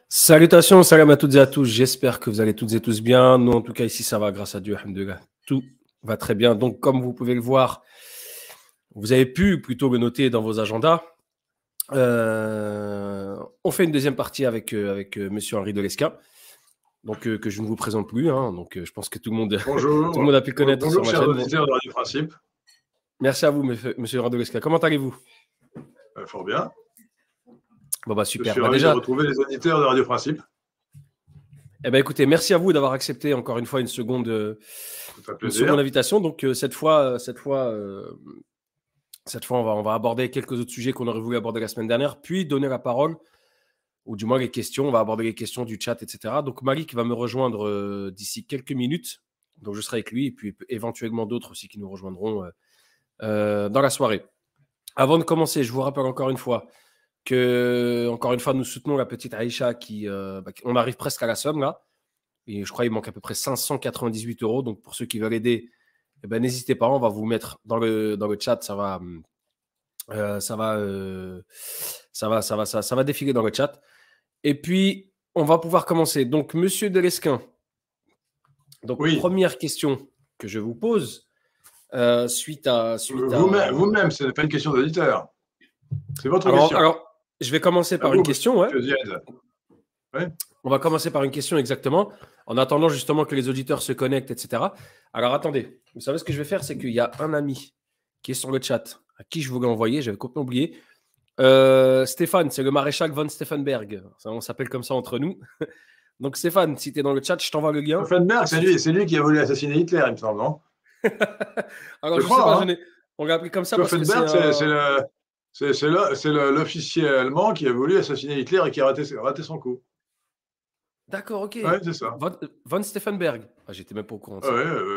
Salutations, salam à toutes et à tous. J'espère que vous allez toutes et tous bien. Nous, en tout cas, ici, ça va, grâce à Dieu, alhamdoulilah. Tout va très bien. Donc, comme vous pouvez le voir, vous avez pu plutôt le noter dans vos agendas. On fait une deuxième partie avec Monsieur Henri Delesquin, donc que je ne vous présente plus. Donc, je pense que tout le monde, Bonjour. tout le monde a pu connaître Bonjour, sur ma chers chaîne. auditeurs de Radio Principe. Merci à vous, Monsieur Henri Delesquin. Comment allez-vous? Fort bien. Bon, bah, super. Je suis ravi de retrouver les auditeurs de Radio Principe. Eh ben, écoutez, merci à vous d'avoir accepté encore une fois une seconde invitation. Donc, cette fois, on va aborder quelques autres sujets qu'on aurait voulu aborder la semaine dernière, puis donner la parole, ou du moins les questions. On va aborder les questions du chat, etc. Donc, Malik va me rejoindre d'ici quelques minutes. Donc, je serai avec lui, et puis éventuellement d'autres aussi qui nous rejoindront dans la soirée. Avant de commencer, je vous rappelle encore une fois que, nous soutenons la petite Aïcha on arrive presque à la somme là. Et je crois qu'il manque à peu près 598 €. Donc, pour ceux qui veulent aider, n'hésitez pas. On va vous mettre dans le chat. Ça va défiler dans le chat. Et puis, on va pouvoir commencer. Donc, Monsieur Delesquin. Donc, oui. Première question que je vous pose. Suite à Vous-même, ce n'est pas une question d'auditeur. C'est votre question. Alors, je vais commencer par une question. Ouais. Ouais. On va commencer par une question, exactement, en attendant justement que les auditeurs se connectent, etc. Alors, attendez. Vous savez ce que je vais faire, c'est qu'il y a un ami qui est sur le chat, à qui je voulais envoyer, j'avais complètement oublié. Stéphane, c'est le maréchal von Steffenberg. On s'appelle comme ça entre nous. Donc, Stéphane, si tu es dans le chat, je t'envoie le lien. Steffenberg, c'est lui qui a voulu assassiner Hitler, il me semble, non? Alors, je sais pas, on l'a appelé comme ça parce que c'est l'officier allemand qui a voulu assassiner Hitler et qui a raté son coup. D'accord, ok. Ouais, c'est ça. Von Steffenberg. Ah, j'étais même pas au courant de ça.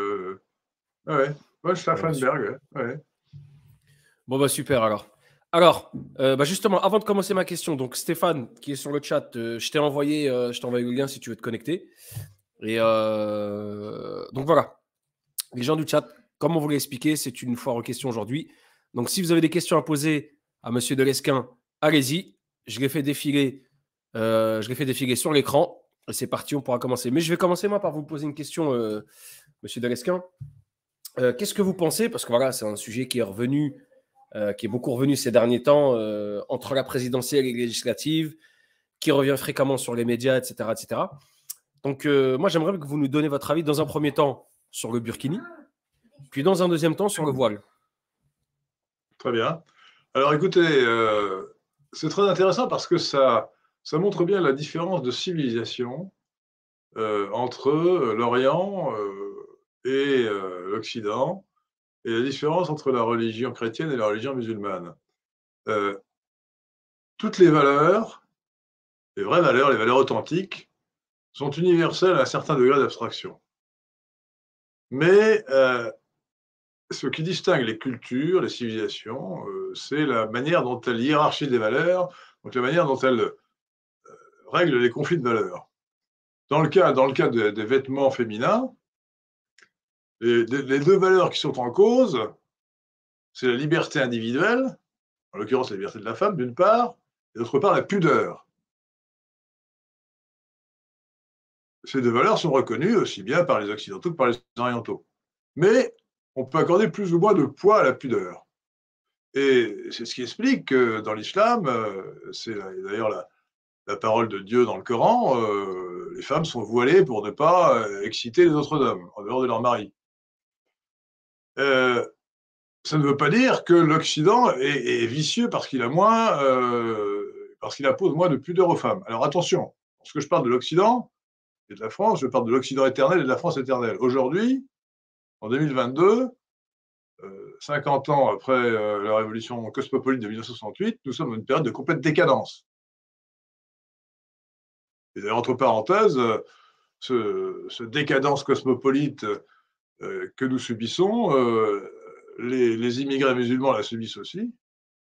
Von Steffenberg, ouais. Bon, bah super alors. Justement, avant de commencer ma question, donc Stéphane, qui est sur le chat, je t'ai envoyé le lien si tu veux te connecter. Et donc voilà. Les gens du chat, comme on vous l'a expliqué, c'est une foire aux questions aujourd'hui. Donc si vous avez des questions à poser à Monsieur Delesquin, allez-y. Je les fais défiler sur l'écran. Et c'est parti, on pourra commencer. Mais je vais commencer moi par vous poser une question, Monsieur Delesquin. Qu'est-ce que vous pensez? Parce que voilà, c'est un sujet qui est revenu, qui est beaucoup revenu ces derniers temps, entre la présidentielle et les législatives, qui revient fréquemment sur les médias, etc. etc. Donc, moi, j'aimerais que vous nous donniez votre avis dans un premier temps sur le burkini, puis dans un deuxième temps sur le voile. Très bien. Alors, écoutez, c'est très intéressant parce que ça montre bien la différence de civilisation entre l'Orient et l'Occident, et la différence entre la religion chrétienne et la religion musulmane. Toutes les valeurs, les vraies valeurs, les valeurs authentiques, sont universelles à un certain degré d'abstraction. Mais ce qui distingue les cultures, les civilisations, c'est la manière dont elles hiérarchisent les valeurs, donc la manière dont elles règlent les conflits de valeurs. Dans le cas des vêtements féminins, les deux valeurs qui sont en cause, c'est la liberté individuelle, en l'occurrence la liberté de la femme, d'une part, et d'autre part la pudeur. Ces deux valeurs sont reconnues aussi bien par les Occidentaux que par les Orientaux. Mais on peut accorder plus ou moins de poids à la pudeur. Et c'est ce qui explique que dans l'islam, c'est d'ailleurs la parole de Dieu dans le Coran, les femmes sont voilées pour ne pas exciter les autres hommes, en dehors de leur mari. Ça ne veut pas dire que l'Occident est vicieux parce qu'il impose moins de pudeur aux femmes. Alors attention, lorsque je parle de l'Occident et de la France, je parle de l'Occident éternel et de la France éternelle. Aujourd'hui, en 2022, 50 ans après la révolution cosmopolite de 1968, nous sommes dans une période de complète décadence. Et d'ailleurs, entre parenthèses, ce décadence cosmopolite que nous subissons, les immigrés musulmans la subissent aussi,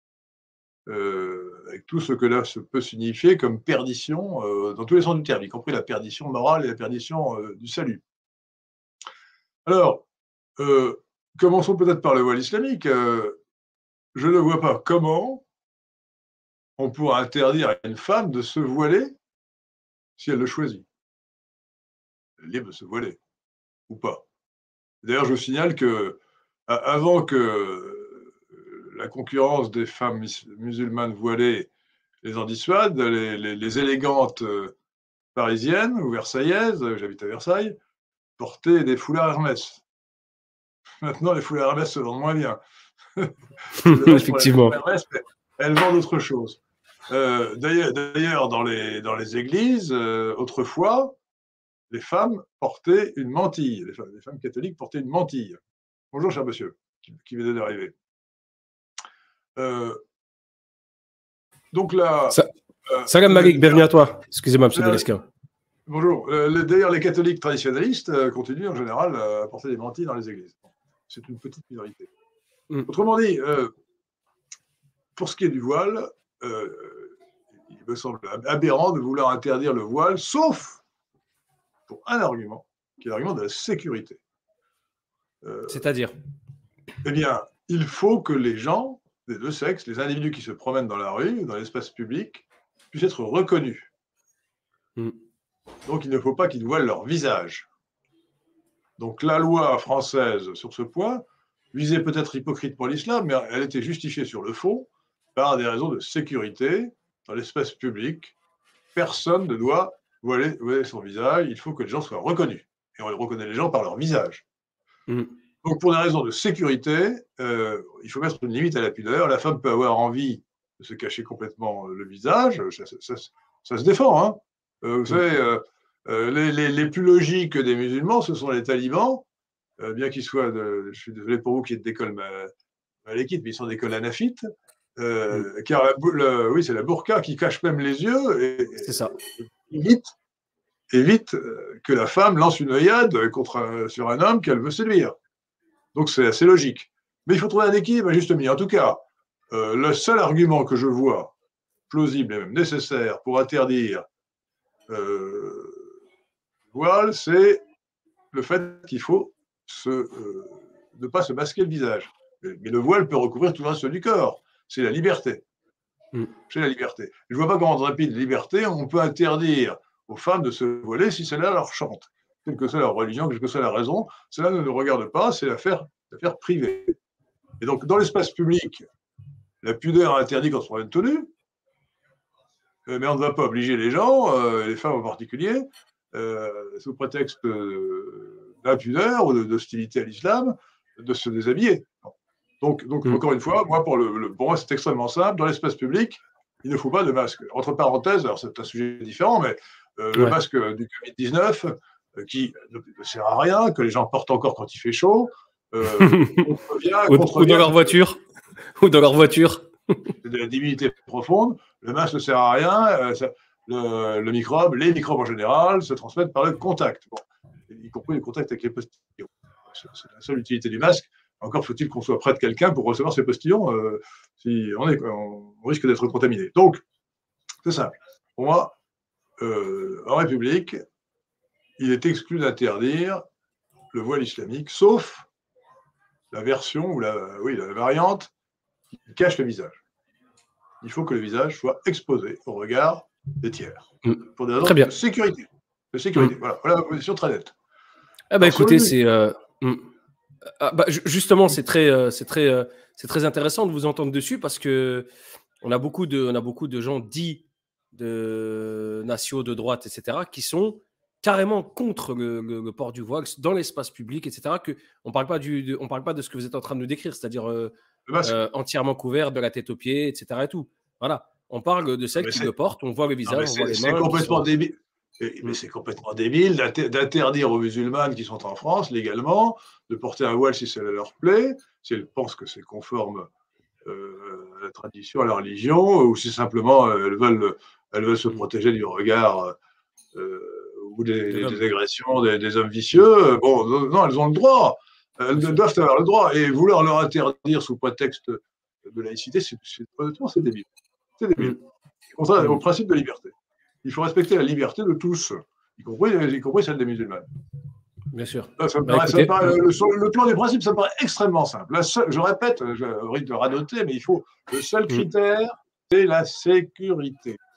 avec tout ce que là peut signifier comme perdition dans tous les sens du terme, y compris la perdition morale et la perdition du salut. Alors, commençons peut-être par le voile islamique. Je ne vois pas comment on pourra interdire à une femme de se voiler si elle le choisit. Elle est libre de se voiler, ou pas. D'ailleurs, je vous signale que avant que la concurrence des femmes musulmanes voilées les en dissuade, les élégantes parisiennes ou versaillaises, j'habite à Versailles, portaient des foulards Hermès. Maintenant, les foulards Hermès se vendent moins bien. Effectivement. Hermès, elles vendent autre chose. D'ailleurs, dans les églises, autrefois, les femmes portaient une mantille. Les femmes catholiques portaient une mantille. Bonjour, cher monsieur, qui venait d'arriver. Donc là. Salam Malik, bienvenue à toi. Excusez-moi, monsieur Delesca. Bonjour. D'ailleurs, les catholiques traditionnalistes continuent en général à porter des mantilles dans les églises. C'est une petite minorité. Autrement dit, pour ce qui est du voile, il me semble aberrant de vouloir interdire le voile, sauf pour un argument, qui est l'argument de la sécurité. C'est-à-dire? Eh bien, il faut que les gens des deux sexes, les individus qui se promènent dans la rue, dans l'espace public, puissent être reconnus. Donc, il ne faut pas qu'ils voilent leur visage. Donc, la loi française sur ce point visait peut-être hypocrite pour l'islam, mais elle était justifiée sur le fond par des raisons de sécurité. Dans l'espace public, personne ne doit voiler son visage. Il faut que les gens soient reconnus. Et on reconnaît les gens par leur visage. Donc, pour des raisons de sécurité, il faut mettre une limite à la pudeur. La femme peut avoir envie de se cacher complètement le visage. Ça se défend. Hein. Vous savez, les plus logiques des musulmans, ce sont les talibans, bien qu'ils soient, je suis désolé pour vous qui êtes d'école malékite, mais ils sont d'école hanafite, car oui, c'est la burqa qui cache même les yeux et ça. évite que la femme lance une œillade sur un homme qu'elle veut séduire. Donc c'est assez logique. Mais il faut trouver un équilibre, un juste milieu. En tout cas, le seul argument que je vois plausible et même nécessaire pour interdire voile, c'est le fait qu'il faut ne pas se masquer le visage. Mais le voile peut recouvrir tout le reste du corps. C'est la liberté. C'est la liberté. Je ne vois pas comment, dans un pays de liberté, on peut interdire aux femmes de se voiler si cela leur chante. Quelle que soit leur religion, quelle que soit la raison, cela ne nous regarde pas, c'est l'affaire privée. Et donc, dans l'espace public, la pudeur est interdite quand on se promène tout nu, mais on ne va pas obliger les gens, les femmes en particulier, sous prétexte d'impudeur ou d'hostilité à l'islam, de se déshabiller. Donc encore une fois, moi, pour moi, c'est extrêmement simple. Dans l'espace public, il ne faut pas de masque. Entre parenthèses, alors c'est un sujet différent, mais le masque du Covid-19, qui ne sert à rien, que les gens portent encore quand il fait chaud, ou dans leur voiture. Ou dans leur voiture. C'est de la divinité profonde. Le masque ne sert à rien. Les microbes en général, se transmettent par le contact, y compris le contact avec les postillons. C'est la seule utilité du masque. Encore faut-il qu'on soit près de quelqu'un pour recevoir ces postillons, si on risque d'être contaminé. Donc, c'est simple. Pour moi, en République, il est exclu d'interdire le voile islamique, sauf la version ou la variante qui cache le visage. Il faut que le visage soit exposé au regard des tiers. Pour des raisons de sécurité. Voilà la position très nette. Ah bah écoutez, c'est justement c'est très intéressant de vous entendre dessus parce que on a beaucoup de gens dits de nationaux de droite, etc., qui sont carrément contre le port du voile dans l'espace public, etc. On parle pas de ce que vous êtes en train de nous décrire, c'est-à-dire entièrement couvert de la tête aux pieds, etc. Et tout. Voilà. On parle de celles qui le portent, on voit le visage, on voit les mains. C'est complètement débile. Mais c'est complètement débile d'interdire aux musulmanes qui sont en France légalement de porter un voile si cela leur plaît, si elles pensent que c'est conforme à la tradition, à la religion, ou si simplement elles veulent se protéger du regard ou des agressions des hommes vicieux. Bon, non, elles ont le droit. Elles doivent avoir le droit. Et vouloir leur interdire sous prétexte de laïcité, c'est débile. C'est débile. Contraire au principe de liberté. Il faut respecter la liberté de tous, y compris celle des musulmans. Bien sûr. Là, le plan du principe, ça me paraît extrêmement simple. Je répète, je risque de radoter, mais le seul critère, c'est la sécurité.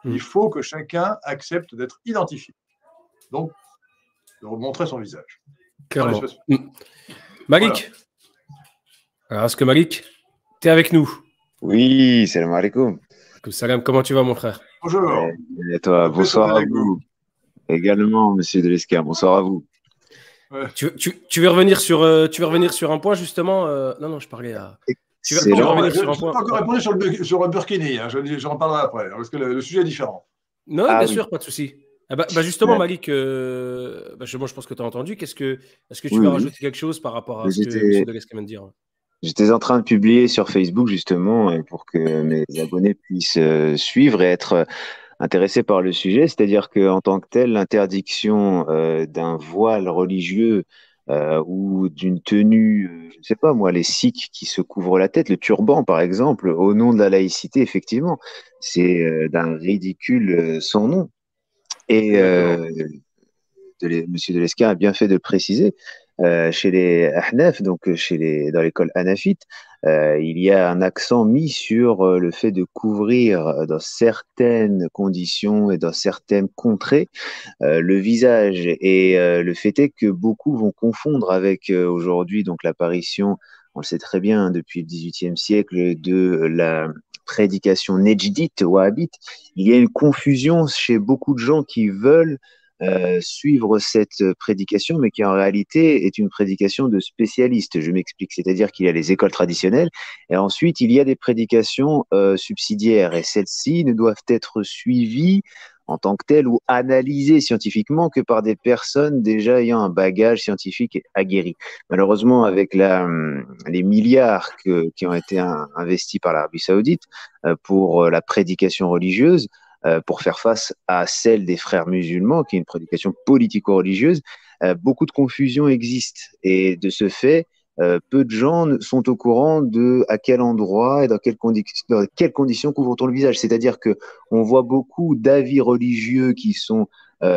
Il faut que chacun accepte d'être identifié. Donc, de montrer son visage. Clairement. Malik, alors, est-ce que Malik, tu es avec nous? Oui, salam alaikum. Salam, comment tu vas, mon frère? Bonjour. Et toi, bonsoir à vous. Également, monsieur Delescar, bonsoir à vous. Ouais. Tu veux revenir sur un point, justement Non, je parlais à... Tu veux revenir sur un point. Je ne peux pas encore répondre sur Burkini, hein, j'en parlerai après, parce que le sujet est différent. Non, bien sûr, pas de souci. Justement, Malik, moi, je pense que tu as entendu. Est-ce que tu veux rajouter quelque chose par rapport à ce que M. Delescar vient de dire? J'étais en train de publier sur Facebook, justement, pour que mes abonnés puissent suivre et être intéressés par le sujet. C'est-à-dire qu'en tant que tel, l'interdiction d'un voile religieux ou d'une tenue, je ne sais pas moi, les sikhs qui se couvrent la tête, le turban par exemple, au nom de la laïcité, effectivement, c'est d'un ridicule sans nom. Et Monsieur Delescar a bien fait de le préciser. Chez les Ahnaf, donc dans l'école hanafite, il y a un accent mis sur le fait de couvrir dans certaines conditions et dans certaines contrées le visage. Et le fait est que beaucoup vont confondre avec aujourd'hui donc l'apparition, on le sait très bien, depuis le XVIIIe siècle, de la prédication nejdite, wahhabite. Il y a une confusion chez beaucoup de gens qui veulent suivre cette prédication, mais qui en réalité est une prédication de spécialistes. Je m'explique, c'est-à-dire qu'il y a les écoles traditionnelles et ensuite il y a des prédications subsidiaires et celles-ci ne doivent être suivies en tant que telles ou analysées scientifiquement que par des personnes déjà ayant un bagage scientifique aguerri. Malheureusement, avec les milliards qui ont été investis par l'Arabie Saoudite pour la prédication religieuse, pour faire face à celle des frères musulmans, qui est une prédication politico-religieuse, beaucoup de confusion existe. Et de ce fait, peu de gens sont au courant de à quel endroit et dans quelles conditions couvre-t-on le visage. C'est-à-dire que on voit beaucoup d'avis religieux qui sont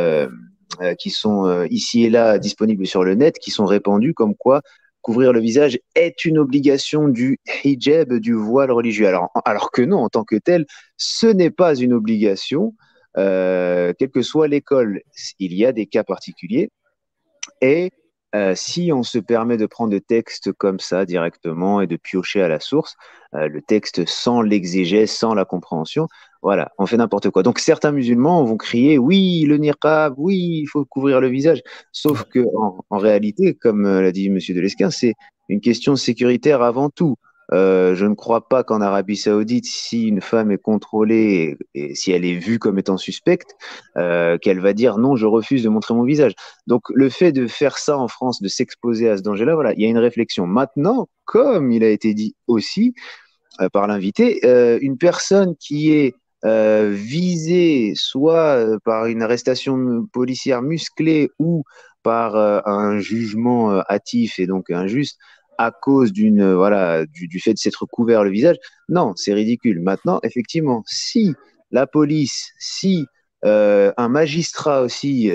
ici et là disponibles sur le net, qui sont répandus comme quoi couvrir le visage est une obligation du hijab, du voile religieux. Alors que non, en tant que tel, ce n'est pas une obligation, quelle que soit l'école. Il y a des cas particuliers. Et si on se permet de prendre des textes comme ça directement et de piocher à la source, le texte sans l'exégèse, sans la compréhension, voilà, on fait n'importe quoi. Donc certains musulmans vont crier oui, le niqab, oui, il faut couvrir le visage. Sauf que en réalité, comme l'a dit M. Delesquin, c'est une question sécuritaire avant tout. Je ne crois pas qu'en Arabie Saoudite, si une femme est contrôlée et si elle est vue comme étant suspecte, qu'elle va dire non, je refuse de montrer mon visage. Donc le fait de faire ça en France, de s'exposer à ce danger-là, voilà, il y a une réflexion. Maintenant, comme il a été dit aussi par l'invité, une personne qui est visée soit par une arrestation policière musclée ou par un jugement hâtif et donc injuste, à cause du fait de s'être couvert le visage. Non, c'est ridicule. Maintenant, effectivement, si la police, si un magistrat aussi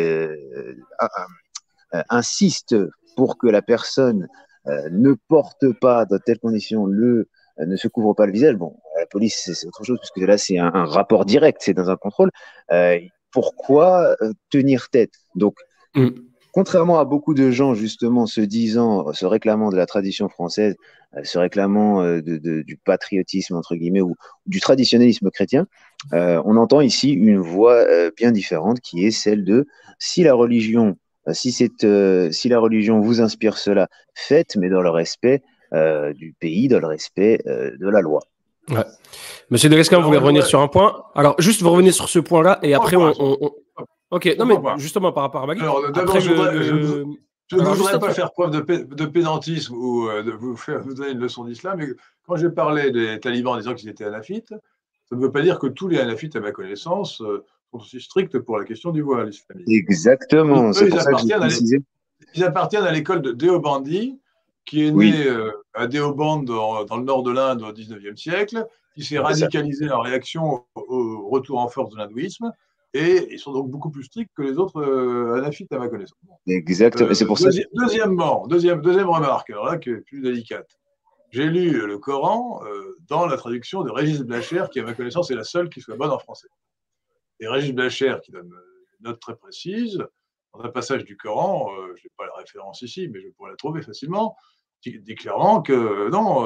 insiste pour que la personne ne porte pas dans telles conditions ne se couvre pas le visage, bon, la police, c'est autre chose, puisque là, c'est un rapport direct, c'est dans un contrôle. Pourquoi tenir tête? Donc, contrairement à beaucoup de gens, justement, se réclamant de la tradition française, se réclamant du patriotisme, entre guillemets, ou du traditionnalisme chrétien, on entend ici une voix bien différente qui est celle de si la religion, si la religion vous inspire cela, faites, mais dans le respect du pays, dans le respect de la loi. Ouais. Monsieur Delesquin, vous voulez revenir sur un point? Alors, juste vous revenez sur ce point-là et après Ok, non mais justement par rapport à Magui. Alors d'abord, je ne voudrais pas faire preuve de pédantisme ou de vous donner une leçon d'islam, mais quand j'ai parlé des talibans en disant qu'ils étaient hanafites, ça ne veut pas dire que tous les hanafites, à ma connaissance, sont aussi stricts pour la question du voile islamique. Exactement, c'est pour ça que j'ai précisé. Ils appartiennent à l'école de Deobandi, qui est née à Deoband dans le nord de l'Inde au XIXe siècle, qui s'est radicalisée en réaction au retour en force de l'hindouisme. Et ils sont donc beaucoup plus stricts que les autres hanafites à ma connaissance. Exactement. C'est pour ça. Deuxième remarque, alors là, qui est plus délicate. J'ai lu le Coran dans la traduction de Régis Blacher, qui à ma connaissance est la seule qui soit bonne en français. Et Régis Blacher, qui donne une note très précise, dans un passage du Coran, je n'ai pas la référence ici, mais je pourrais la trouver facilement, dit clairement que non,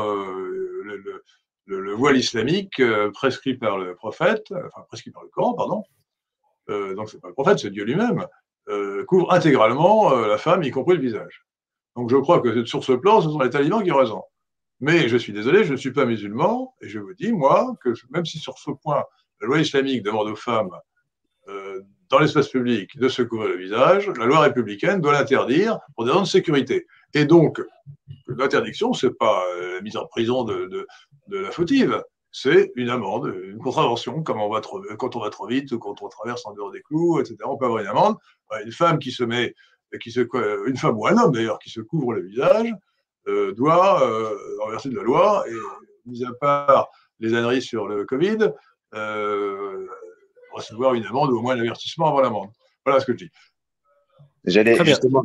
le voile islamique prescrit par le prophète, enfin prescrit par le Coran, pardon, donc c'est pas le prophète, c'est Dieu lui-même, couvre intégralement la femme, y compris le visage. Donc je crois que sur ce plan, ce sont les talibans qui ont raison. Mais je suis désolé, je ne suis pas musulman, et je vous dis, moi, que même si sur ce point, la loi islamique demande aux femmes, dans l'espace public, de se couvrir le visage, la loi républicaine doit l'interdire pour des raisons de sécurité. Et donc, l'interdiction, ce n'est pas la mise en prison de la fautive, c'est une amende, une contravention, comme quand on va trop vite ou quand on traverse en dehors des clous, etc. On peut avoir une amende. Une femme une femme ou un homme d'ailleurs, qui se couvre le visage, doit, en vertu de la loi, et mis à part les âneries sur le Covid, recevoir une amende ou au moins un avertissement avant l'amende. Voilà ce que je dis. J'allais justement.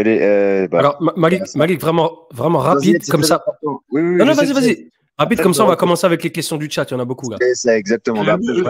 Alors, Malik, vraiment rapide, comme ça. Oui, non, vas-y. Rapide, comme ça, on va commencer avec les questions du chat. Il y en a beaucoup là. C'est ça, exactement.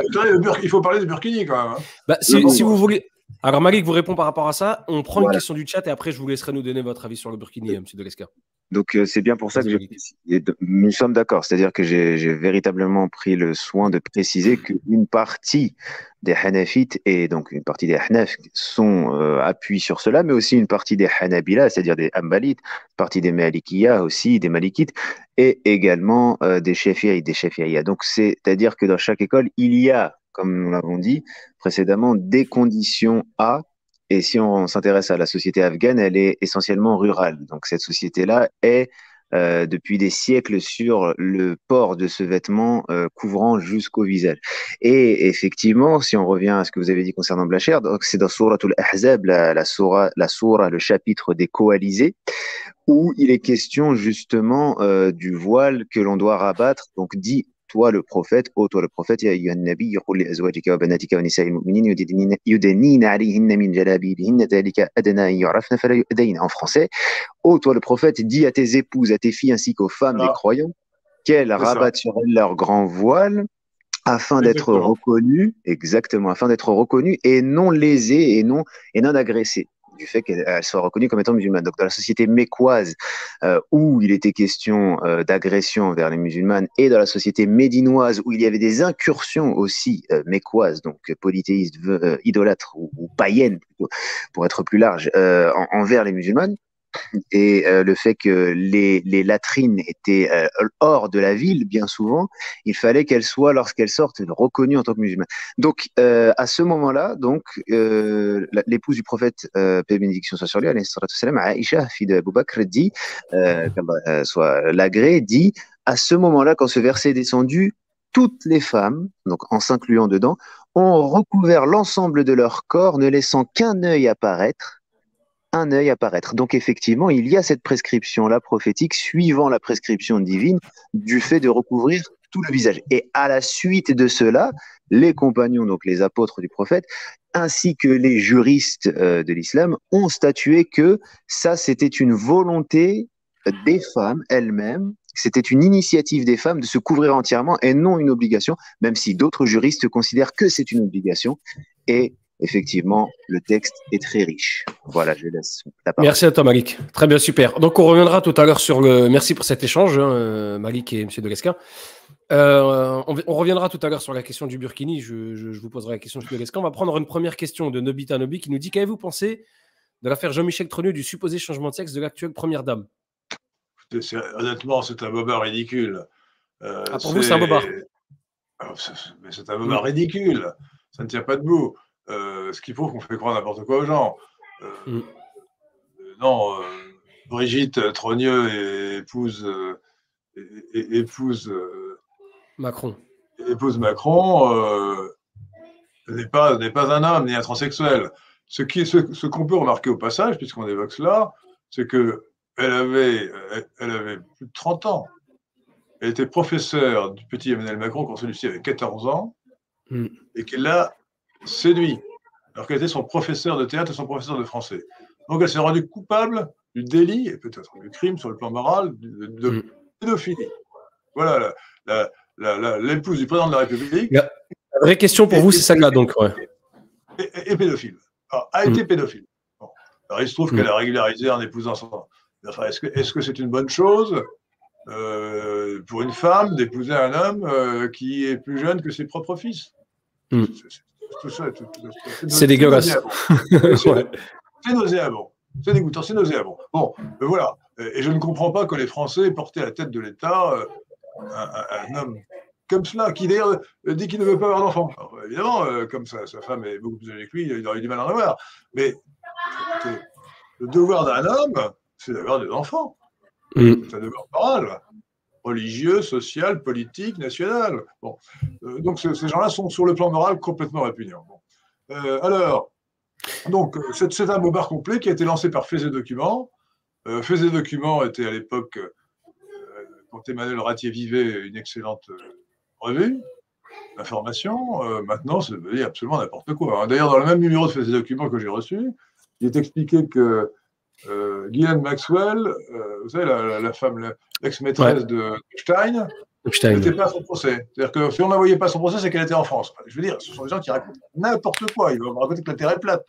Il faut parler de Burkini quand même. Bah, si vous voulez. Alors, Malik vous répond par rapport à ça. On prend une question du chat et après, je vous laisserai nous donner votre avis sur le Burkini, M. Delesca. Donc, c'est bien pour ça que nous sommes d'accord. C'est-à-dire que j'ai véritablement pris le soin de préciser qu'une partie des Hanafites et donc une partie des Hanaf sont appuyés sur cela, mais aussi une partie des Hanabila, c'est-à-dire des Hanbalites, une partie des Malikiya aussi, des Malikites, et également des Shafi'iyya. Donc, c'est-à-dire que dans chaque école, il y a, comme nous l'avons dit précédemment, des conditions A. Et si on s'intéresse à la société afghane, elle est essentiellement rurale. Donc cette société-là est depuis des siècles sur le port de ce vêtement couvrant jusqu'au visage. Et effectivement, si on revient à ce que vous avez dit concernant Blacher, donc c'est dans Suratul Ahzab, la sourate, le chapitre des coalisés, où il est question justement du voile que l'on doit rabattre. Donc dit toi le prophète, يا أيها النبي قل لأزواجك وبناتك ونساء المؤمنين يدنين عليهن من جلابيبهن ذلك أدنى أن يعرفن فلا يؤذين. En français, ô toi le prophète, dis à tes épouses, à tes filles ainsi qu'aux femmes des croyants qu'elles rabattent sur elles leur grand voile afin d'être reconnues, afin d'être reconnues et non lésées et non agressées, du fait qu'elle soit reconnue comme étant musulmane. Donc dans la société mécoise, où il était question d'agression vers les musulmanes, et dans la société médinoise, où il y avait des incursions aussi mécoises, donc polythéistes, idolâtres ou païennes, plutôt, pour être plus large, envers les musulmanes, et le fait que les latrines étaient hors de la ville, bien souvent, il fallait qu'elles soient, lorsqu'elles sortent, reconnues en tant que musulmanes. Donc, à ce moment-là, donc, l'épouse du prophète, paix et bénédiction soit sur lui, Aïcha, fille d'Abou Bakr, dit, soit l'agrée, dit, à ce moment-là, quand ce verset est descendu, toutes les femmes, donc en s'incluant dedans, ont recouvert l'ensemble de leur corps, ne laissant qu'un œil apparaître. Donc effectivement, il y a cette prescription-là prophétique, suivant la prescription divine, du fait de recouvrir tout le visage. Et à la suite de cela, les compagnons, donc les apôtres du prophète, ainsi que les juristes de l'islam, ont statué que ça, c'était une volonté des femmes elles-mêmes, c'était une initiative des femmes de se couvrir entièrement et non une obligation, même si d'autres juristes considèrent que c'est une obligation. Et effectivement, le texte est très riche. Voilà, je laisse la parole. Merci à toi, Malik. Très bien, super. Donc, on reviendra tout à l'heure sur le... Merci pour cet échange, Malik et M. Delesca. On reviendra tout à l'heure sur la question du Burkini. Je vous poserai la question de Delesca. On va prendre une première question de Nobita Nobi qui nous dit: qu'avez-vous pensé de l'affaire Jean-Michel Trogneux du supposé changement de sexe de l'actuelle première dame? Honnêtement, c'est un bobard ridicule. Pour vous, c'est un bobard? C'est un bobard ridicule. Ça ne tient pas debout. Ce qu'il faut qu'on fait croire n'importe quoi aux gens. Non, Brigitte Trogneux épouse Macron. N'est pas un homme ni un transsexuel. Ce qu'on peut remarquer au passage, puisqu'on évoque cela, c'est qu'elle avait plus de 30 ans. Elle était professeure du petit Emmanuel Macron quand celui-ci avait 14 ans et qu'elle l'a séduit, alors qu'elle était son professeur de théâtre et son professeur de français. Donc elle s'est rendue coupable du délit, et peut-être du crime sur le plan moral, de pédophilie. Voilà l'épouse du président de la République vraie question pour vous, c'est celle-là, donc. Ouais. Et pédophile. Alors, a été pédophile. Bon. Alors, il se trouve qu'elle a régularisé en épousant son enfant. Enfin, est-ce que c'est une bonne chose pour une femme d'épouser un homme qui est plus jeune que ses propres fils? C'est dégueulasse. C'est nauséabond. C'est dégoûtant, c'est nauséabond. Bon, voilà. Et je ne comprends pas que les Français aient porté à la tête de l'État un homme comme cela, qui d'ailleurs dit qu'il ne veut pas avoir d'enfant. Évidemment, comme sa femme est beaucoup plus âgée que lui, il aurait du mal à en avoir. Mais le devoir d'un homme, c'est d'avoir des enfants. C'est un devoir moral, religieux, social, politique, national. Bon. Donc ces gens-là sont sur le plan moral complètement répugnants. Bon. Alors, donc c'est un bobard complet qui a été lancé par Faits et Documents. Faits et Documents était à l'époque, quand Emmanuel Ratier vivait, une excellente revue d'information. Maintenant, c'est devenu absolument n'importe quoi. D'ailleurs, dans le même numéro de Faits et Documents que j'ai reçu, il est expliqué que Ghislaine Maxwell, vous savez, la femme, l'ex-maîtresse de Stein, n'était pas à son procès. C'est-à-dire que si on ne la voyait pas à son procès, c'est qu'elle était en France. Je veux dire, ce sont des gens qui racontent n'importe quoi. Ils vont raconter que la Terre est plate.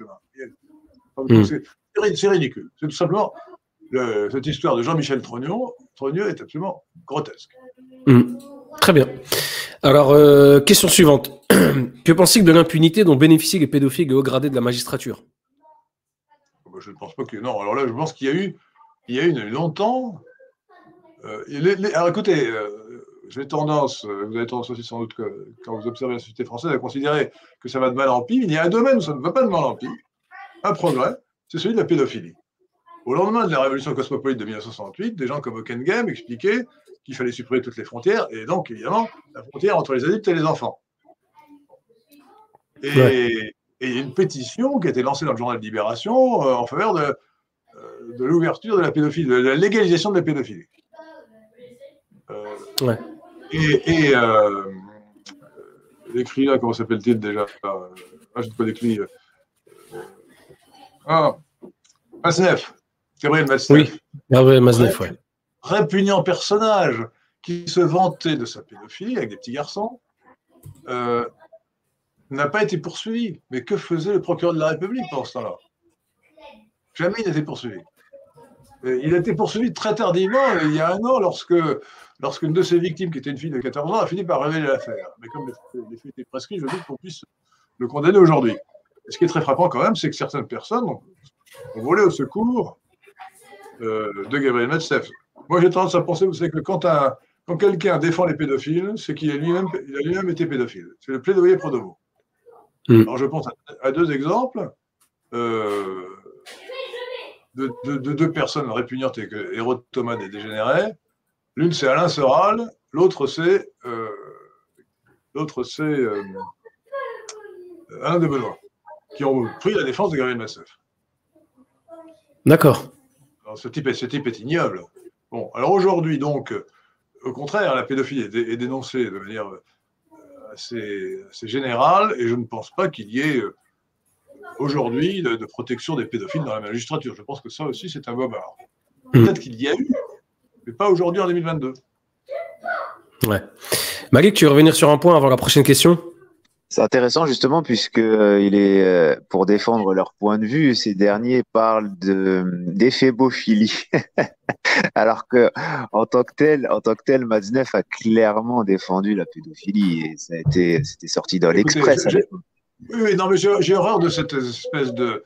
C'est ridicule. C'est tout simplement cette histoire de Jean-Michel Trogneux est absolument grotesque. Très bien. Alors, question suivante. Que pensez-vous de l'impunité dont bénéficient les pédophiles et hauts gradés de la magistrature? Je ne pense pas que... Non, alors là, je pense qu'il y a eu longtemps... alors écoutez, vous avez tendance aussi sans doute, quand vous observez la société française, à considérer que ça va de mal en pis. Il y a un domaine où ça ne va pas de mal en pis, un progrès, c'est celui de la pédophilie. Au lendemain de la révolution cosmopolite de 1968, des gens comme Hockenheim expliquaient qu'il fallait supprimer toutes les frontières, et donc, évidemment, la frontière entre les adultes et les enfants. Et il y a une pétition qui a été lancée dans le journal Libération en faveur de l'ouverture de la pédophilie, de la légalisation de la pédophilie. Et l'écrivain, comment s'appelle-t-il déjà? Je ne connais plus. Matzneff. Gabriel Matzneff. Oui, Gabriel Matzneff, oui. Répugnant personnage qui se vantait de sa pédophilie avec des petits garçons, n'a pas été poursuivi. Mais que faisait le procureur de la République pendant ce temps-là? Jamais il n'était poursuivi. Il a été poursuivi très tardivement, il y a un an, lorsqu'une de ses victimes, qui était une fille de 14 ans, a fini par révéler l'affaire. Mais comme les faits étaient prescrits, je doute qu'on puisse le condamner aujourd'hui. Et ce qui est très frappant quand même, c'est que certaines personnes ont volé au secours de Gabriel Matzneff. Moi, j'ai tendance à penser, vous savez, que quand quelqu'un défend les pédophiles, c'est qu'il a lui-même été pédophile. C'est le plaidoyer pro domo. Alors, je pense à deux exemples de deux personnes répugnantes et érotomanes et dégénérées. L'une, c'est Alain Soral, l'autre, c'est Alain de Benoît, qui ont pris la défense de Gabriel Matzneff. D'accord. Alors, ce type est ignoble. Bon, alors aujourd'hui, donc, au contraire, la pédophilie est dénoncée de manière assez générale, et je ne pense pas qu'il y ait aujourd'hui de protection des pédophiles dans la magistrature. Je pense que ça aussi, c'est un bobard. Peut-être qu'il y a eu, mais pas aujourd'hui en 2022. Ouais. Malik, tu veux revenir sur un point avant la prochaine question? C'est intéressant justement puisque il est pour défendre leur point de vue, ces derniers parlent d'éphébophilie, alors que en tant que tel, Matzneff a clairement défendu la pédophilie et c'était sorti dans l'Express. Oui, non, mais j'ai horreur de cette espèce de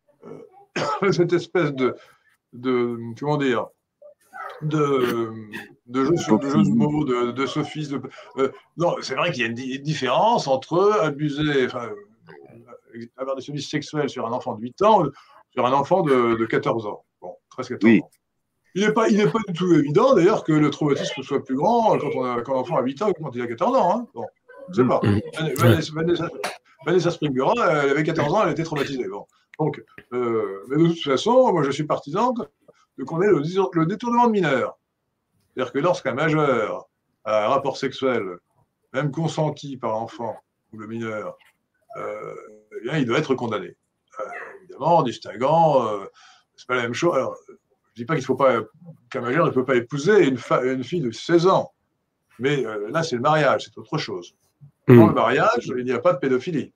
comment dire, de jeu de mots, de sophisme. Non, c'est vrai qu'il y a une différence entre abuser, avoir des services sexuels sur un enfant de 8 ans, sur un enfant de 14 ans. Bon, 13-14 ans. Il n'est pas du tout évident, d'ailleurs, que le traumatisme soit plus grand quand l'enfant a 8 ans que quand il a 14 ans. Hein. Bon, je ne sais pas. Vanessa Springora, elle avait 14 ans, elle était traumatisée. Bon. Donc, mais de toute façon, moi, je suis partisan de condamner le détournement de mineurs. C'est-à-dire que lorsqu'un majeur a un rapport sexuel, même consenti par l'enfant ou le mineur, eh bien, il doit être condamné. Évidemment, en distinguant, c'est pas la même chose. Alors, je ne dis pas qu'un majeur ne peut pas épouser une fille de 16 ans. Mais là, c'est le mariage, c'est autre chose. Dans le mariage, il n'y a pas de pédophilie.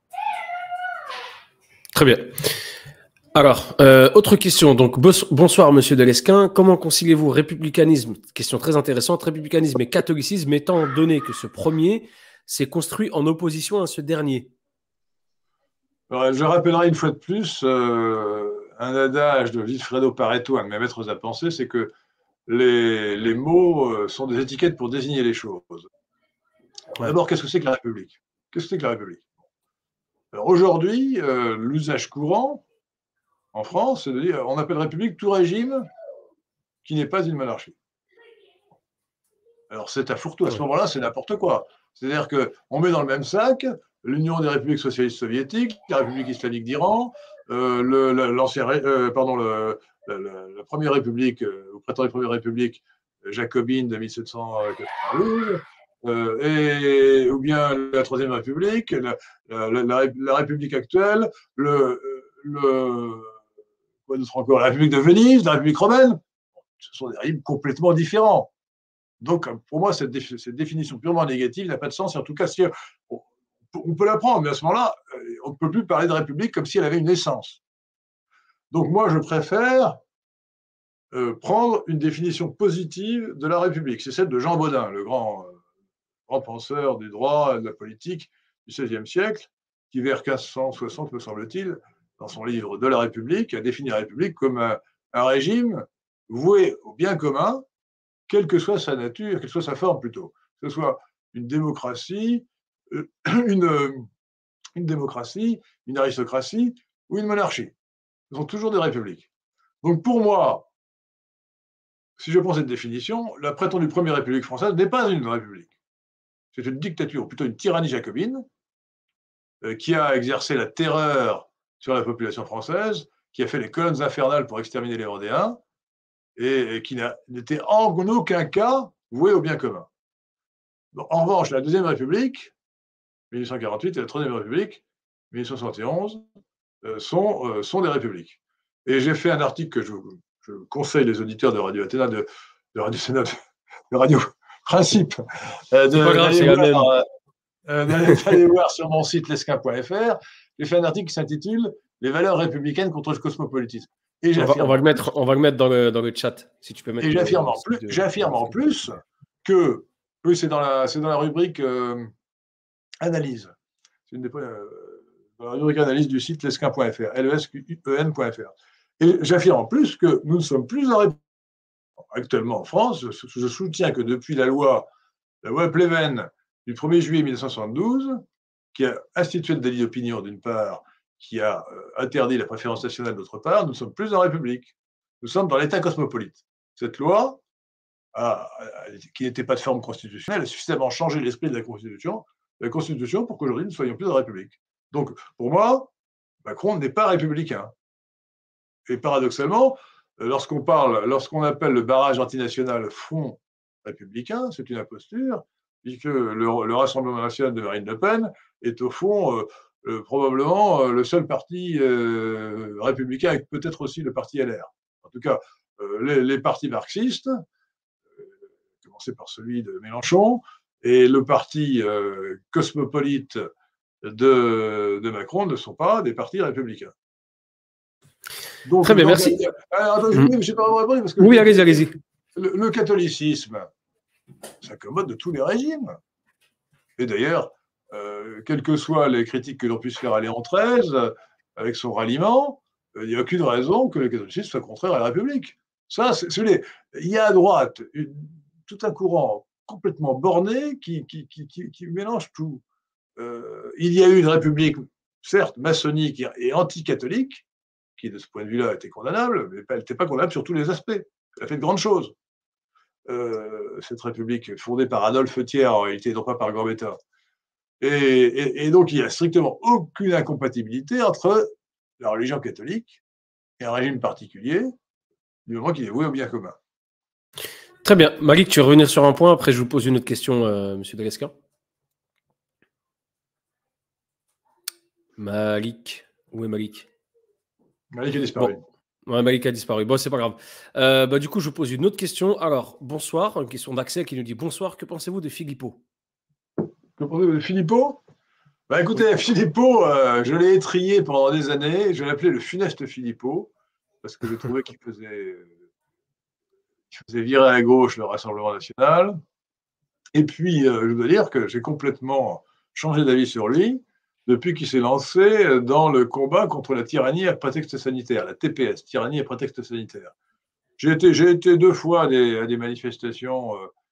Très bien. Alors, autre question. Donc, bonsoir, monsieur Delesquin. Comment conciliez-vous républicanisme, question très intéressante, républicanisme et catholicisme, étant donné que ce premier s'est construit en opposition à ce dernier? Alors, je rappellerai une fois de plus un adage de Vilfredo Pareto, un de mes maîtres à penser, c'est que les mots sont des étiquettes pour désigner les choses. Ouais. D'abord, qu'est-ce que c'est que la République? Qu'est-ce que c'est que la République? Alors aujourd'hui, l'usage courant en France, c'est de dire on appelle République tout régime qui n'est pas une monarchie. Alors c'est à fourre-tout. À ce moment-là, c'est n'importe quoi. C'est-à-dire qu'on met dans le même sac l'Union des républiques socialistes soviétiques, la République islamique d'Iran, la première république, ou prétendue première république jacobine de 1792, ou bien la Troisième République, la République actuelle, quoi d'autre encore, la République de Venise, la République romaine. Ce sont des régimes complètement différents. Donc, pour moi, cette définition purement négative n'a pas de sens. Et en tout cas, si on peut la prendre, mais à ce moment-là, on ne peut plus parler de République comme si elle avait une essence. Donc, moi, je préfère prendre une définition positive de la République. C'est celle de Jean Bodin, le grand penseur du droit et de la politique du XVIe siècle, qui, vers 1560, me semble-t-il, dans son livre De la République, a défini la République comme un régime voué au bien commun, quelle que soit sa nature, quelle que soit sa forme plutôt, que ce soit une démocratie, une démocratie, une aristocratie ou une monarchie. Ce sont toujours des républiques. Donc pour moi, si je prends cette définition, la prétendue première république française n'est pas une république. C'est une dictature, ou plutôt une tyrannie jacobine, qui a exercé la terreur sur la population française, qui a fait les colonnes infernales pour exterminer les Vendéens, et qui n'était en aucun cas voué au bien commun. En revanche, la Deuxième République, 1848, et la Troisième République, 1871, sont des républiques. Et j'ai fait un article que je conseille les auditeurs de Radio Athéna, de Radio Sénat, de Radio Principe, d'aller voir sur mon site lesquin.fr. J'ai fait un article qui s'intitule « Les valeurs républicaines contre le cosmopolitisme ». On va le mettre dans le chat, si tu peux mettre. Et j'affirme en plus que, oui, c'est dans la rubrique analyse. C'est dans la rubrique analyse du site lesquin.fr, lesquen.fr. Et j'affirme en plus que nous ne sommes plus en République. Actuellement en France, je soutiens que depuis la loi Pleven du 1er juillet 1972, qui a institué le délit d'opinion d'une part, qui a interdit la préférence nationale d'autre part, nous ne sommes plus en République. Nous sommes dans l'État cosmopolite. Cette loi, qui n'était pas de forme constitutionnelle, a suffisamment changé l'esprit de la Constitution pour qu'aujourd'hui nous ne soyons plus en République. Donc, pour moi, Macron n'est pas républicain. Et paradoxalement, lorsqu'on appelle le barrage antinational Front républicain, c'est une imposture, puisque le Rassemblement national de Marine Le Pen est au fond probablement le seul parti républicain, avec peut-être aussi le parti LR. En tout cas, les partis marxistes, commencé par celui de Mélenchon, et le parti cosmopolite de Macron ne sont pas des partis républicains. Donc, très bien, merci. Je sais pas répondre parce que oui, allez-y. Le catholicisme s'accommode de tous les régimes. Et d'ailleurs, quelles que soient les critiques que l'on puisse faire à Léon XIII, avec son ralliement, il n'y a aucune raison que le catholicisme soit contraire à la République. Ça, il y a à droite tout un courant complètement borné qui mélange tout. Il y a eu une République, certes maçonnique et anti-catholique, qui de ce point de vue-là était condamnable, mais elle n'était pas condamnable sur tous les aspects. Elle a fait de grandes choses. Cette République fondée par Adolphe Thiers, en réalité, non pas par Gambetta. Et donc, il n'y a strictement aucune incompatibilité entre la religion catholique et un régime particulier, du moment qu'il est voué au bien commun. Très bien. Malik, tu veux revenir sur un point, après je vous pose une autre question, monsieur Delesquin. Malik, où est Malik? Malik a disparu. Bon. Ouais, Malik a disparu. Bon, c'est pas grave. Du coup, je vous pose une autre question. Alors, bonsoir. Une question d'Axel qui nous dit bonsoir. Que pensez-vous de Philippot? Que pensez-vous de Philippot? Bah écoutez, Philippot, je l'ai étrillé pendant des années. Je l'appelais le funeste Philippot parce que je trouvais qu'il faisait virer à gauche le Rassemblement national. Et puis, je dois dire que j'ai complètement changé d'avis sur lui depuis qu'il s'est lancé dans le combat contre la tyrannie à prétexte sanitaire, la TPS, tyrannie à prétexte sanitaire. J'ai été 2 fois à des manifestations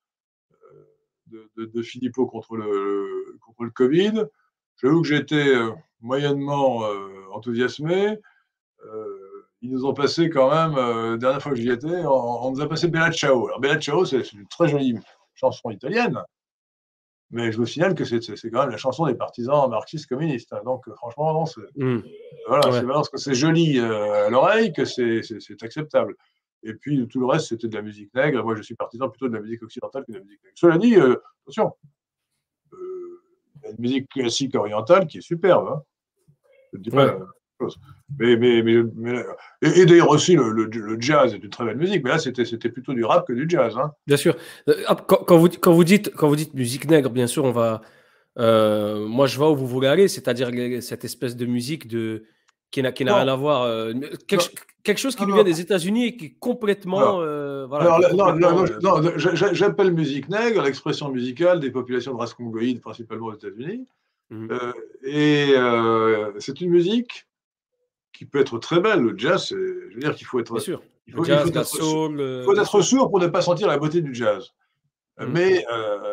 de Philippot contre le Covid. J'avoue que j'étais moyennement enthousiasmé. Ils nous ont passé quand même, la dernière fois que j'y étais, on nous a passé Bella Ciao. Alors Bella Ciao, c'est une très jolie chanson italienne, mais je vous signale que c'est quand même la chanson des partisans marxistes communistes. Hein. Donc franchement, non, voilà, Ouais. c'est parce que c'est joli à l'oreille que c'est acceptable. Et puis tout le reste, c'était de la musique nègre. Et moi, je suis partisan plutôt de la musique occidentale que de la musique nègre. Cela dit, attention, il y a une musique classique orientale qui est superbe. Hein. Je ne dis pas Ouais. la même chose. Et d'ailleurs aussi, le jazz est une très belle musique, mais là, c'était plutôt du rap que du jazz. Hein. Bien sûr. Quand vous dites musique nègre, bien sûr, on va. Moi, je vois où vous voulez aller, c'est-à-dire cette espèce de musique qui n'a rien Non, à voir. non, Quelque chose qui non, nous vient non. des États-Unis et qui est complètement. Alors, Voilà, alors qui est non, complètement. j'appelle musique nègre l'expression musicale des populations de race congoïde, principalement aux États-Unis. Mhm. C'est une musique qui peut être très belle. Le jazz, je veux dire qu'il faut Bien être, sûr. il Le faut, il faut jazz, la être, soul, il faut bien être sûr. sourd pour ne pas sentir la beauté du jazz. Mhm. Mais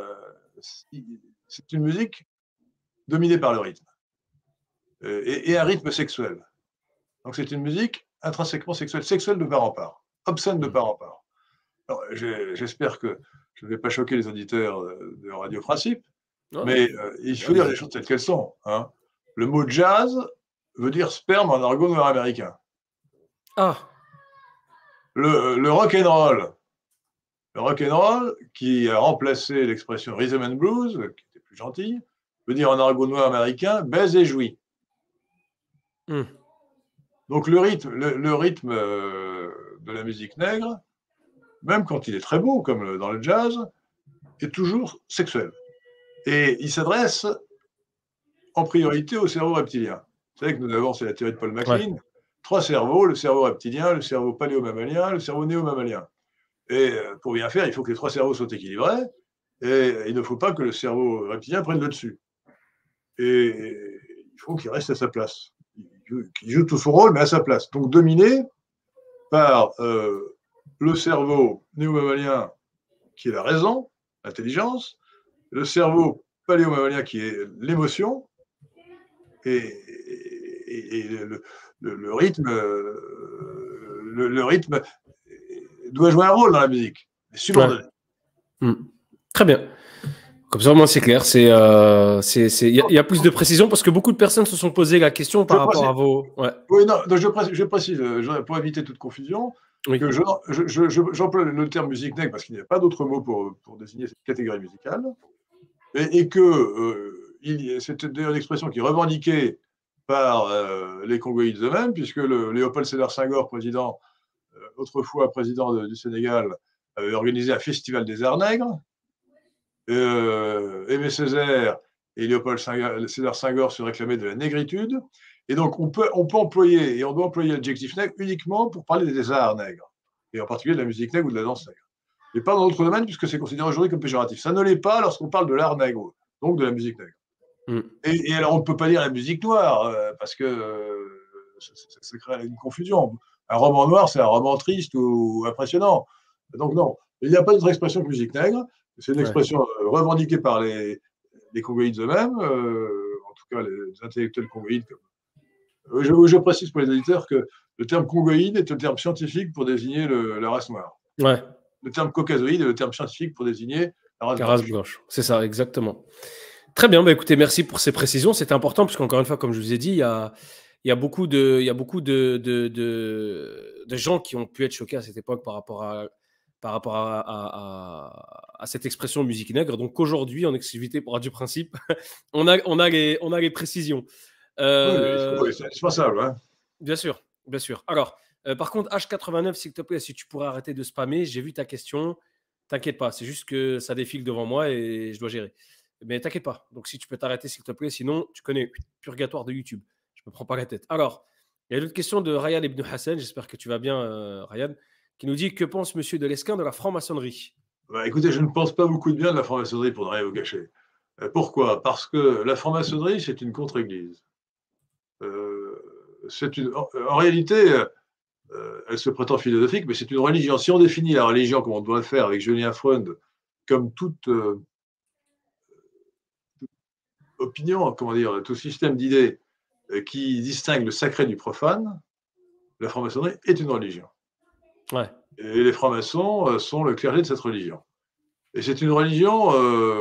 c'est une musique dominée par le rythme et un rythme sexuel. Donc c'est une musique intrinsèquement sexuelle de part en part, obscène de part en part. Alors, j'espère que je ne vais pas choquer les auditeurs de Radio Principe, Ouais, mais il faut dire les allez-y. choses telles qu'elles sont. Hein. Le mot jazz veut dire sperme en argot nord-américain. Ah, Le rock'n'roll qui a remplacé l'expression rhythm and blues, qui était plus gentil, veut dire en argot nord-américain baise et jouit. hmm, Donc le rythme de la musique nègre, même quand il est très beau, comme dans le jazz, est toujours sexuel. Et il s'adresse en priorité au cerveau reptilien. Vous savez que nous avons, c'est la théorie de Paul ouais. MacLean, 3 cerveaux, le cerveau reptilien, le cerveau paléomammalien, le cerveau néomammalien. Et pour bien faire, il faut que les 3 cerveaux soient équilibrés, et il ne faut pas que le cerveau reptilien prenne le dessus. Et il faut qu'il reste à sa place. Qu'il joue tout son rôle, mais à sa place. Donc dominé par le cerveau néomammalien, qui est la raison, l'intelligence, le cerveau paléomammalien, qui est l'émotion, et le rythme, le rythme doit jouer un rôle dans la musique, mais subordonné. Ouais. Hmm. Très bien. Comme ça, au moins, c'est clair. Il y a plus de précision parce que beaucoup de personnes se sont posé la question par rapport à vos. Ouais. Oui, non, je précise pour éviter toute confusion, Oui. que j'emploie le terme musique nègre parce qu'il n'y a pas d'autre mot pour désigner cette catégorie musicale, et que c'était d'ailleurs une expression qui est revendiquée par les Congoïdes eux-mêmes, puisque Léopold Sédar Senghor, autrefois président du Sénégal, avait organisé un festival des arts nègres. Aimé Césaire et Léopold Sédar Senghor se réclamaient de la négritude. Et donc, on peut employer, et on doit employer l'adjectif nègre uniquement pour parler des arts nègres, et en particulier de la musique nègre ou de la danse nègre. Et pas dans d'autres domaines, puisque c'est considéré aujourd'hui comme péjoratif. Ça ne l'est pas lorsqu'on parle de l'art nègre, donc de la musique nègre. Mm. Et alors, on ne peut pas dire la musique noire, parce que ça crée une confusion. Un roman noir, c'est un roman triste ou impressionnant. Donc, non. Il n'y a pas d'autre expression que musique nègre. C'est une expression revendiquée par les Congoïdes eux-mêmes, en tout cas les intellectuels congoïdes. Je précise pour les auditeurs que le terme congoïde est le terme scientifique pour désigner la race noire. Ouais. Le terme caucasoïde est le terme scientifique pour désigner la race La blanche. race blanche. C'est ça, exactement. Très bien. Bah, écoutez, merci pour ces précisions. C'est important parce qu'encore une fois, comme je vous ai dit, il y a beaucoup de gens qui ont pu être choqués à cette époque par rapport à cette expression musique nègre. Donc aujourd'hui, en exclusivité pour Radio Principe, on a les précisions. Oui, c'est indispensable. Hein. Bien sûr, bien sûr. Alors, par contre, H89, s'il te plaît, si tu pourrais arrêter de spammer, j'ai vu ta question. T'inquiète pas, c'est juste que ça défile devant moi et je dois gérer. Mais t'inquiète pas. Donc, si tu peux t'arrêter, s'il te plaît. Sinon, tu connais purgatoire de YouTube. Je me prends pas la tête. Alors, il y a une autre question de Ryan Ibn Hassan. J'espère que tu vas bien, Ryan, qui nous dit: que pense Monsieur de Lesquen de la franc-maçonnerie? Bah, écoutez, je ne pense pas beaucoup de bien de la franc-maçonnerie, pour ne rien vous cacher. Pourquoi? Parce que la franc-maçonnerie, c'est une contre-église. En réalité, elle se prétend philosophique, mais c'est une religion. Si on définit la religion comme on doit le faire avec Julien Freund, comme toute opinion, comment dire, tout système d'idées qui distingue le sacré du profane, la franc-maçonnerie est une religion. Ouais. Et les francs-maçons sont le clergé de cette religion. Et c'est une religion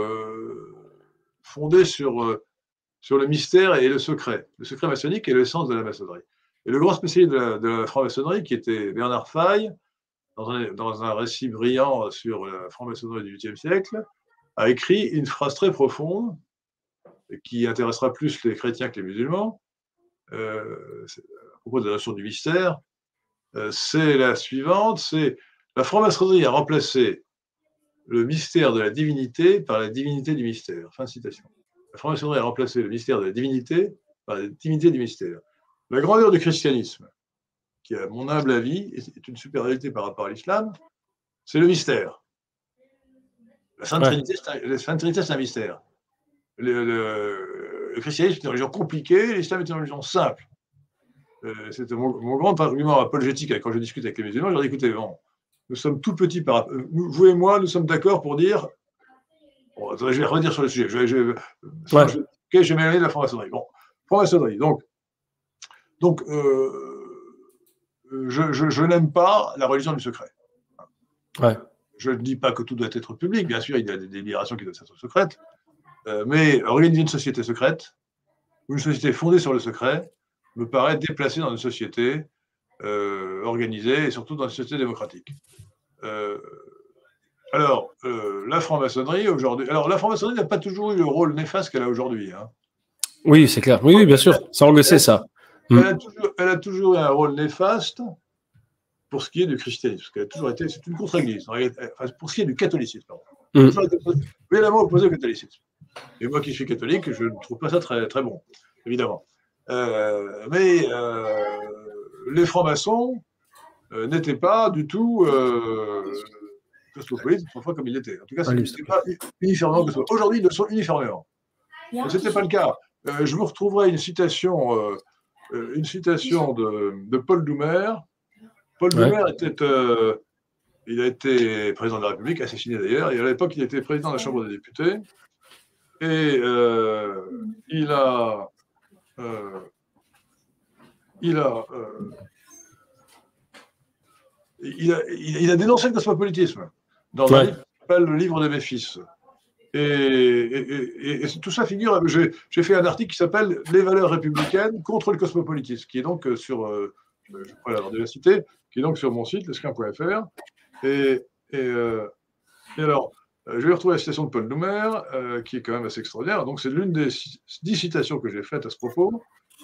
fondée sur le mystère et le secret maçonnique est l'essence de la maçonnerie. Et le grand spécialiste de la franc-maçonnerie, qui était Bernard Faye, dans un récit brillant sur la franc-maçonnerie du XVIIIe siècle, a écrit une phrase très profonde qui intéressera plus les chrétiens que les musulmans, à propos de la notion du mystère. C'est la suivante, c'est la franc-maçonnerie a remplacé le mystère de la divinité par la divinité du mystère. Fin de citation. La franc-maçonnerie a remplacé le mystère de la divinité par la divinité du mystère. La grandeur du christianisme, qui, à mon humble avis, est une supériorité par rapport à l'islam, c'est le mystère. La Sainte Trinité, c'est un mystère. Le christianisme est une religion compliquée, l'islam est une religion simple. C'était mon grand argument apologétique quand je discute avec les musulmans. Je leur dis: écoutez, bon, nous sommes tout petits, vous et moi, nous sommes d'accord pour dire. Bon, je vais redire sur le sujet. Je vais mêler de la franc-maçonnerie. Bon, franc-maçonnerie. Donc je n'aime pas la religion du secret. Ouais. Je ne dis pas que tout doit être public. Bien sûr, il y a des délibérations qui doivent être secrètes. Mais organiser une société secrète, ou une société fondée sur le secret, me paraît déplacé dans une société organisée et surtout dans une société démocratique. La franc-maçonnerie aujourd'hui. Alors, la franc-maçonnerie n'a pas toujours eu le rôle néfaste qu'elle a aujourd'hui. Hein. Oui, c'est clair. Oui, bien sûr. Ça, on le sait, ça. Elle a toujours eu un rôle néfaste pour ce qui est du christianisme. Parce qu'elle a toujours été. C'est une contre-église. Enfin, pour ce qui est du catholicisme. Violemment opposé au catholicisme. Et moi qui suis catholique, je ne trouve pas ça très, très bon, évidemment. Mais les francs-maçons n'étaient pas du tout cosmopolites, parfois comme il l'était. En tout cas, ce n'était pas uniformément cosmopolite. Aujourd'hui, ils le sont uniformément. Mais ce n'était pas le cas. Je vous retrouverai une citation de Paul Doumer. Paul Doumer il a été président de la République, assassiné d'ailleurs, et à l'époque, il était président de la Chambre des députés. Et il a dénoncé le cosmopolitisme dans un livre qui s'appelle Le livre de mes fils. Et tout ça figure. J'ai fait un article qui s'appelle Les valeurs républicaines contre le cosmopolitisme, qui est donc sur, je pourrais l'avoir déjà cité, qui est donc sur mon site, lesquin.fr. Et alors, je vais retrouver la citation de Paul Doumer, qui est quand même assez extraordinaire. Donc, c'est l'une des 10 citations que j'ai faites à ce propos.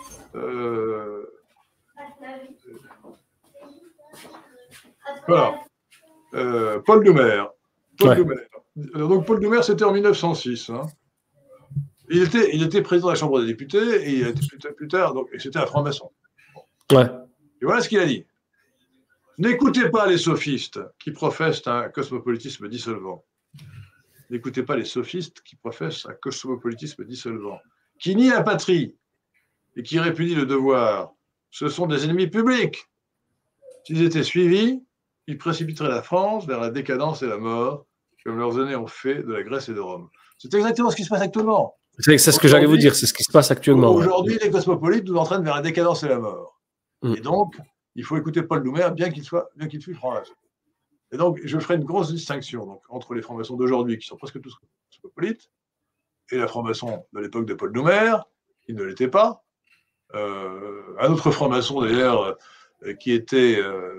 Voilà. Paul Doumer. Donc, Paul Doumer, c'était en 1906. Hein. Il était président de la Chambre des députés et il a été plus tard, et c'était un franc-maçon. Ouais. Et voilà ce qu'il a dit. N'écoutez pas les sophistes qui professent un cosmopolitisme dissolvant. N'écoutez pas les sophistes qui professent un cosmopolitisme dissolvant, qui nie la patrie et qui répudient le devoir. Ce sont des ennemis publics. S'ils étaient suivis, ils précipiteraient la France vers la décadence et la mort, comme leurs aînés ont fait de la Grèce et de Rome. C'est exactement ce qui se passe actuellement. C'est ce que j'allais vous dire, c'est ce qui se passe actuellement. Aujourd'hui, les cosmopolites nous entraînent vers la décadence et la mort. Et donc, il faut écouter Paul Doumer, bien qu'il fût franc-maçon. Et donc, je ferai une grosse distinction donc, entre les francs-maçons d'aujourd'hui, qui sont presque tous cosmopolites, et la franc-maçon de l'époque de Paul Doumer, qui ne l'était pas. Un autre franc-maçon, d'ailleurs, qui était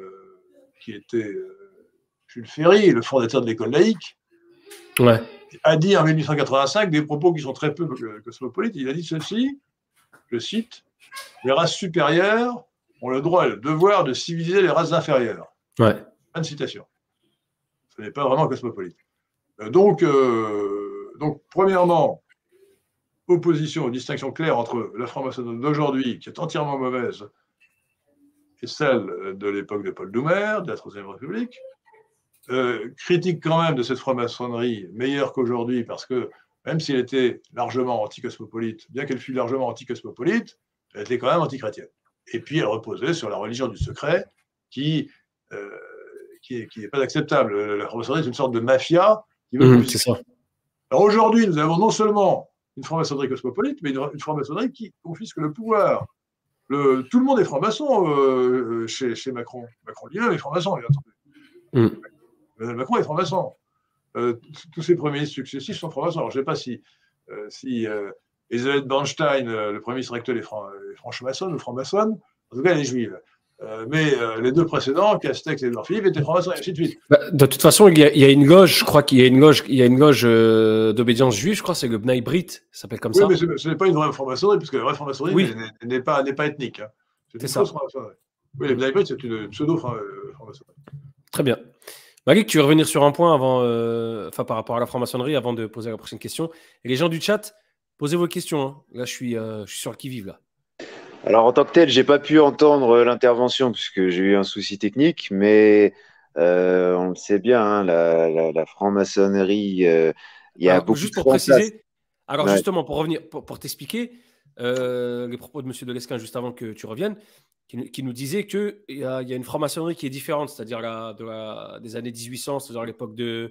Jules Ferry, le fondateur de l'école laïque, a dit en 1885 des propos qui sont très peu cosmopolites. Il a dit ceci, je cite, « Les races supérieures ont le droit et le devoir de civiliser les races inférieures. » Fin de citation. Ce n'est pas vraiment cosmopolite. Donc, premièrement, opposition, distinction claire entre la franc-maçonnerie d'aujourd'hui, qui est entièrement mauvaise, et celle de l'époque de Paul Doumer, de la Troisième République, critique quand même de cette franc-maçonnerie meilleure qu'aujourd'hui, parce que même si elle était largement anticosmopolite, bien qu'elle fût largement anticosmopolite, elle était quand même antichrétienne. Et puis elle reposait sur la religion du secret, qui n'est pas acceptable. La franc-maçonnerie est une sorte de mafia qui veut c'est ça. Alors aujourd'hui, nous avons non seulement une franc-maçonnerie cosmopolite, mais une franc-maçonnerie qui confisque le pouvoir. Tout le monde est franc-maçon chez Macron. Macron lui-même est franc-maçon, bien entendu. Macron est franc-maçon. Tous ses premiers ministres successifs sont francs-maçons. Alors je ne sais pas si Elisabeth Bornstein, le premier ministre actuel, est franc-maçonne ou franc-maçonne. En tout cas, elle est juive. Mais les deux précédents, Castex et Édouard Philippe, étaient francs-maçons, et ainsi de suite. De toute façon, il y a une loge, je crois qu'il y a une loge d'obédience juive, je crois, c'est le Bnei Brit, ça s'appelle comme ça. Oui, mais ce n'est pas une vraie franc-maçonnerie, puisque la vraie franc-maçonnerie n'est pas ethnique. Hein. C'est une fausse franc-maçonnerie. Oui, le Bnei Brit, c'est une pseudo-franc-maçonnerie. Très bien. Malik, tu veux revenir sur un point avant, par rapport à la franc-maçonnerie, avant de poser la prochaine question. Et les gens du chat, posez vos questions. Hein. Là, je suis sur le qui-vive, là. Alors, en tant que tel, j'ai pas pu entendre l'intervention puisque j'ai eu un souci technique, mais on le sait bien, hein, la franc-maçonnerie, il y a beaucoup juste de pour préciser, ouais. Justement, pour revenir, pour t'expliquer les propos de M. Delescun juste avant que tu reviennes, qui nous disait qu'il y a une franc-maçonnerie qui est différente, c'est-à-dire des années 1800, c'est-à-dire à l'époque de...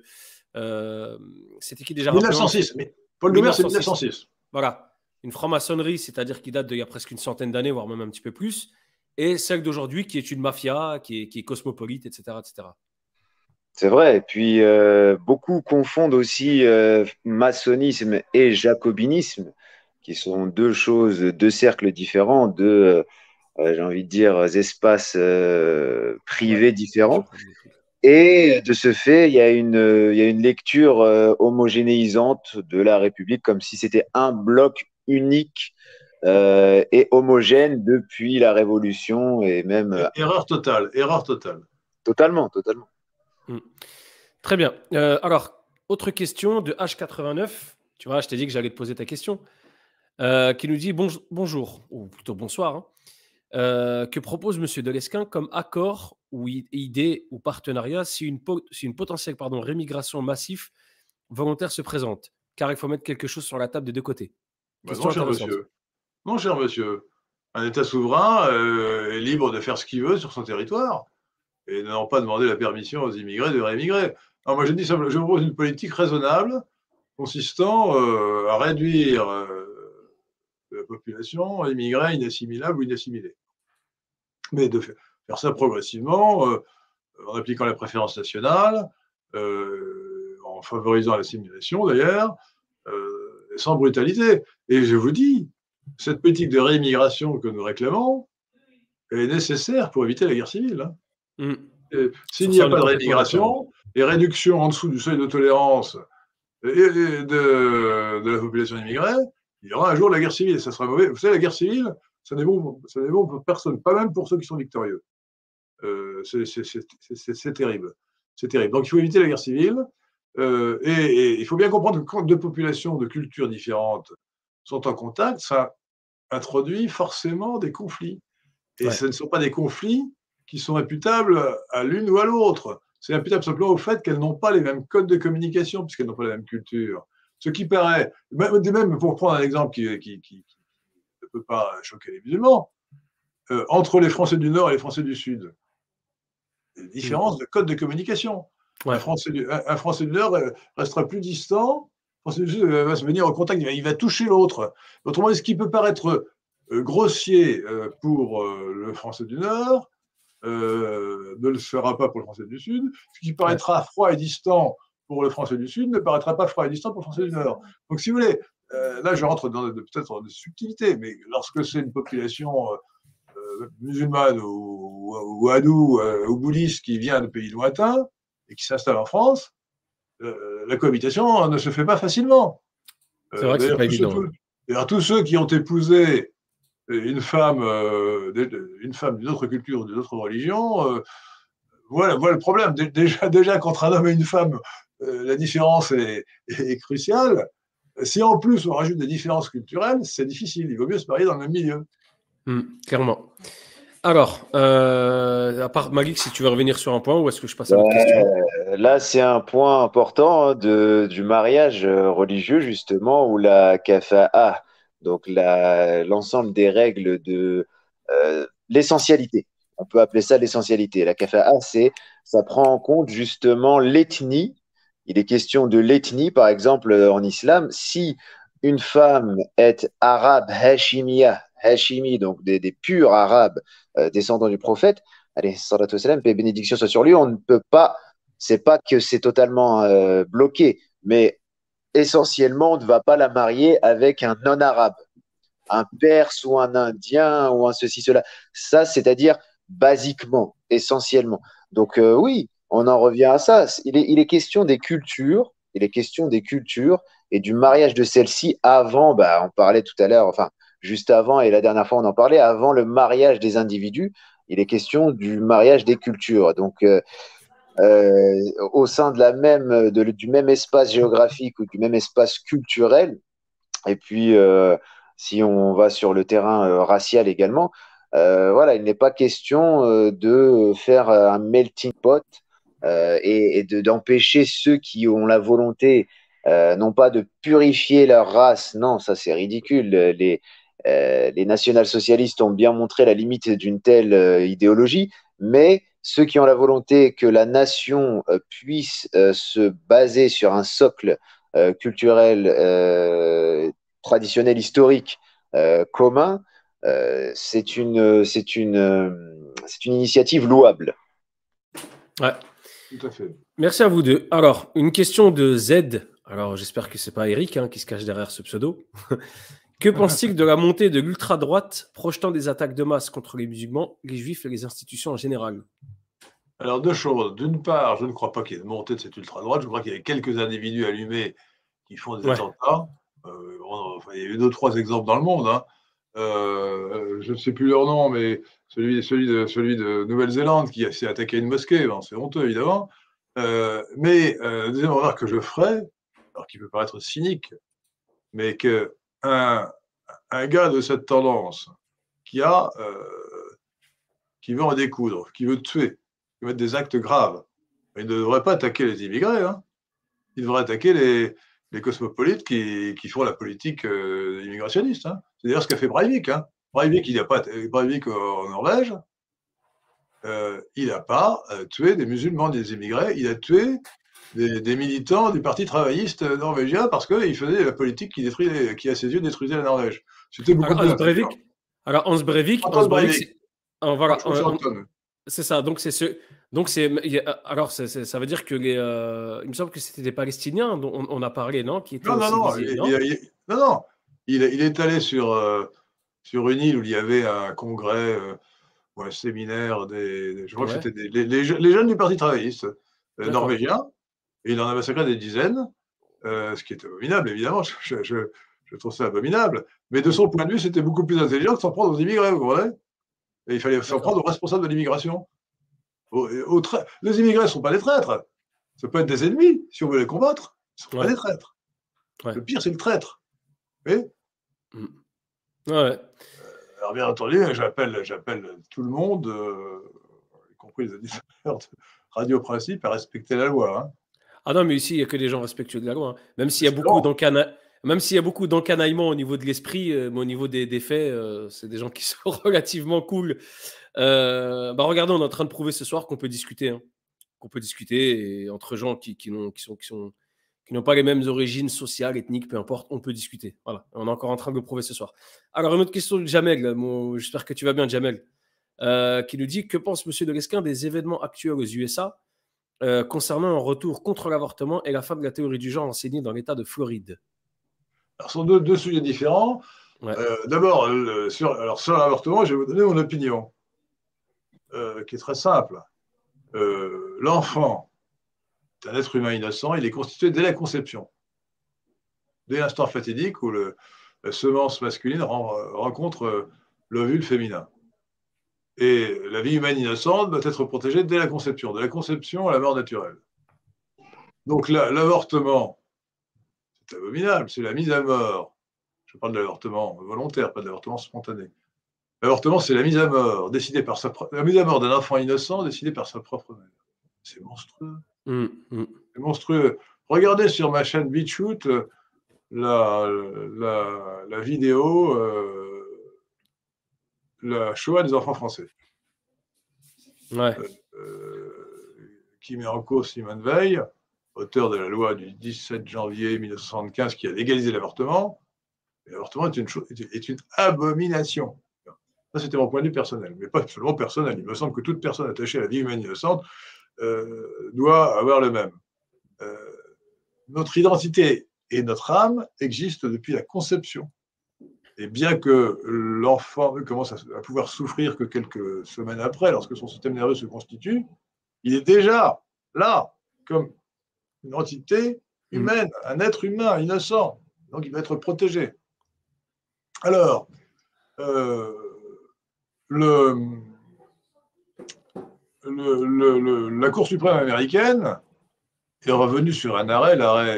c'était qui déjà 1906, mais Paul Doumer, c'est 1906. Voilà. Une franc-maçonnerie, c'est-à-dire qui date d'il y a presque une centaine d'années, voire même un petit peu plus, et celle d'aujourd'hui qui est une mafia, qui est cosmopolite, etc. etc. C'est vrai. Et puis, beaucoup confondent aussi maçonnisme et jacobinisme, qui sont deux choses, deux cercles différents, j'ai envie de dire, espaces privés différents. Et de ce fait, il y a une lecture homogénéisante de la République, comme si c'était un bloc unique et homogène depuis la Révolution et même... Erreur totale. Totalement. Très bien. Alors, autre question de H89. Tu vois, je t'ai dit que j'allais te poser ta question. Qui nous dit bonjour, ou plutôt bonsoir. Hein. Que propose M. Delescun comme accord ou idée ou partenariat si une potentielle rémigration massive volontaire se présente? Car il faut mettre quelque chose sur la table des deux côtés. Non, cher monsieur. Un État souverain est libre de faire ce qu'il veut sur son territoire et de n'en pas demander la permission aux immigrés de réémigrer. Non, moi, je propose une politique raisonnable consistant à réduire la population immigrée inassimilable ou inassimilée. Mais de faire ça progressivement, en appliquant la préférence nationale, en favorisant l'assimilation d'ailleurs, sans brutalité. Et je vous dis, cette politique de réimmigration que nous réclamons est nécessaire pour éviter la guerre civile. Hein. S'il n'y a pas de réimmigration, les réductions en dessous du seuil de tolérance de la population immigrée, il y aura un jour la guerre civile. Ça sera mauvais. Vous savez, la guerre civile, ça n'est bon pour personne, pas même pour ceux qui sont victorieux. C'est terrible. C'est terrible. Donc il faut éviter la guerre civile. Et il faut bien comprendre que quand deux populations de cultures différentes sont en contact, ça introduit forcément des conflits. Et ce ne sont pas des conflits qui sont imputables à l'une ou à l'autre. C'est imputable simplement au fait qu'elles n'ont pas les mêmes codes de communication, puisqu'elles n'ont pas la même culture. Ce qui paraît, même pour prendre un exemple qui ne peut pas choquer les musulmans, entre les Français du Nord et les Français du Sud, des différences de code de communication. Un Français du Nord restera plus distant, le Français du Sud va se venir au contact, il va toucher l'autre. Autrement dit, ce qui peut paraître grossier pour le Français du Nord ne le sera pas pour le Français du Sud. Ce qui paraîtra froid et distant pour le Français du Sud ne paraîtra pas froid et distant pour le Français du Nord. Donc, si vous voulez, là, je rentre peut-être dans des subtilités, mais lorsque c'est une population musulmane ou hadoue ou bouddhiste qui vient de pays lointains et qui s'installe en France, la cohabitation ne se fait pas facilement. C'est vrai que c'est pas évident. D'ailleurs, tous ceux qui ont épousé une femme d'une autre culture ou d'une autre religion, voilà le problème. Déjà qu'entre un homme et une femme, la différence est cruciale. Si en plus on rajoute des différences culturelles, c'est difficile. Il vaut mieux se marier dans le même milieu. Clairement. Alors, à part Malik, si tu veux revenir sur un point, ou est-ce que je passe à l'autre question? Là, c'est un point important hein, du mariage religieux, justement, où la kafa'a, donc l'ensemble des règles de l'essentialité, on peut appeler ça l'essentialité. La kafa'a, ça prend en compte justement l'ethnie. Il est question de l'ethnie, par exemple, en islam. Si une femme est arabe, hashimi, donc des purs arabes descendants du prophète, allez, salatu wassalam, paix et bénédiction soit sur lui, on ne peut pas, c'est pas que c'est totalement bloqué, mais essentiellement, on ne va pas la marier avec un non-arabe, un perse ou un indien ou un ceci, cela. Ça, c'est-à-dire basiquement, essentiellement. Donc oui, on en revient à ça. Il est question des cultures, il est question des cultures et du mariage de celles-ci avant, bah, on parlait tout à l'heure, enfin, juste avant, et la dernière fois on en parlait, avant le mariage des individus, il est question du mariage des cultures. Donc, au sein du même espace géographique ou du même espace culturel, et puis si on va sur le terrain racial également, voilà, il n'est pas question de faire un melting pot d'empêcher ceux qui ont la volonté, non pas de purifier leur race, non, ça c'est ridicule. Les national-socialistes ont bien montré la limite d'une telle idéologie, mais ceux qui ont la volonté que la nation puisse se baser sur un socle culturel, traditionnel, historique commun, c'est une initiative louable. Ouais. Tout à fait. Merci à vous deux. Alors, une question de Z. Alors, j'espère que c'est pas Eric qui se cache derrière ce pseudo. Que pense-t-il de la montée de l'ultra-droite projetant des attaques de masse contre les musulmans, les juifs et les institutions en général? Alors, deux choses. D'une part, je ne crois pas qu'il y ait une montée de cette ultra-droite. Je crois qu'il y a quelques individus allumés qui font des attentats. Enfin, il y a eu 2-3 exemples dans le monde. Hein. Je ne sais plus leur nom, mais celui de Nouvelle-Zélande qui s'est attaqué à une mosquée, bon, c'est honteux évidemment. Mais la deuxième remarque que je ferai, alors qui peut paraître cynique, mais qu'un gars de cette tendance qui veut en découdre, qui veut tuer, qui veut mettre des actes graves, il ne devrait pas attaquer les immigrés. Hein. Il devrait attaquer les cosmopolites qui font la politique immigrationniste. Hein. C'est d'ailleurs ce qu'a fait Breivik. Hein. Breivik en Norvège, il n'a pas tué des musulmans, des immigrés, il a tué des militants du Parti travailliste norvégien parce qu'il faisait la politique qui, à ses yeux, détruisait la Norvège. C'était beaucoup plus intelligent. Alors, Hans Breivik, voilà, c'est ça. Donc, alors, ça veut dire que il me semble que c'était des Palestiniens dont on a parlé, non? Qui étaient non. Il est allé sur une île où il y avait un congrès ou un séminaire je crois que c'était les jeunes du Parti travailliste norvégien, et il en a massacré des dizaines, ce qui est abominable, évidemment. Je trouve ça abominable. Mais de son point de vue, c'était beaucoup plus intelligent que s'en prendre aux immigrés, vous comprenez? Et il fallait s'en prendre aux responsables de l'immigration. Les immigrés ne sont pas des traîtres. Ça peut être des ennemis, si on veut les combattre. Ce ne sont pas des traîtres. Le pire, c'est le traître. Vous voyez? Alors, bien entendu, j'appelle tout le monde, y compris les auditeurs de Radio Principe, à respecter la loi. Hein. Ah non, mais ici, il n'y a que des gens respectueux de la loi. Hein. Même s'il y a beaucoup d'encanaillement au niveau de l'esprit, mais au niveau des faits, c'est des gens qui sont relativement cool. Regardez, on est en train de prouver ce soir qu'on peut discuter. Hein. Qu'on peut discuter et entre gens qui n'ont pas les mêmes origines sociales, ethniques, peu importe, on peut discuter. Voilà, on est encore en train de le prouver ce soir. Alors, une autre question de Jamel, j'espère que tu vas bien, Jamel, qui nous dit: que pense M. de Lesquen des événements actuels aux USA concernant un retour contre l'avortement et la fin de la théorie du genre enseignée dans l'État de Floride? Alors, ce sont deux sujets différents. Ouais. D'abord, sur l'avortement, je vais vous donner mon opinion, qui est très simple. L'enfant est un être humain innocent, il est constitué dès la conception, dès l'instant fatidique où la semence masculine rencontre l'ovule féminin. Et la vie humaine innocente doit être protégée dès la conception, de la conception à la mort naturelle. Donc l'avortement, c'est abominable, c'est la mise à mort. Je parle de l'avortement volontaire, pas de l'avortement spontané. L'avortement, c'est la mise à mort, la mise à mort d'un enfant innocent décidée par sa propre mère. C'est monstrueux. C'est monstrueux. Regardez sur ma chaîne BitChute la vidéo la Shoah des enfants français. Ouais. Qui met en cause Simone Veil, auteur de la loi du 17 janvier 1975 qui a légalisé l'avortement. L'avortement est une abomination. Ça, c'était mon point de vue personnel, mais pas seulement personnel. Il me semble que toute personne attachée à la vie humaine innocente doit avoir le même. Notre identité et notre âme existent depuis la conception. Et bien que l'enfant commence à pouvoir souffrir que quelques semaines après, lorsque son système nerveux se constitue, il est déjà là, comme une entité humaine, un être humain, innocent. Donc il doit être protégé. Alors, la Cour suprême américaine est revenue sur un arrêt, l'arrêt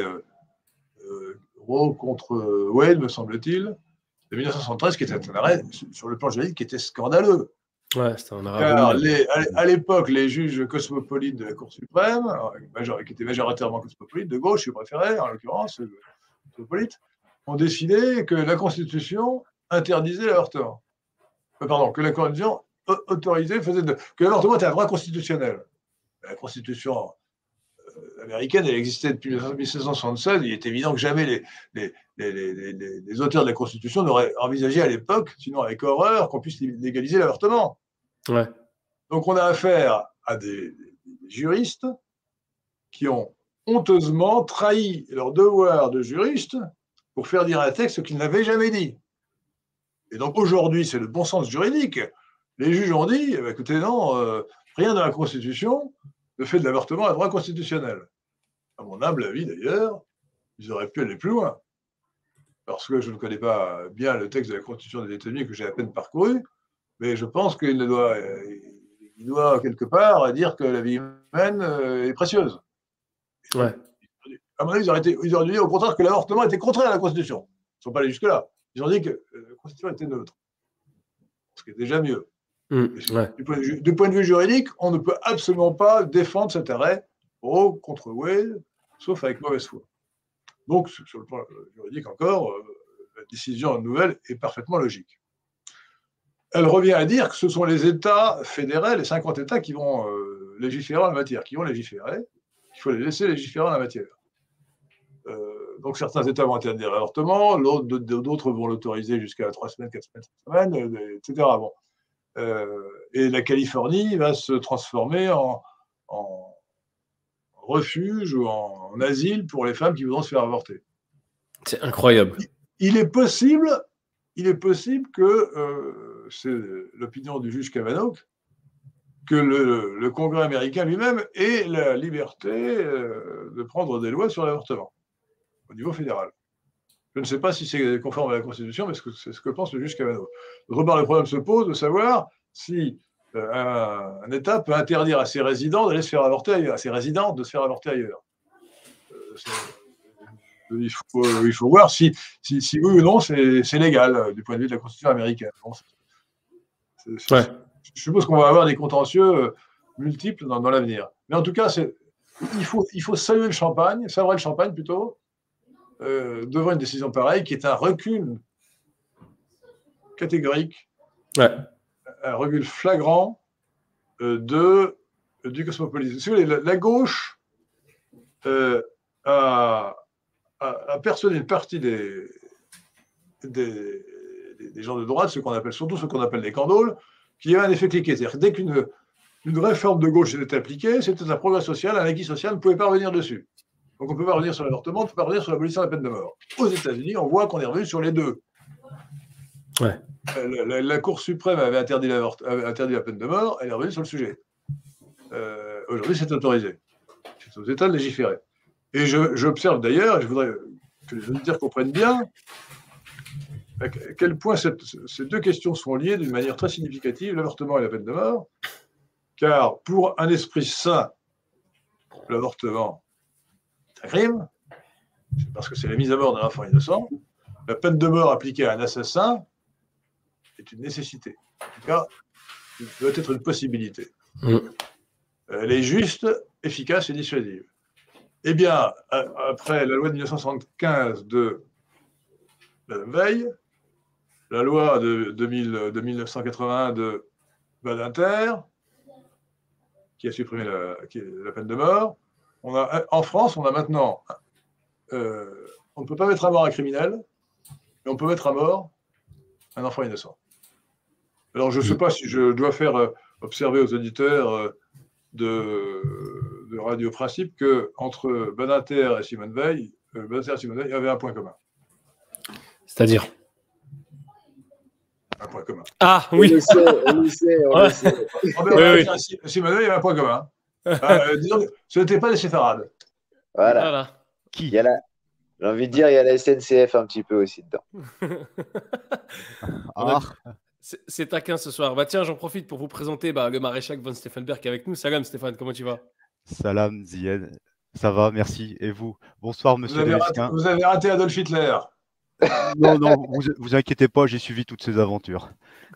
Roe contre Wade, me semble-t-il, de 1973, qui était un arrêt sur le plan juridique qui était scandaleux. Ouais, c'était un arrêt. Car à l'époque, les juges cosmopolites de la Cour suprême, qui étaient majoritairement cosmopolites, de gauche, je préférais, en l'occurrence, cosmopolites, ont décidé que la Constitution interdisait l'avortement. Pardon, que la Constitution autorisait, que l'avortement était un droit constitutionnel. La Constitution américaine, elle existait depuis 1776. Il est évident que jamais les auteurs de la Constitution n'auraient envisagé à l'époque, sinon avec horreur, qu'on puisse légaliser l'avortement. Ouais. Donc on a affaire à des juristes qui ont honteusement trahi leur devoir de juriste pour faire dire un texte qu'ils n'avaient jamais dit. Et donc aujourd'hui, c'est le bon sens juridique. Les juges ont dit, écoutez, non, rien dans la Constitution ne fait de l'avortement un droit constitutionnel. À mon humble avis, d'ailleurs, ils auraient pu aller plus loin. Parce que je ne connais pas bien le texte de la Constitution des États-Unis que j'ai à peine parcouru, mais je pense qu'il doit quelque part dire que la vie humaine est précieuse. Ouais. À mon avis, ils auraient dit au contraire que l'avortement était contraire à la Constitution. Ils ne sont pas allés jusque-là. Ils ont dit que la Constitution était neutre. Ce qui est déjà mieux. Ouais. Du point de vue juridique, on ne peut absolument pas défendre cet arrêt Roe contre Wade, sauf avec mauvaise foi. Donc, sur le plan juridique encore, la décision nouvelle est parfaitement logique. Elle revient à dire que ce sont les États fédérés, les 50 États qui vont légiférer en la matière, qui vont légiférer, qu'il faut les laisser légiférer en la matière. Donc certains États vont interdire l'avortement, d'autres vont l'autoriser jusqu'à 3 semaines, 4 semaines, 5 semaines, etc. Bon. Et la Californie va se transformer en refuge ou en asile pour les femmes qui voudront se faire avorter. C'est incroyable. Il est possible que, c'est l'opinion du juge Kavanaugh, que le Congrès américain lui-même ait la liberté de prendre des lois sur l'avortement au niveau fédéral. Je ne sais pas si c'est conforme à la Constitution, mais c'est ce que pense le juge Kavanaugh. D'autre part, le problème se pose de savoir si un État peut interdire à ses résidents d'aller se faire avorter ailleurs, à ses résidents de se faire avorter ailleurs. Il faut voir si oui ou non c'est légal du point de vue de la Constitution américaine. Bon, je suppose qu'on va avoir des contentieux multiples dans l'avenir. Mais en tout cas, il faut saluer le champagne, savourer le champagne plutôt, devant une décision pareille qui est un recul catégorique, un recul flagrant du cosmopolitisme. Si vous voulez, la gauche a persuadé une partie des gens de droite, surtout ceux qu'on appelle les candoles, qui avait un effet cliquet. C'est-à-dire que dès qu'une réforme de gauche était appliquée, c'était un progrès social, un acquis social, on ne pouvait pas revenir dessus. Donc on ne peut pas revenir sur l'avortement, on ne peut pas revenir sur l'abolition de la peine de mort. Aux États-Unis, on voit qu'on est revenu sur les deux. Ouais. La Cour suprême avait interdit la peine de mort, elle est revenue sur le sujet. Aujourd'hui, c'est autorisé. C'est aux États de légiférer. Et j'observe d'ailleurs, et je voudrais que les auditeurs comprennent bien, à quel point ces deux questions sont liées d'une manière très significative, l'avortement et la peine de mort, car pour un esprit sain, l'avortement est un crime, parce que c'est la mise à mort d'un enfant innocent, la peine de mort appliquée à un assassin est une nécessité. En tout cas, elle doit être une possibilité. Elle est juste, efficace et dissuasive. Eh bien, après la loi de 1975 de Madame Veil, la loi de 1981 de Badinter, qui a supprimé la peine de mort, en France, on a maintenant, on ne peut pas mettre à mort un criminel, mais on peut mettre à mort un enfant innocent. Alors, je ne sais pas si je dois faire observer aux auditeurs de Radio Principe qu'entre Badinter et Simone Veil, il y avait un point commun. C'est-à-dire un point commun. Ah oui. On le sait. Oui. Simone Veil, il y avait un point commun. Disons que ce n'était pas les séfarades. Voilà. Qui J'ai envie de dire, il y a la SNCF un petit peu aussi dedans. C'est taquin ce soir. Bah tiens, j'en profite pour vous présenter le maréchal von Steffenberg qui est avec nous. Salam Stéphane, comment tu vas? Salam Zied. Ça va, merci. Et vous? Bonsoir, monsieur Delesquin. Vous avez raté Adolf Hitler. Non, vous inquiétez pas, j'ai suivi toutes ces aventures.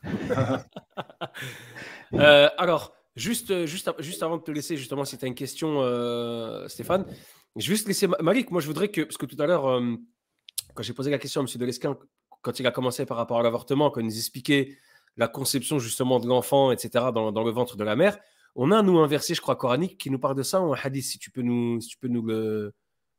Alors, juste avant de te laisser, justement, si tu as une question, Stéphane, je vais juste laisser Malik. Moi, je voudrais que, parce que tout à l'heure, quand j'ai posé la question à M. Delesquin, quand il a commencé par rapport à l'avortement, quand il nous expliquait la conception justement de l'enfant, etc., dans le ventre de la mère, on a, nous, un verset, je crois, coranique qui nous parle de ça, ou un hadith, si tu peux nous le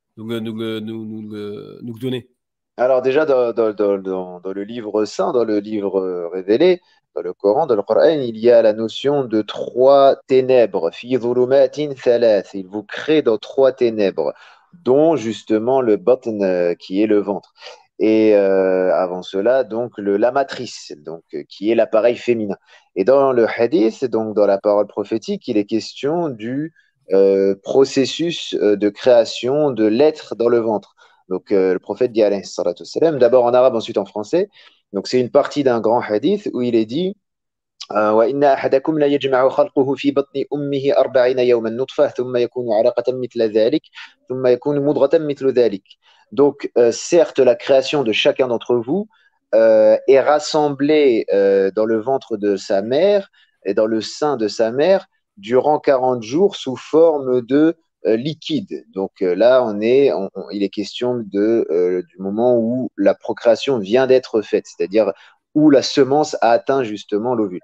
donner. Alors déjà, dans le livre saint, dans le livre révélé, dans le Coran, dans le Coran, il y a la notion de trois ténèbres. Fi dhulumatin thalath. Il vous crée dans trois ténèbres, dont justement le batn, qui est le ventre. Et avant cela, donc la matrice, donc qui est l'appareil féminin. Et dans le hadith, donc dans la parole prophétique, il est question du processus de création de l'être dans le ventre. Donc, le prophète dit alayhi salatu wassalam, d'abord en arabe, ensuite en français. Donc, c'est une partie d'un grand hadith où il est dit وَإِنَّ أَحَدَكُمْ لَا يَجْمَعُ خَلْقُهُ فِي بَطْنِ أُمِّهِ 40 يَوْمًا نُطْفَةً ثُمَّ يَكُونُ عَلَقَةً مِثْلَ ذَلِكَ ثُمَّ يَكُونُ مُضْغَةً مِثْلَ ذَلِكَ. Donc, certes, la création de chacun d'entre vous est rassemblée dans le ventre de sa mère et dans le sein de sa mère durant 40 jours sous forme de liquide. Donc là, il est question du moment où la procréation vient d'être faite, c'est-à-dire où la semence a atteint justement l'ovule.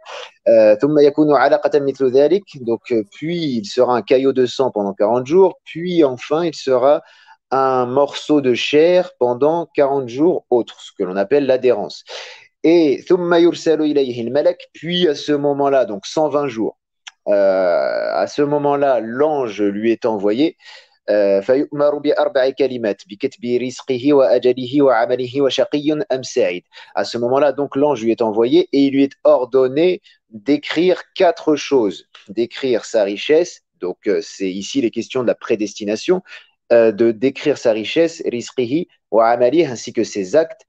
Donc, puis il sera un caillot de sang pendant 40 jours, puis enfin il sera un morceau de chair pendant 40 jours autres, ce que l'on appelle l'adhérence. Et puis à ce moment-là, donc 120 jours, à ce moment-là, l'ange lui est envoyé. À ce moment-là, donc l'ange lui est envoyé et il lui est ordonné d'écrire 4 choses. D'écrire sa richesse, donc c'est ici les questions de la prédestination, de décrire sa richesse, risqihi wa amalihi, ainsi que ses actes,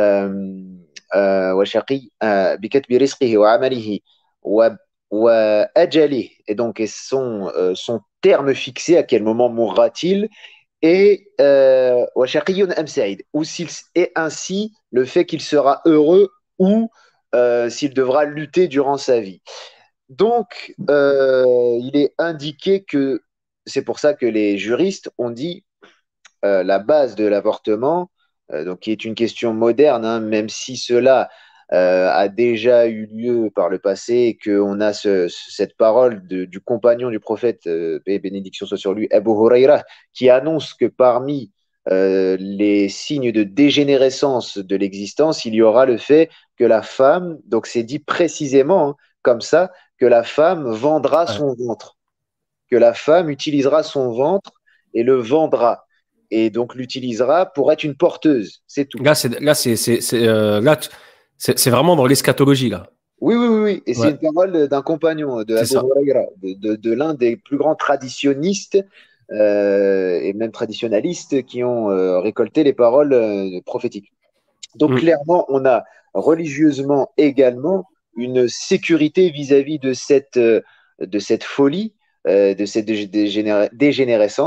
bikatbi risqihi wa amalihi wa ajali, et donc son terme fixé, à quel moment mourra-t-il, et ainsi le fait qu'il sera heureux ou s'il devra lutter durant sa vie. Donc, il est indiqué que c'est pour ça que les juristes ont dit la base de l'avortement, donc qui est une question moderne, hein, même si cela a déjà eu lieu par le passé et qu'on a cette parole du compagnon du prophète, paix et bénédiction soit sur lui, Abu Huraira, qui annonce que parmi les signes de dégénérescence de l'existence, il y aura le fait que la femme, donc c'est dit précisément comme ça, que la femme vendra son ventre, que la femme utilisera son ventre et le vendra. Et donc l'utilisera pour être une porteuse, c'est tout. Là, c'est vraiment dans l'eschatologie, là. Oui. Et c'est une parole d'un compagnon de Abu Huraira, de l'un des plus grands traditionnistes et même traditionalistes qui ont récolté les paroles prophétiques. Donc clairement, on a religieusement également une sécurité vis-à-vis de cette folie, de cette dégénérescence,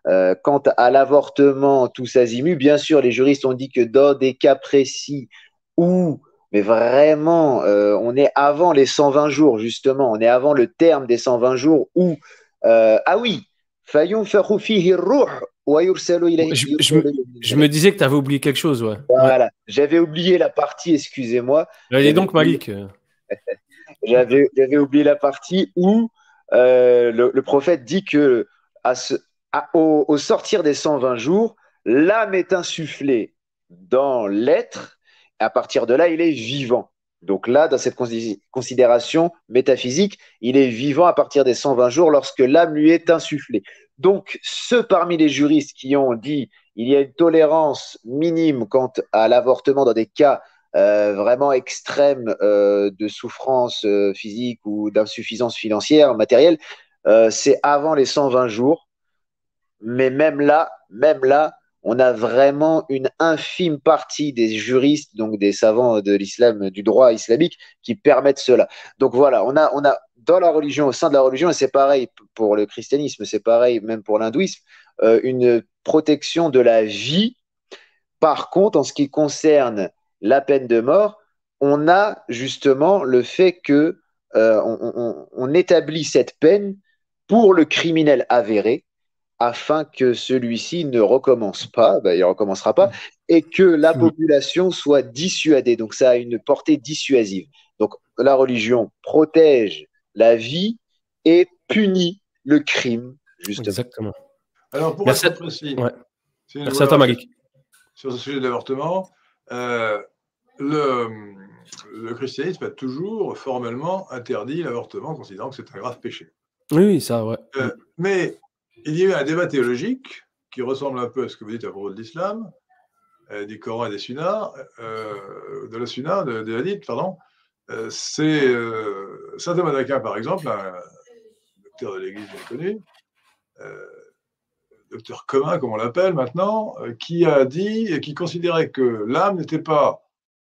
Quant à l'avortement, tous azimuts, bien sûr, les juristes ont dit que dans des cas précis où, mais vraiment, on est avant les 120 jours, justement, on est avant le terme des 120 jours où, ah oui, فَيُنْفَخُ فِيهِ الرُّوحُ وَيُرْسَلُ إِلَيْهِ Je me disais que tu avais oublié quelque chose, ouais. Voilà, j'avais oublié la partie, excusez-moi. Allez donc, Malik. J'avais oublié la partie où le prophète dit que au sortir des 120 jours, l'âme est insufflée dans l'être. À partir de là, il est vivant. Donc là, dans cette considération métaphysique, il est vivant à partir des 120 jours lorsque l'âme lui est insufflée. Donc, ceux parmi les juristes qui ont dit il y a une tolérance minime quant à l'avortement dans des cas vraiment extrême de souffrance physique ou d'insuffisance financière, matérielle, c'est avant les 120 jours. Mais même là, on a vraiment une infime partie des juristes, donc des savants de l'islam, du droit islamique, qui permettent cela. Donc voilà, on a dans la religion, au sein de la religion, et c'est pareil pour le christianisme, c'est pareil même pour l'hindouisme, une protection de la vie. Par contre, en ce qui concerne la peine de mort, on a justement le fait que on établit cette peine pour le criminel avéré afin que celui-ci ne recommence pas, il ne recommencera pas, et que la population soit dissuadée. Donc ça a une portée dissuasive. Donc la religion protège la vie et punit le crime, justement. Exactement. Alors pour être précis, ouais. Merci à toi, Malik. Sur ce sujet de l'avortement, le christianisme a toujours formellement interdit l'avortement, considérant que c'est un grave péché. Oui, ça, ouais. Mais il y a eu un débat théologique qui ressemble un peu à ce que vous dites à propos de l'islam, du Coran et des Sunnas, de la Sunna, des hadiths, pardon. C'est saint Thomas d'Aquin, par exemple, un docteur de l'Église bien connu, docteur commun, comme on l'appelle maintenant, qui a dit et qui considérait que l'âme n'était pas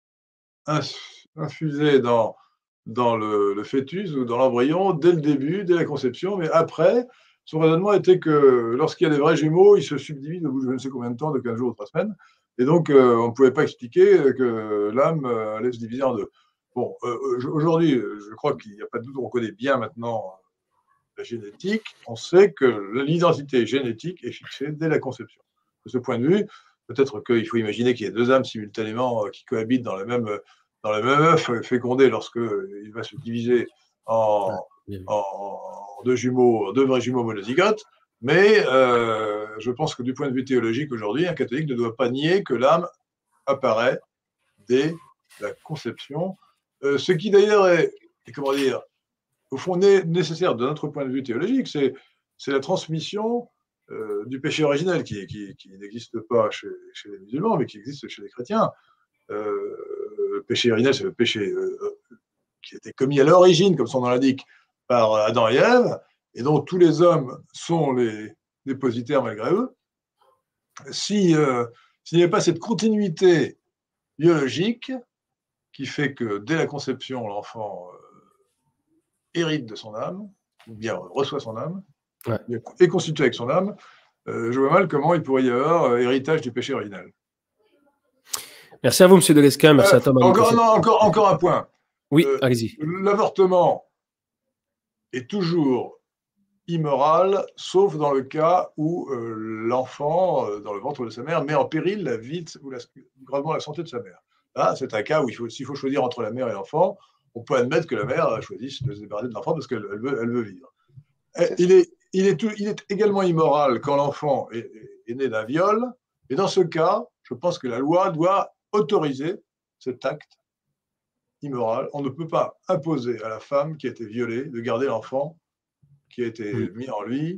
infusée dans le fœtus ou dans l'embryon dès le début, dès la conception, mais après, son raisonnement était que lorsqu'il y a des vrais jumeaux, ils se subdivisent au bout de je ne sais combien de temps, de 15 jours ou 3 semaines, et donc on ne pouvait pas expliquer que l'âme allait se diviser en deux. Bon, aujourd'hui, je crois qu'il n'y a pas de doute, on connaît bien maintenant la génétique, on sait que l'identité génétique est fixée dès la conception. De ce point de vue, peut-être qu'il faut imaginer qu'il y a deux âmes simultanément qui cohabitent dans le même œuf fécondé lorsqu'il va se diviser en deux vrais jumeaux monozygotes. Mais je pense que du point de vue théologique aujourd'hui, un catholique ne doit pas nier que l'âme apparaît dès la conception. Ce qui d'ailleurs est, comment dire, au fond, nécessaire de notre point de vue théologique, c'est la transmission du péché originel qui n'existe pas chez les musulmans, mais qui existe chez les chrétiens. Le péché originel, c'est le péché qui a été commis à l'origine, comme son nom l'indique, par Adam et Ève, et dont tous les hommes sont les dépositaires malgré eux. S'il n'y avait pas cette continuité biologique qui fait que dès la conception, l'enfant hérite de son âme, ou bien reçoit son âme, est constitué avec son âme, je vois mal comment il pourrait y avoir héritage du péché original. Merci à vous, M. Delesquin. Merci à Thomas. Encore un point. Oui, allez-y. L'avortement est toujours immoral, sauf dans le cas où l'enfant, dans le ventre de sa mère, met en péril la vie ou gravement la santé de sa mère. Là, c'est un cas où s'il faut choisir entre la mère et l'enfant, on peut admettre que la mère choisisse de se débarrasser de l'enfant parce qu'elle veut vivre. Il est également immoral quand l'enfant est né d'un viol, et dans ce cas, je pense que la loi doit autoriser cet acte immoral. On ne peut pas imposer à la femme qui a été violée de garder l'enfant qui a été mis en lui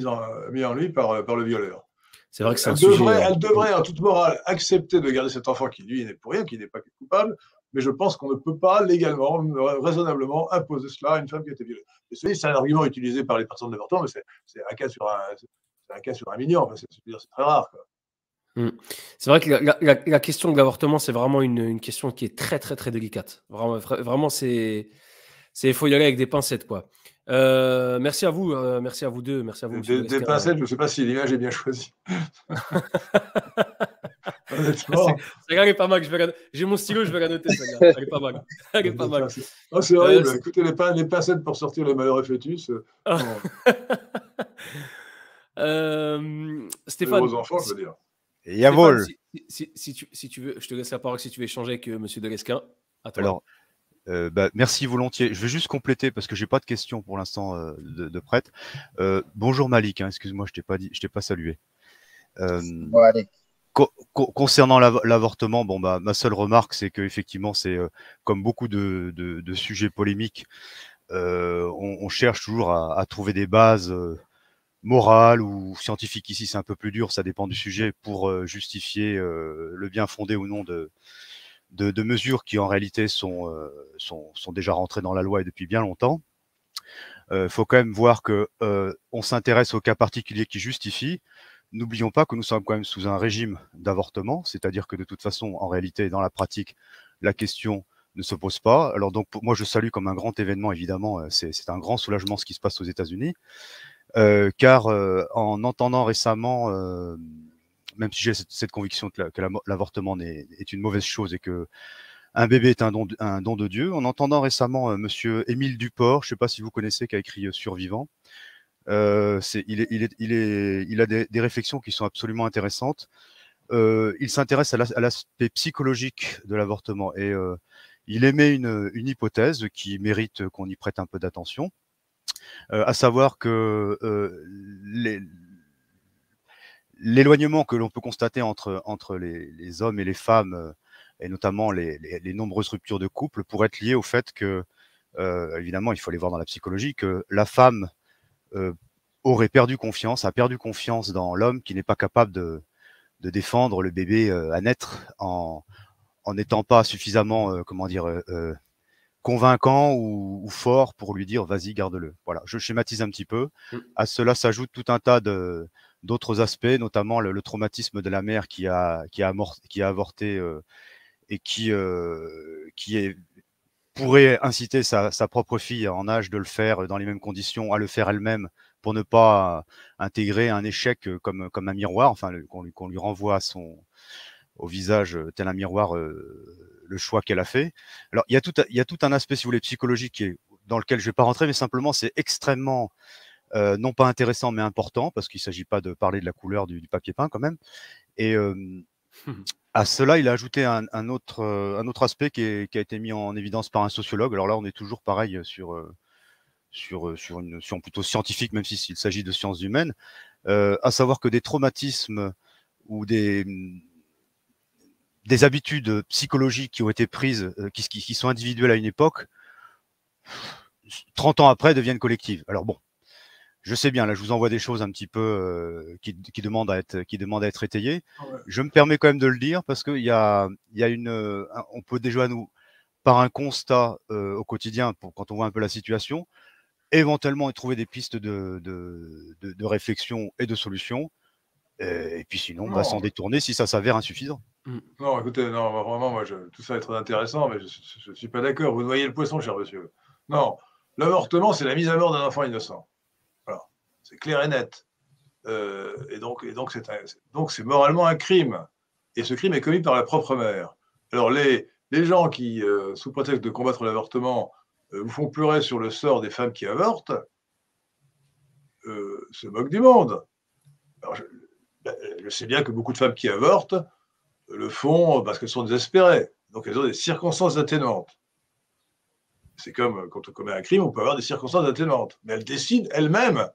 par le violeur. C'est vrai que c'est elle devrait, en toute morale, accepter de garder cet enfant qui, lui, n'est pour rien, qui n'est pas coupable, mais je pense qu'on ne peut pas légalement, raisonnablement, imposer cela à une femme qui a été violée. Et c'est un argument utilisé par les personnes d'avortement, mais c'est un cas sur un million. Enfin, c'est très rare, quoi. C'est vrai que la question de l'avortement, c'est vraiment une question qui est très, très, très délicate. Vraiment, il faut y aller avec des pincettes, quoi. Merci à vous deux, merci à vous, monsieur Des Delesquin. pincettes, je ne sais pas si l'image est bien choisie. Honnêtement. Celle-là, elle est pas mal. J'ai mon stylo, je vais la noter, celle-là. Elle est pas mal. Elle est pas mal. Oh, c'est horrible. Écoutez, les pincettes pour sortir les malheureux fœtus. Stéphane, aux enfants, je veux dire. Jawohl. Si tu veux, je te laisse la parole si tu veux échanger avec monsieur Delesquin. Alors, merci volontiers. Je vais juste compléter parce que j'ai pas de questions pour l'instant de prête. Bonjour Malik, hein, excuse-moi, je t'ai pas salué. Bon, allez. Concernant l'avortement, bon, bah, ma seule remarque, c'est qu'effectivement, c'est comme beaucoup de sujets polémiques, on cherche toujours à trouver des bases morales ou scientifiques. Ici, c'est un peu plus dur, ça dépend du sujet, pour justifier le bien fondé ou non de mesures qui en réalité sont déjà rentrées dans la loi et depuis bien longtemps. Faut quand même voir que on s'intéresse aux cas particuliers qui justifient. N'oublions pas que nous sommes quand même sous un régime d'avortement, c'est-à-dire que de toute façon, en réalité, dans la pratique, la question ne se pose pas. Alors donc, moi, je salue comme un grand événement, évidemment, c'est un grand soulagement ce qui se passe aux États-Unis, car en entendant récemment, même si j'ai cette conviction que l'avortement est une mauvaise chose et que un bébé est un don de Dieu, en entendant récemment Monsieur Émile Duport, je ne sais pas si vous connaissez, qui a écrit Survivant. Il a des réflexions qui sont absolument intéressantes. Il s'intéresse à l'aspect psychologique de l'avortement et il émet une hypothèse qui mérite qu'on y prête un peu d'attention, à savoir que l'éloignement que l'on peut constater entre les hommes et les femmes, et notamment les nombreuses ruptures de couple, pourrait être lié au fait que, évidemment, il faut aller voir dans la psychologie, que la femme a perdu confiance dans l'homme qui n'est pas capable de défendre le bébé à naître en n'étant pas suffisamment, convaincant ou fort pour lui dire vas-y, garde-le. Voilà, je schématise un petit peu. À cela s'ajoute tout un tas d'autres aspects, notamment le traumatisme de la mère qui a avorté et qui pourrait inciter sa propre fille en âge de le faire dans les mêmes conditions, à le faire elle-même pour ne pas intégrer un échec comme un miroir, enfin qu'on lui renvoie au visage tel un miroir le choix qu'elle a fait. Alors il y a tout un aspect, si vous voulez, psychologique dans lequel je ne vais pas rentrer, mais simplement c'est extrêmement non pas intéressant mais important parce qu'il ne s'agit pas de parler de la couleur du papier peint quand même. Et à cela, il a ajouté un autre aspect qui a été mis en évidence par un sociologue. Alors là, on est toujours pareil sur une notion plutôt scientifique, même s'il s'agit de sciences humaines, à savoir que des traumatismes ou des habitudes psychologiques qui ont été prises, qui sont individuelles à une époque, 30 ans après deviennent collectives. Alors bon, je sais bien, là je vous envoie des choses un petit peu qui demandent à être étayées. Ouais. Je me permets quand même de le dire parce qu'il y a on peut déjà par un constat au quotidien, quand on voit un peu la situation, éventuellement trouver des pistes de réflexion et de solution. Et puis sinon, on va s'en détourner si ça s'avère insuffisant. Non, écoutez, non, vraiment, moi, tout ça est très intéressant, mais je ne suis pas d'accord. Vous noyez le poisson, cher monsieur. Non, l'avortement, c'est la mise à mort d'un enfant innocent. Voilà, c'est clair et net. Et donc c'est moralement un crime. Et ce crime est commis par la propre mère. Alors, les gens qui, sous prétexte de combattre l'avortement, vous font pleurer sur le sort des femmes qui avortent, se moquent du monde. Alors, je sais bien que beaucoup de femmes qui avortent le font parce qu'elles sont désespérées. Donc, elles ont des circonstances atténuantes. C'est comme quand on commet un crime, on peut avoir des circonstances atténuantes. Mais elles décident elles-mêmes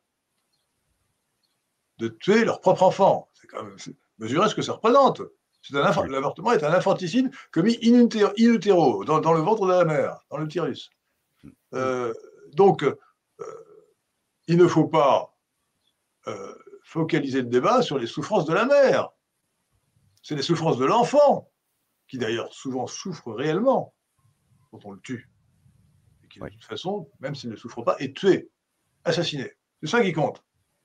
de tuer leur propre enfant. C'est quand même mesurer ce que ça représente. L'avortement est un infanticide commis in utero, dans le ventre de la mère, dans l'utérus. Donc, il ne faut pas focaliser le débat sur les souffrances de la mère. C'est les souffrances de l'enfant, qui d'ailleurs souvent souffre réellement quand on le tue. Et qui, de toute façon, même s'il ne souffre pas, est tué, assassiné. C'est ça qui compte.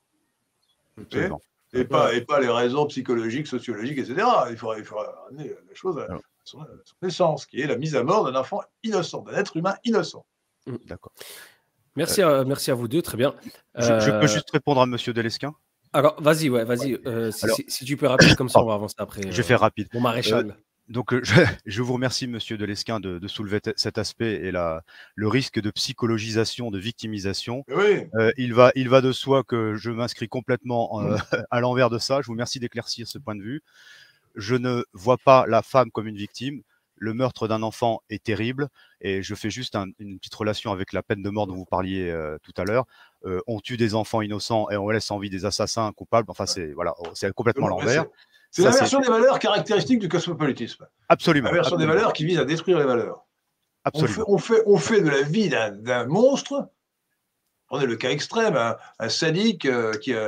Et pas les raisons psychologiques, sociologiques, etc. Il faut ramener la chose à son essence, qui est la mise à mort d'un enfant innocent, d'un être humain innocent. D'accord. Merci à vous deux, très bien. Je peux juste répondre à Monsieur Delesquin? Alors, vas-y, vas-y. Alors, Si tu peux rapide, comme ça, on va avancer après. je vais faire rapide. Mon maréchal. Donc, je vous remercie, Monsieur Delesquin, de soulever cet aspect et le risque de psychologisation, de victimisation. Oui. Il va de soi que je m'inscris complètement à l'envers de ça. Je vous remercie d'éclaircir ce point de vue. Je ne vois pas la femme comme une victime. Le meurtre d'un enfant est terrible et je fais juste une petite relation avec la peine de mort dont vous parliez tout à l'heure. On tue des enfants innocents et on laisse en vie des assassins coupables. Enfin, c'est complètement l'envers. C'est l'inversion des valeurs caractéristiques du cosmopolitisme. Absolument. L'inversion des valeurs qui vise à détruire les valeurs. Absolument. On fait de la vie d'un monstre. On est le cas extrême, un sadique qui a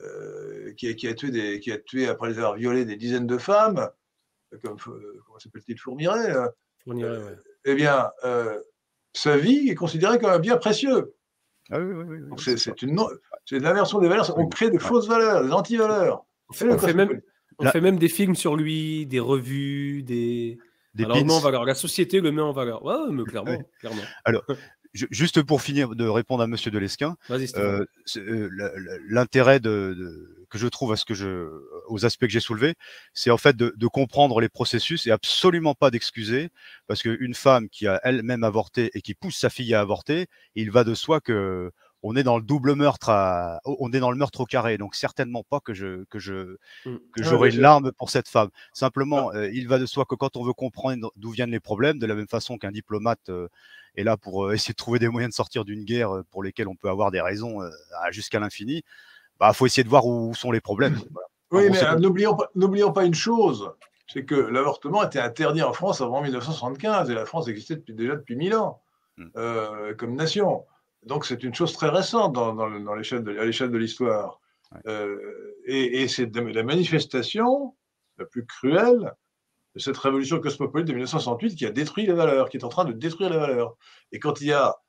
tué après les avoir violé des dizaines de femmes, comment s'appelle-t-il, Fourniret. Fourniret, ouais. Eh bien, sa vie est considérée comme un bien précieux. Ah oui. C'est de l'inversion des valeurs. On crée des fausses valeurs, des anti-valeurs. On fait même des films sur lui, des revues, alors, on met en valeur. La société le met en valeur. Ouais, mais clairement. Ouais. clairement. Alors, juste pour finir de répondre à Monsieur Delesquin, l'intérêt que je trouve aux aspects que j'ai soulevés, c'est en fait de comprendre les processus et absolument pas d'excuser, parce qu'une femme qui a elle-même avorté et qui pousse sa fille à avorter, il va de soi que on est dans le double meurtre, on est dans le meurtre au carré, donc certainement pas que j'aurai une larme pour cette femme. Simplement, il va de soi que quand on veut comprendre d'où viennent les problèmes, de la même façon qu'un diplomate est là pour essayer de trouver des moyens de sortir d'une guerre pour lesquelles on peut avoir des raisons jusqu'à l'infini, faut essayer de voir où sont les problèmes. Voilà. Oui, mais n'oublions pas une chose, c'est que l'avortement était interdit en France avant 1975 et la France existait déjà depuis 1000 ans comme nation. Donc c'est une chose très récente à l'échelle de l'histoire. Ouais. Et c'est la manifestation la plus cruelle de cette révolution cosmopolite de 1968 qui a détruit les valeurs, qui est en train de détruire les valeurs. Et quand il y a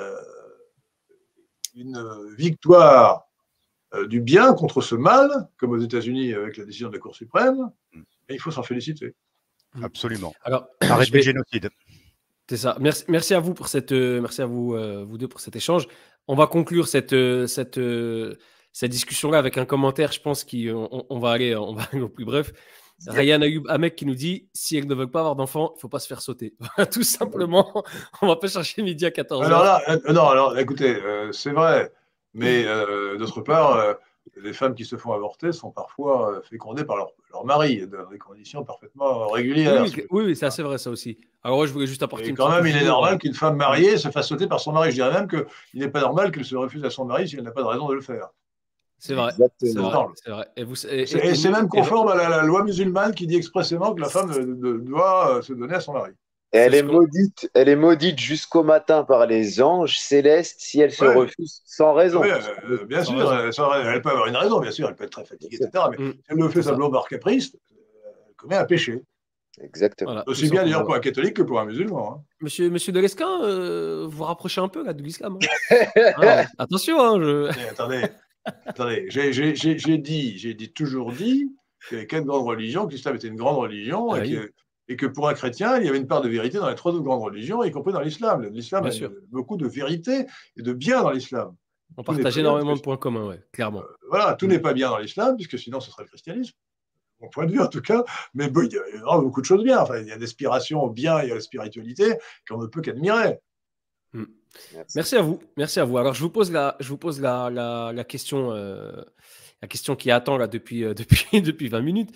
une victoire du bien contre ce mal, comme aux États-Unis avec la décision de la Cour suprême, il faut s'en féliciter. Absolument. Alors, arrêtez le génocide. C'est ça. Merci à vous pour vous deux pour cet échange. On va conclure cette discussion-là avec un commentaire. Je pense qu'on va aller au plus bref. Ryan Ayoub Amek qui nous dit si elle ne veut pas avoir d'enfant, il ne faut pas se faire sauter. Tout simplement, on ne va pas chercher midi à 14h. Alors écoutez, c'est vrai. Mais d'autre part, les femmes qui se font avorter sont parfois fécondées par leur mari dans des conditions parfaitement régulières. Oui, c'est assez vrai ça aussi. Alors moi, je voulais juste apporter quand même, il est normal qu'une femme mariée se fasse sauter par son mari. Je dirais même qu'il n'est pas normal qu'elle se refuse à son mari si elle n'a pas de raison de le faire. C'est vrai. C'est vrai. Et c'est même conforme à la loi musulmane qui dit expressément que la femme doit se donner à son mari. Et elle est maudite jusqu'au matin par les anges célestes si elle se refuse sans raison. Oui, bien sûr, elle peut avoir une raison, bien sûr, elle peut être très fatiguée, etc. Mais si elle le fait simplement par caprice, elle commet un péché. Exactement. Voilà, aussi bien d'ailleurs pour un catholique que pour un musulman. Hein. Monsieur Delesquin, vous rapprochez un peu là, de l'islam. Hein. Attention. Attendez, j'ai toujours dit qu'il y avait 4 grandes religions, que l'islam était une grande religion, et que pour un chrétien, il y avait une part de vérité dans les 3 autres grandes religions, y compris dans l'islam. L'islam a beaucoup de vérité et de bien dans l'islam. On partage énormément de points communs, clairement. Voilà, tout n'est pas bien dans l'islam, puisque sinon ce serait le christianisme, mon point de vue en tout cas, mais il y a beaucoup de choses bien. Enfin, il y a des aspirations au bien et à la spiritualité qu'on ne peut qu'admirer. Merci à vous. Alors, je vous pose la question, la question qui attend là depuis 20 minutes.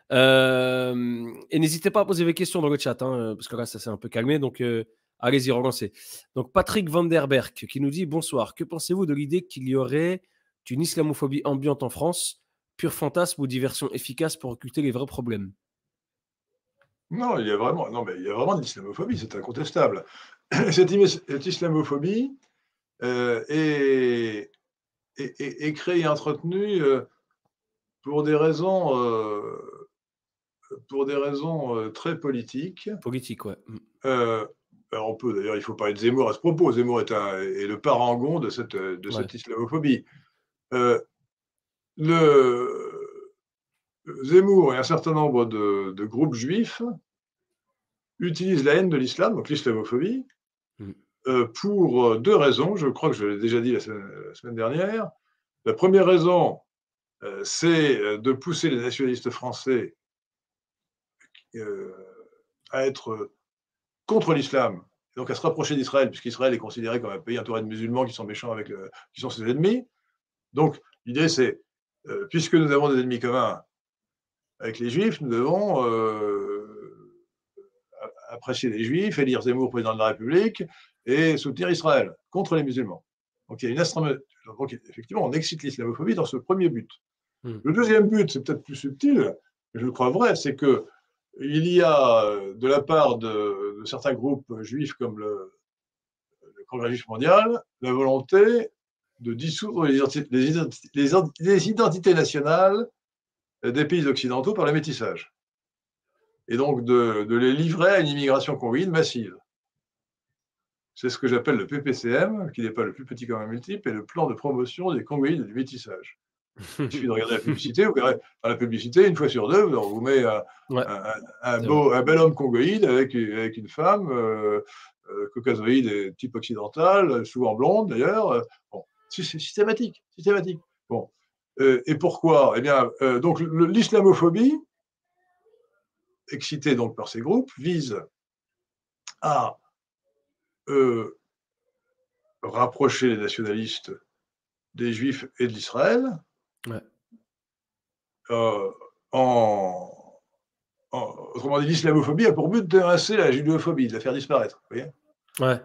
Et n'hésitez pas à poser vos questions dans le chat, parce que là, ça s'est un peu calmé. Donc, allez-y, relancez. Donc, Patrick Vanderberg qui nous dit bonsoir. Que pensez-vous de l'idée qu'il y aurait une islamophobie ambiante en France, pur fantasme ou diversion efficace pour occulter les vrais problèmes? Non, il y a vraiment de l'islamophobie, c'est incontestable. Cette islamophobie est créée et entretenue pour des raisons très politiques. Politique, ouais. Alors d'ailleurs, il faut parler de Zemmour à ce propos. Zemmour est le parangon de cette islamophobie. Zemmour et un certain nombre de groupes juifs utilisent la haine de l'islam, donc l'islamophobie, pour deux raisons. Je crois que je l'ai déjà dit la semaine dernière. La première raison, c'est de pousser les nationalistes français à être contre l'islam, donc à se rapprocher d'Israël, puisqu'Israël est considéré comme un pays entouré de musulmans qui sont méchants qui sont ses ennemis. Donc l'idée, c'est, puisque nous avons des ennemis communs avec les Juifs, nous devons apprécier les Juifs, élire Zemmour président de la République et soutenir Israël contre les musulmans. Donc il y a donc effectivement, on excite l'islamophobie dans ce premier but. Le deuxième but, c'est peut-être plus subtil, mais je le crois vrai, c'est que il y a de la part de certains groupes juifs comme le Congrès juif mondial la volonté de dissoudre les identités nationales des pays occidentaux par le métissage. Et donc de les livrer à une immigration convive massive. C'est ce que j'appelle le PPCM, qui n'est pas le plus petit commun multiple, et le plan de promotion des congoïdes et du métissage. Il suffit de regarder la publicité, vous verrez, dans la publicité, une fois sur deux, on vous met un bel homme congoïde avec une femme caucasoïde et type occidental, souvent blonde d'ailleurs. Bon, c'est systématique. Bon. Et pourquoi? Eh bien, donc l'islamophobie, excitée donc par ces groupes, vise à rapprocher les nationalistes des Juifs et de l'Israël, autrement dit, l'islamophobie a pour but d'évincer la judéophobie, de la faire disparaître. Vous voyez,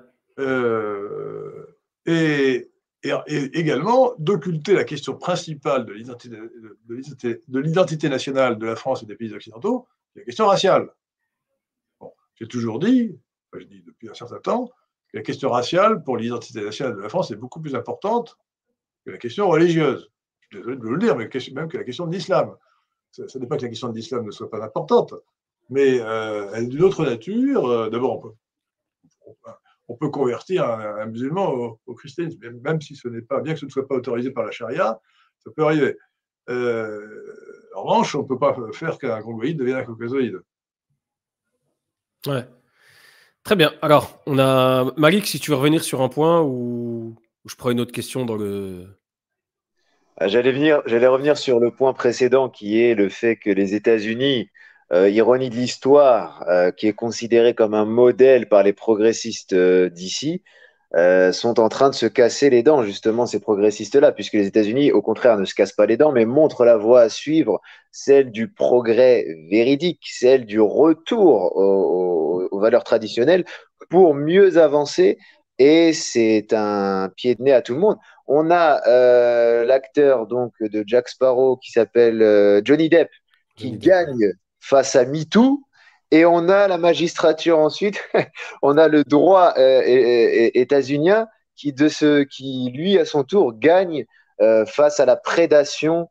et également d'occulter la question principale de l'identité nationale de la France et des pays occidentaux, la question raciale. Bon, j'ai toujours dit, je dis depuis un certain temps, que la question raciale pour l'identité nationale de la France est beaucoup plus importante que la question religieuse. Je suis désolé de le dire, mais même que la question de l'islam. Ce n'est pas que la question de l'islam ne soit pas importante, mais elle est d'une autre nature. D'abord, on peut convertir un musulman au christianisme, même si ce n'est pas, bien que ce ne soit pas autorisé par la charia, ça peut arriver. En revanche, on ne peut pas faire qu'un congoïde devienne un caucasoïde. Ouais. Très bien. Alors, on a Malik, si tu veux revenir sur un point ou je prends une autre question dans le. J'allais revenir sur le point précédent qui est le fait que les États-Unis, ironie de l'histoire, qui est considéré comme un modèle par les progressistes d'ici, sont en train de se casser les dents, justement, ces progressistes-là, puisque les États-Unis, au contraire, ne se cassent pas les dents, mais montrent la voie à suivre, celle du progrès véridique, celle du retour aux valeurs traditionnelles pour mieux avancer. Et c'est un pied de nez à tout le monde. On a l'acteur donc de Jack Sparrow qui s'appelle Johnny Depp, qui gagne face à MeToo. Et on a la magistrature ensuite, on a le droit états-unien qui, lui, à son tour, gagne face à la prédation,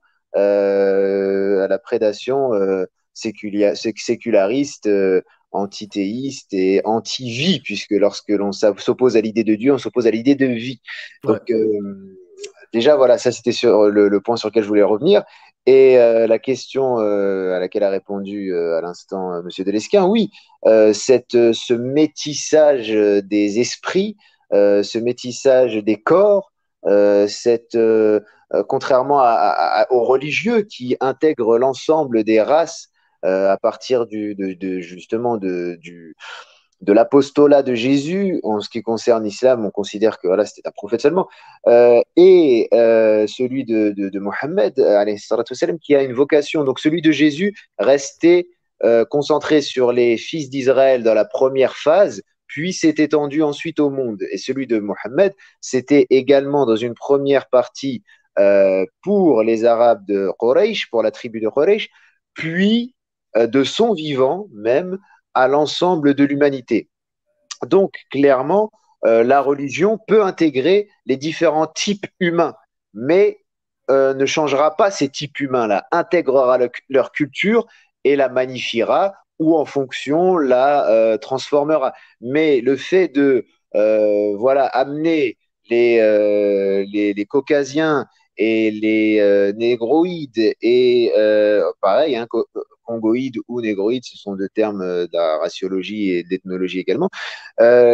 séculariste, antithéiste et anti-vie, puisque lorsque l'on s'oppose à l'idée de Dieu, on s'oppose à l'idée de vie. Donc, déjà, voilà, ça c'était sur le point sur lequel je voulais revenir. Et la question à laquelle a répondu à l'instant Monsieur Delesquin, oui, ce métissage des esprits, ce métissage des corps, contrairement aux religieux qui intègrent l'ensemble des races à partir justement de l'apostolat de Jésus. En ce qui concerne l'islam, on considère que voilà, c'était un prophète seulement, et celui de Mohammed, qui a une vocation. Donc celui de Jésus restait concentré sur les fils d'Israël dans la première phase, puis s'est étendu ensuite au monde. Et celui de Mohammed, c'était également dans une première partie pour les Arabes de Quraysh, pour la tribu de Quraysh, puis de son vivant même à l'ensemble de l'humanité. Donc, clairement, la religion peut intégrer les différents types humains, mais ne changera pas ces types humains-là, intégrera leur culture et la magnifiera ou en fonction la transformera. Mais le fait de amener les caucasiens et les négroïdes et pareil, hein, congoïdes ou négroïdes, ce sont deux termes de la raciologie et d'ethnologie également,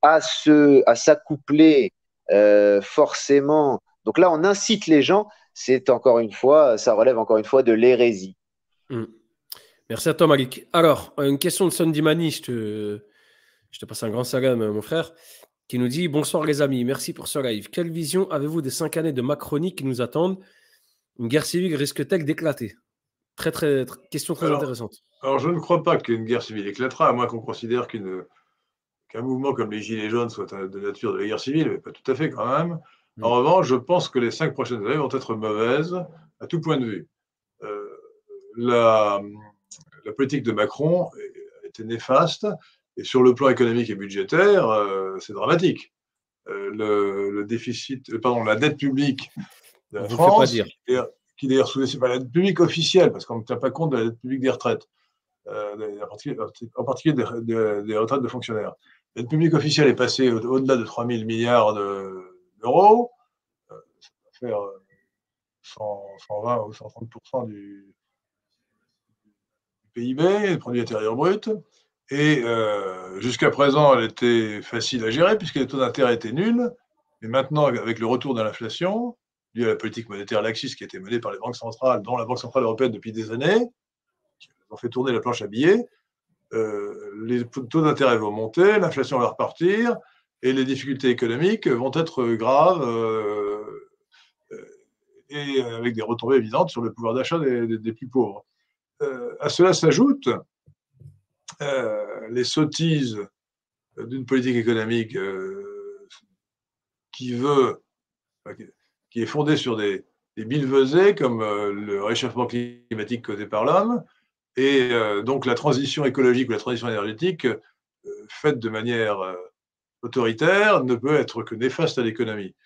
à s'accoupler forcément. Donc là, on incite les gens. C'est encore une fois, ça relève encore une fois de l'hérésie. Merci à toi, Malik. Alors, une question de Sunday Mani, je te passe un grand salam, mon frère, qui nous dit: bonsoir les amis, merci pour ce live. Quelle vision avez-vous des 5 années de Macronie qui nous attendent? Une guerre civile risque-t-elle d'éclater? Question très intéressante. Alors, je ne crois pas qu'une guerre civile éclatera, à moins qu'on considère qu'un mouvement comme les Gilets jaunes soit de nature de la guerre civile, mais pas tout à fait quand même. En revanche, je pense que les 5 prochaines années vont être mauvaises à tout point de vue. La politique de Macron était néfaste, et sur le plan économique et budgétaire, c'est dramatique. La dette publique de la France, qui d'ailleurs sous-estime pas la dette publique officielle, parce qu'on ne tient pas compte de la dette publique des retraites, en particulier des retraites de fonctionnaires. La dette publique officielle est passée au-delà de 3 000 milliards d'euros. Ça va faire 120 ou 130% du PIB, du produit intérieur brut. Et jusqu'à présent, elle était facile à gérer puisque les taux d'intérêt étaient nuls. Mais maintenant, avec le retour de l'inflation, dû à la politique monétaire laxiste qui a été menée par les banques centrales, dont la Banque centrale européenne depuis des années, qui ont fait tourner la planche à billets, les taux d'intérêt vont monter, l'inflation va repartir, et les difficultés économiques vont être graves, et avec des retombées évidentes sur le pouvoir d'achat des plus pauvres. À cela s'ajoutent les sottises d'une politique économique qui est fondée sur des billevesées comme le réchauffement climatique causé par l'homme, et donc la transition écologique ou la transition énergétique faite de manière autoritaire ne peut être que néfaste à l'économie.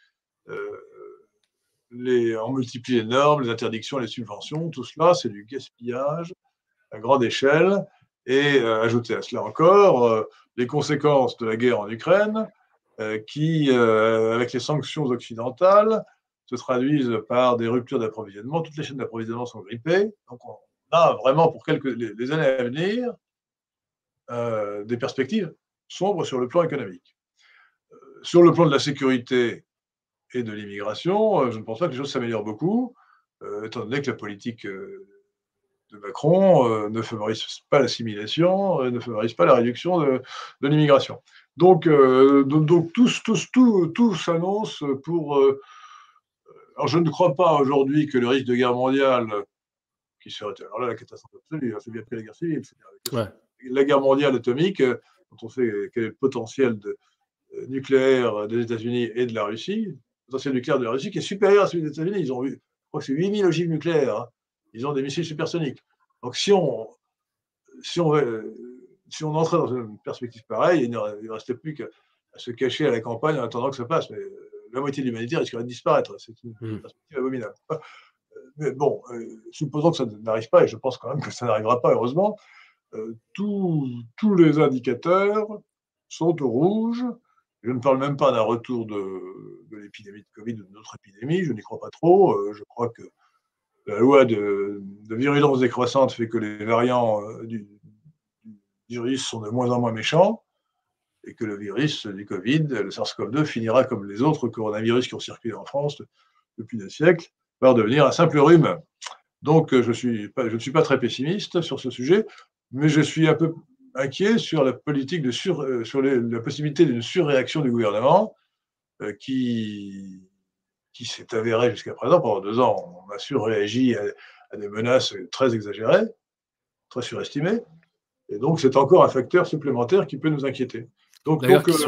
On multiplie les normes, les interdictions, les subventions, tout cela, c'est du gaspillage à grande échelle. Et ajouter à cela encore les conséquences de la guerre en Ukraine, qui, avec les sanctions occidentales, se traduisent par des ruptures d'approvisionnement. Toutes les chaînes d'approvisionnement sont grippées. Donc on a vraiment pour les années à venir des perspectives sombres sur le plan économique. Sur le plan de la sécurité et de l'immigration, je ne pense pas que les choses s'améliorent beaucoup, étant donné que la politique de Macron ne favorise pas l'assimilation, ne favorise pas la réduction de l'immigration. Donc tout s'annonce pour... alors je ne crois pas aujourd'hui que le risque de guerre mondiale, qui serait... Alors là, la catastrophe absolue, c'est bien pris la guerre civile. La guerre mondiale atomique, dont on sait quel est le potentiel nucléaire des États-Unis et de la Russie, le potentiel nucléaire de la Russie qui est supérieur à celui des États-Unis. Ils ont eu, je crois que c'est 8000 ogives nucléaires. Hein. Ils ont des missiles supersoniques. Donc, si on entrait dans une perspective pareille, il ne restait plus qu'à se cacher à la campagne en attendant que ça passe. Mais la moitié de l'humanité risquerait de disparaître. C'est une perspective abominable. Mais bon, supposons que ça n'arrive pas, et je pense quand même que ça n'arrivera pas, heureusement, tous les indicateurs sont au rouge. Je ne parle même pas d'un retour de l'épidémie de Covid ou d'une autre épidémie. Je n'y crois pas trop. Je crois que la loi de virulence décroissante fait que les variants du virus sont de moins en moins méchants et que le virus du Covid, le SARS-CoV-2, finira comme les autres coronavirus qui ont circulé en France depuis des siècles, par devenir un simple rhume. Donc, je ne suis pas très pessimiste sur ce sujet, mais je suis un peu inquiet sur la politique sur la possibilité d'une surréaction du gouvernement qui s'est avérée jusqu'à présent. Pendant 2 ans, on a surréagi à des menaces très exagérées, très surestimées, et donc c'est encore un facteur supplémentaire qui peut nous inquiéter. Donc,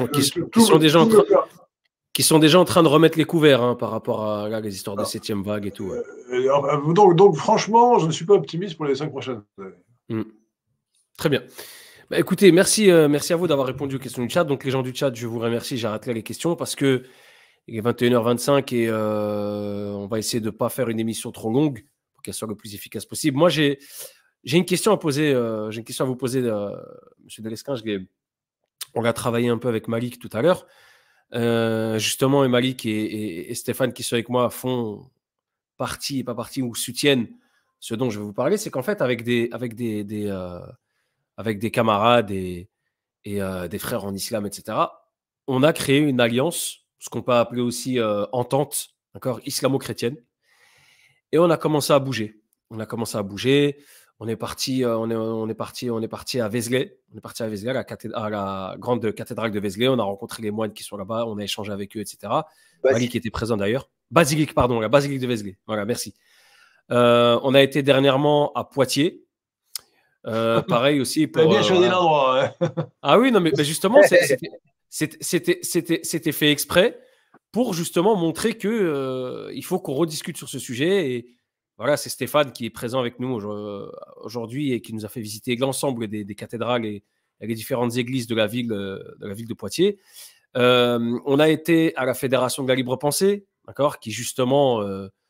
qui sont déjà en train de remettre les couverts hein, par rapport à les histoires de 7e vague et tout. Ouais. Donc, franchement, je ne suis pas optimiste pour les 5 prochaines années. Très bien. Bah, écoutez, merci à vous d'avoir répondu aux questions du chat. Donc, les gens du chat, je vous remercie. J'arrête là les questions parce que il est 21h25 et on va essayer de ne pas faire une émission trop longue pour qu'elle soit le plus efficace possible. Moi, j'ai une question à poser. J'ai une question à vous poser, M. Delescrin. On a travaillé un peu avec Malik tout à l'heure. Justement, et Malik et Stéphane qui sont avec moi font partie, pas partie, ou soutiennent ce dont je vais vous parler. C'est qu'en fait, avec des camarades et des frères en islam, etc., on a créé une alliance, ce qu'on peut appeler aussi entente, d'accord, islamo-chrétienne. Et on a commencé à bouger. On est parti à Vézelay. On est parti à Vézelay, à la grande cathédrale de Vézelay. On a rencontré les moines qui sont là-bas. On a échangé avec eux, etc. Malik était présent d'ailleurs. Basilique, pardon, la basilique de Vézelay. Voilà, merci. On a été dernièrement à Poitiers. Pareil aussi pour. Bien choisi l'endroit. Ouais. Ah oui, non, mais justement, c'était fait exprès pour justement montrer que il faut qu'on rediscute sur ce sujet. Et voilà, c'est Stéphane qui est présent avec nous aujourd'hui et qui nous a fait visiter l'ensemble des cathédrales et les différentes églises de la ville de Poitiers. On a été à la Fédération de la Libre Pensée, d'accord, qui justement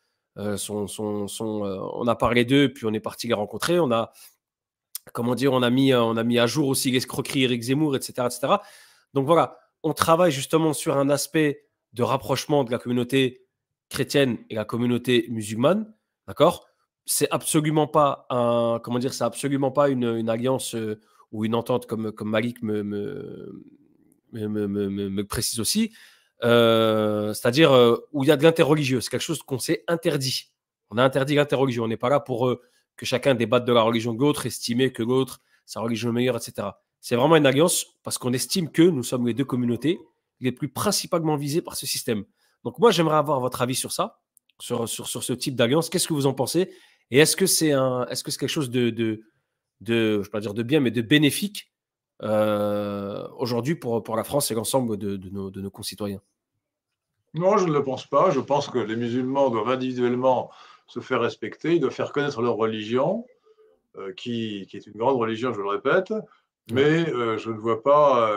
on a parlé d'eux, puis on est parti les rencontrer. On a mis à jour aussi l'escroquerie Éric Zemmour, etc., etc. Donc voilà, on travaille justement sur un aspect de rapprochement de la communauté chrétienne et la communauté musulmane, d'accord. C'est absolument pas une alliance ou une entente comme Malik me précise aussi. C'est-à-dire où il y a de l'interreligieux. C'est quelque chose qu'on s'est interdit. On a interdit l'interreligion. On n'est pas là pour que chacun débatte de la religion de l'autre, estimer que l'autre, sa religion est meilleure, etc. C'est vraiment une alliance parce qu'on estime que nous sommes les deux communautés les plus principalement visées par ce système. Donc moi, j'aimerais avoir votre avis sur ça, sur ce type d'alliance. Qu'est-ce que vous en pensez? Et est-ce que c'est quelque chose je ne vais pas dire de bien, mais de bénéfique aujourd'hui pour la France et l'ensemble de nos concitoyens? Non, je ne le pense pas. Je pense que les musulmans doivent individuellement se faire respecter, ils doivent faire connaître leur religion, qui est une grande religion, je le répète, mais je ne vois pas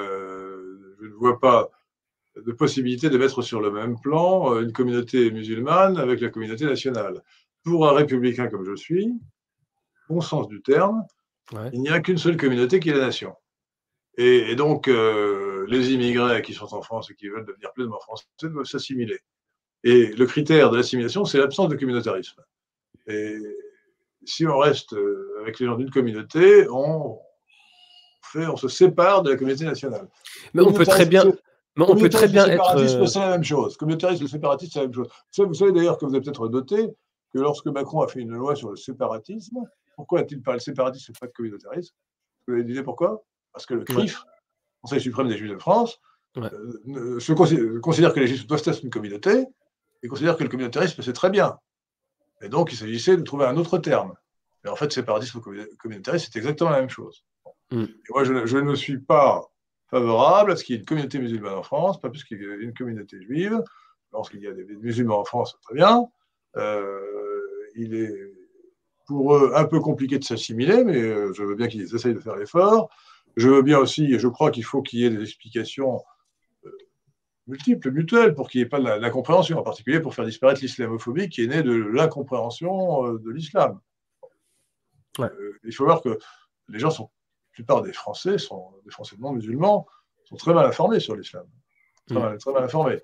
de possibilité de mettre sur le même plan une communauté musulmane avec la communauté nationale. Pour un républicain comme je suis, bon sens du terme, il n'y a qu'une seule communauté qui est la nation. Et donc, les immigrés qui sont en France et qui veulent devenir pleinement français doivent s'assimiler. Et le critère de l'assimilation, c'est l'absence de communautarisme. Et si on reste avec les gens d'une communauté, on se sépare de la communauté nationale. Mais on peut très bien être. C'est la même chose. Communautarisme et séparatisme, c'est la même chose. Vous savez d'ailleurs que vous avez peut-être noté que lorsque Macron a fait une loi sur le séparatisme, pourquoi a-t-il parlé de séparatisme et pas de communautarisme? Vous avez dit pourquoi? Parce que le CRIF, Conseil suprême des Juifs de France, considère que les Juifs doivent être une communauté et considère que le communautarisme, c'est très bien. Et donc, il s'agissait de trouver un autre terme. Mais en fait, séparatisme ou communautarisme, c'est exactement la même chose. Et moi, je ne suis pas favorable à ce qu'il y ait une communauté musulmane en France, pas plus qu'il y ait une communauté juive. Lorsqu'il y a des musulmans en France, c'est très bien. Il est pour eux un peu compliqué de s'assimiler, mais je veux bien qu'ils essayent de faire l'effort. Je veux bien aussi, et je crois qu'il faut qu'il y ait des explications multiples, mutuelles, pour qu'il n'y ait pas de l'incompréhension, en particulier pour faire disparaître l'islamophobie qui est née de l'incompréhension de l'islam. Il faut voir que les gens la plupart des Français des Français non musulmans, sont très mal informés sur l'islam. Très mal informés.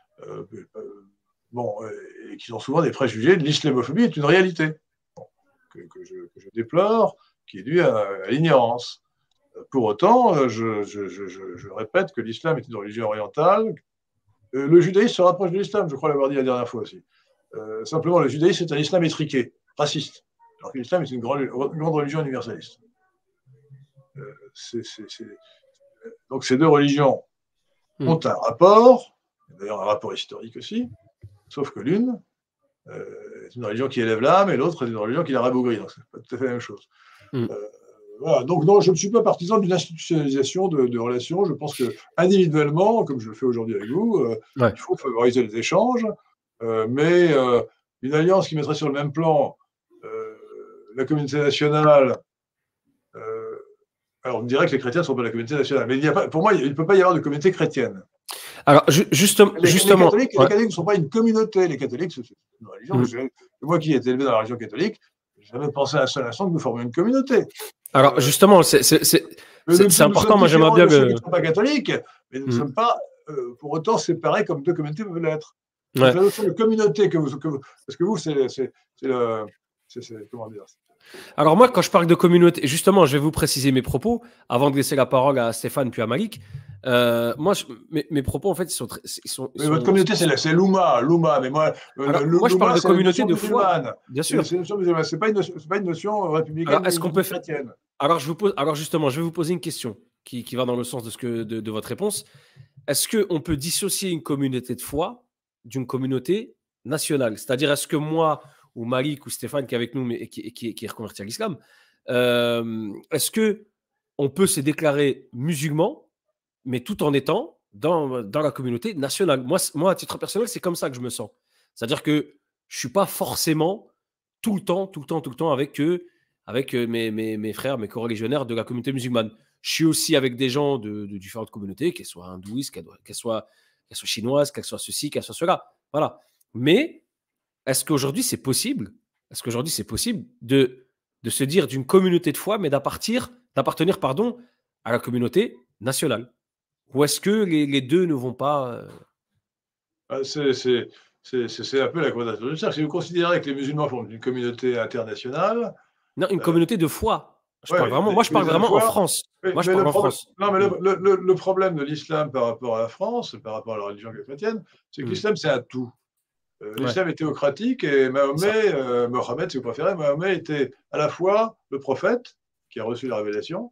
Et qui ont souvent des préjugés. L'islamophobie est une réalité que je déplore, qui est due à l'ignorance. Pour autant, je répète que l'islam est une religion orientale. Le judaïsme se rapproche de l'islam, je crois l'avoir dit la dernière fois aussi. Simplement, le judaïsme est un islam étriqué, raciste, alors que l'islam est une grande religion universaliste. Donc ces deux religions ont un rapport, d'ailleurs un rapport historique aussi, sauf que l'une est une religion qui élève l'âme et l'autre est une religion qui la rabougrit, donc c'est pas tout à fait la même chose. Voilà. Donc non, je ne suis pas partisan d'une institutionnalisation de relations. Je pense que individuellement, comme je le fais aujourd'hui avec vous, il faut favoriser les échanges, mais une alliance qui mettrait sur le même plan la communauté nationale. Alors on me dirait que les chrétiens ne sont pas la communauté nationale, mais pour moi, il ne peut pas y avoir de communauté chrétienne. Alors justement, les catholiques ne sont pas une communauté. Les catholiques, c'est une religion. Moi qui ai été élevé dans la religion catholique, je n'ai jamais pensé à un seul instant que nous formions une communauté. Alors justement, c'est important. Moi, j'aimerais bien que. Nous ne sommes pas catholiques, mais nous ne sommes pas pour autant séparés comme deux communautés peuvent l'être. La notion de communauté parce que vous, c'est comment dire. Alors moi, quand je parle de communauté, justement, je vais vous préciser mes propos avant de laisser la parole à Stéphane puis à Malik. Moi, mes propos, en fait, Mais votre communauté, c'est l'Oumma. Mais moi, moi, je parle de communauté de foi. Bien sûr. C'est pas une notion républicaine. Alors, est-ce qu'on peut faire... Alors, justement, je vais vous poser une question qui va dans le sens de votre réponse. Est-ce qu'on peut dissocier une communauté de foi d'une communauté nationale? C'est-à-dire, est-ce que moi, ou Malik, ou Stéphane qui est avec nous, mais qui est reconverti à l'islam, est-ce qu'on peut se déclarer musulman, mais tout en étant dans la communauté nationale? Moi, à titre personnel, c'est comme ça que je me sens. C'est-à-dire que je ne suis pas forcément tout le temps avec mes frères, mes coreligionnaires de la communauté musulmane. Je suis aussi avec des gens de différentes communautés, qu'elles soient hindouistes, qu'elles soient chinoises, qu'elles soient ceci, qu'elles soient cela. Voilà. Mais est-ce qu'aujourd'hui, c'est possible de se dire d'une communauté de foi, mais d'appartenir à la communauté nationale? Ou est-ce que les deux ne vont pas... C'est un peu la quadrature du cercle. Si vous considérez que les musulmans font une communauté internationale... Non, une communauté de foi. Moi, je parle vraiment en France. Moi, je parle en France. Non, mais le problème de l'islam par rapport à la France, par rapport à la religion chrétienne, c'est que l'islam, c'est un tout. L'islam est théocratique et Mohammed, si vous préférez, Mohammed était à la fois le prophète qui a reçu la révélation,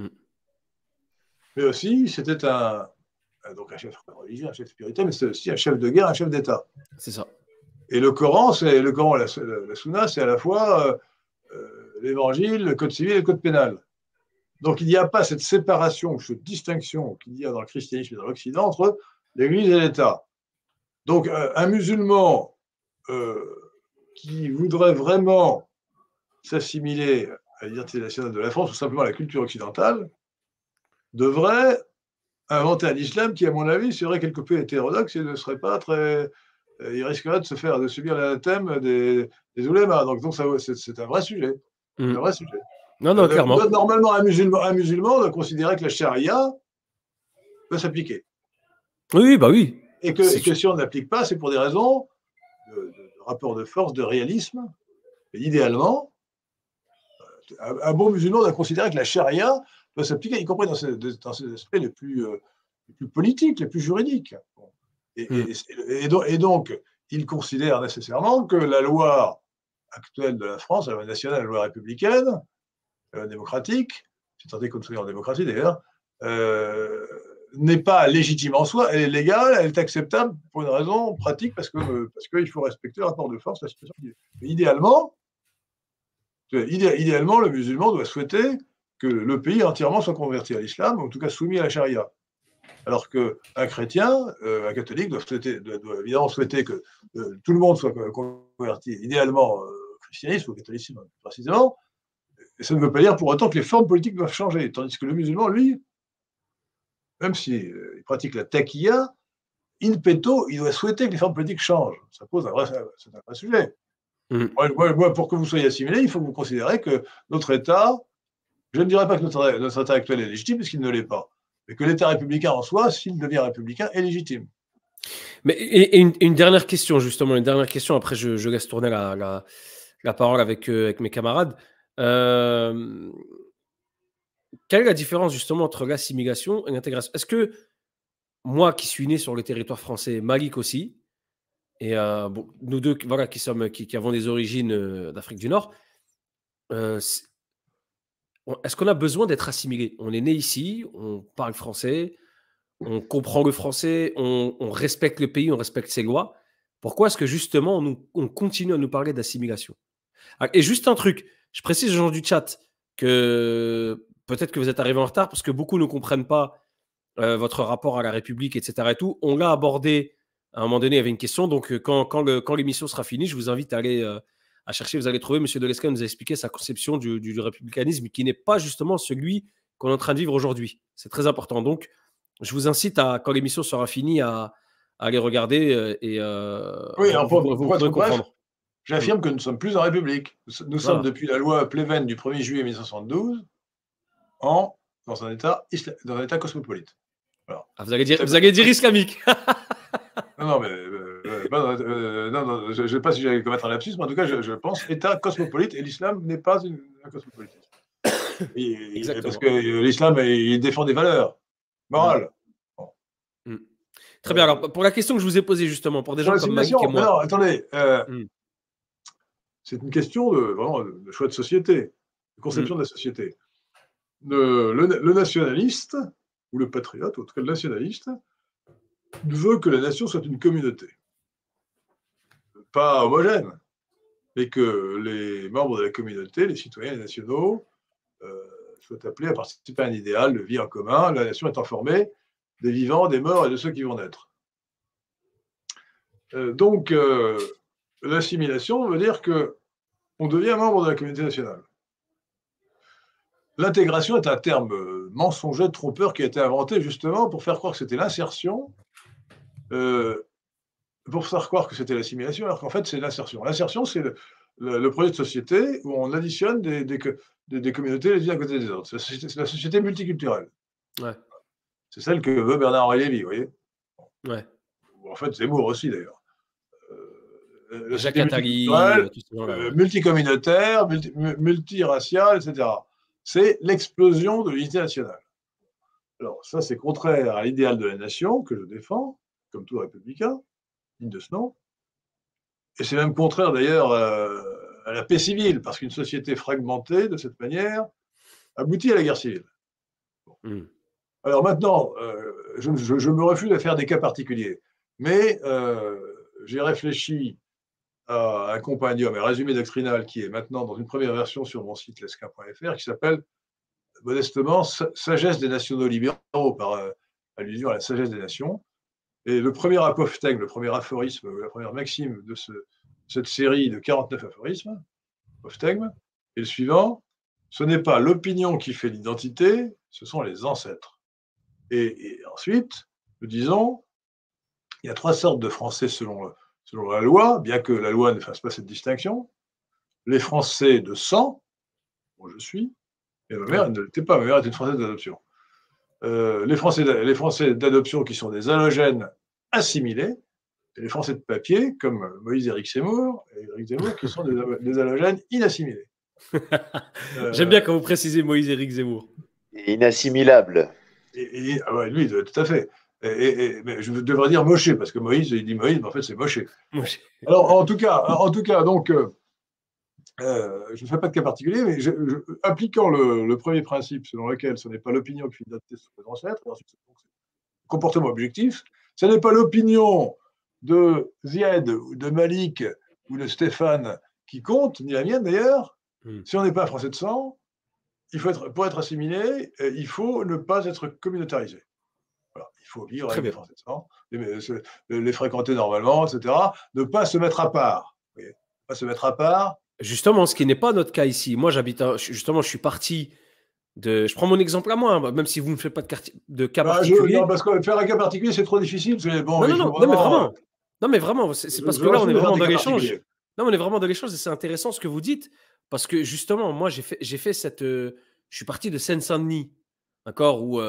mais aussi c'était donc un chef religieux, un chef spirituel, mais c'est aussi un chef de guerre, un chef d'État. C'est ça. Et le Coran, la Sunna, c'est à la fois l'évangile, le code civil et le code pénal. Donc il n'y a pas cette séparation, cette distinction qu'il y a dans le christianisme et dans l'Occident entre l'Église et l'État. Donc, un musulman qui voudrait vraiment s'assimiler à l'identité nationale de la France, ou simplement à la culture occidentale, devrait inventer un islam qui, à mon avis, serait quelque peu hétérodoxe et ne serait pas très... il risquerait de subir l'anathème des oulémas. Donc c'est un vrai sujet. Un vrai sujet. Non, clairement. Normalement, un musulman doit considérer que la charia peut s'appliquer. Oui, bah oui. Et que si on ne l'applique pas, c'est pour des raisons de rapport de force, de réalisme. Et idéalement, un bon musulman doit considérer que la charia doit s'appliquer, y compris dans ses aspects les plus politiques, les plus juridiques. Et donc, il considère nécessairement que la loi actuelle de la France, la loi nationale, la loi républicaine, la loi démocratique, c'est tenté qu'on soit en démocratie d'ailleurs, n'est pas légitime en soi, elle est légale, elle est acceptable pour une raison pratique, parce qu'il faut respecter le rapport de force, la situation. Mais idéalement, le musulman doit souhaiter que le pays entièrement soit converti à l'islam, ou en tout cas soumis à la charia. Alors qu'un chrétien, un catholique, doit évidemment souhaiter que tout le monde soit converti, idéalement au christianisme, au catholicisme précisément. Et ça ne veut pas dire pour autant que les formes politiques doivent changer, tandis que le musulman, lui, même s'il pratique la taqiyya, in petto, il doit souhaiter que les formes politiques changent. Ça pose un vrai sujet. Moi, pour que vous soyez assimilé, il faut que vous considérez que notre État, je ne dirais pas que notre État actuel est légitime, puisqu'il ne l'est pas, mais que l'État républicain en soi, s'il devient républicain, est légitime. Mais une dernière question, justement, après je laisse tourner la parole avec mes camarades. Quelle est la différence justement entre l'assimilation et l'intégration? Est-ce que moi qui suis né sur le territoire français, Malik aussi, et nous deux voilà, qui avons des origines d'Afrique du Nord, est-ce qu'on a besoin d'être assimilé? On est né ici, on parle français, on comprend le français, on respecte le pays, on respecte ses lois. Pourquoi est-ce que justement on continue à nous parler d'assimilation? Et juste un truc, je précise aux gens du chat que peut-être que vous êtes arrivés en retard parce que beaucoup ne comprennent pas votre rapport à la République, etc. Et tout. On l'a abordé à un moment donné, il y avait une question. Donc, quand l'émission sera finie, je vous invite à aller à chercher. Vous allez trouver, M. Delescq nous a expliqué sa conception du républicanisme qui n'est pas justement celui qu'on est en train de vivre aujourd'hui. C'est très important. Donc, je vous incite, quand l'émission sera finie, à aller regarder et oui, alors pour comprendre. Bref, j'affirme que nous ne sommes plus en République. Nous sommes depuis la loi Pleven du 1er juillet 1972 dans un État cosmopolite. Voilà. Ah, vous allez dire islamique. Non, mais non, je ne sais pas si j'allais commettre un lapsus, mais en tout cas, je pense État cosmopolite, et l'islam n'est pas un cosmopolitisme. Parce que l'islam, il défend des valeurs morales. Très bien. Alors, pour la question que je vous ai posée, justement, pour des Sur gens la comme Malik simulation, et mais moi. non, attendez, Hmm. c'est une question vraiment de choix de société, de conception de la société. Le nationaliste, ou le patriote, ou en tout cas le nationaliste, veut que la nation soit une communauté. Pas homogène, mais que les membres de la communauté, les citoyens nationaux, soient appelés à participer à un idéal de vie en commun, la nation étant formée des vivants, des morts et de ceux qui vont naître. Donc, l'assimilation veut dire qu'on devient membre de la communauté nationale. L'intégration est un terme mensonger, trompeur, qui a été inventé justement pour faire croire que c'était l'insertion, pour faire croire que c'était l'assimilation, alors qu'en fait, c'est l'insertion. L'insertion, c'est le projet de société où on additionne des communautés les unes à côté des autres. C'est la société multiculturelle. Ouais. C'est celle que veut Bernard-Henri Lévy, vous voyez. Ouais. En fait, Zemmour aussi, d'ailleurs. La Jacques société Attali, multiculturelle, multicommunautaire, multiraciale, etc. C'est l'explosion de l'unité nationale. Alors, ça, c'est contraire à l'idéal de la nation que je défends, comme tout républicain, digne de ce nom. Et c'est même contraire, d'ailleurs, à la paix civile, parce qu'une société fragmentée, de cette manière, aboutit à la guerre civile. Mm. Alors maintenant, je me refuse à faire des cas particuliers, mais j'ai réfléchi à un compendium, un résumé doctrinal qui est maintenant dans une première version sur mon site lesquin.fr, qui s'appelle modestement Sagesse des nationaux libéraux, par allusion à la sagesse des nations. Et le premier apophthegme, le premier aphorisme, la première maxime de cette série de 49 aphorismes, apophthegme, est le suivant: ce n'est pas l'opinion qui fait l'identité, ce sont les ancêtres. Et ensuite, nous disons, il y a 3 sortes de Français selon la loi, bien que la loi ne fasse pas cette distinction. Les Français de sang, dont je suis, et ma mère, elle ne l'était pas, ma mère était une Française d'adoption. Les Français d'adoption qui sont des allogènes assimilés, et les Français de papier, comme Moïse-Éric Zemmour, qui sont des allogènes inassimilés. J'aime bien quand vous précisez Moïse-Éric Zemmour. Inassimilable. Ah ouais, lui, tout à fait. Mais je devrais dire Moshe, parce que Moïse, il dit Moïse, mais en fait, c'est Moshe. Alors, en tout cas, donc, je ne fais pas de cas particulier, mais appliquant le premier principe selon lequel ce n'est pas l'opinion qui fait l'identité sur les ancêtres, et ensuite, comportement objectif, ce n'est pas l'opinion de Zied, ou de Malik, ou de Stéphane qui compte, ni la mienne d'ailleurs. Si on n'est pas français de sang, pour être assimilé, il faut ne pas être communautarisé. Voilà, il faut vivre avec les Français de sang, les fréquenter normalement, etc. Ne pas se mettre à part. Vous voyez, pas se mettre à part. Justement, ce qui n'est pas notre cas ici. Moi, justement, je suis parti de. Je prends mon exemple à moi, même si vous ne faites pas de cas particulier. Non, parce que faire un cas particulier, c'est trop difficile. Bon, non, mais vraiment. Non, mais vraiment, c'est parce que là, on est vraiment dans l'échange. Non, on est vraiment dans l'échange et c'est intéressant ce que vous dites. Parce que justement, moi, j'ai fait cette. Je suis parti de Seine-Saint-Denis, d'accord, où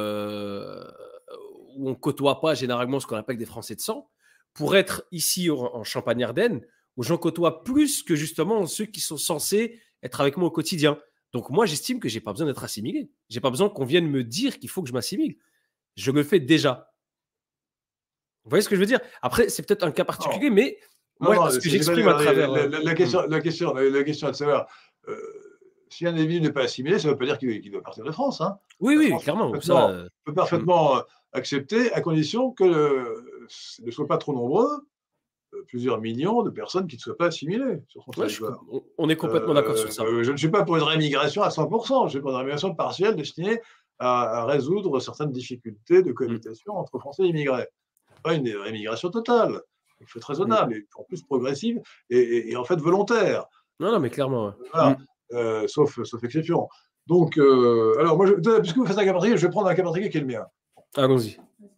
on ne côtoie pas généralement ce qu'on appelle des Français de sang, pour être ici en Champagne-Ardenne, où j'en côtoie plus que justement ceux qui sont censés être avec moi au quotidien. Donc moi, j'estime que je n'ai pas besoin d'être assimilé. Je n'ai pas besoin qu'on vienne me dire qu'il faut que je m'assimile. Je le fais déjà. Vous voyez ce que je veux dire? Après, c'est peut-être un cas particulier, mais moi, ce que j'exprime à travers… La question est de savoir… si un individu n'est pas assimilé, ça ne veut pas dire qu'il doit partir de France. Hein. Oui, clairement. On peut parfaitement accepter, à condition que ne soient pas trop nombreux, plusieurs millions de personnes qui ne soient pas assimilées sur son territoire. On est complètement d'accord sur ça. Je ne suis pas pour une rémigration à 100%, je suis pour une rémigration partielle destinée à résoudre certaines difficultés de cohabitation entre Français et immigrés. Pas une rémigration totale. Il faut être raisonnable, et en plus progressive et en fait volontaire. Non, mais clairement. Voilà. Sauf exception. Donc, alors, moi, puisque vous faites un cas particulier, je vais prendre un cas particulier qui est le mien. Allons-y.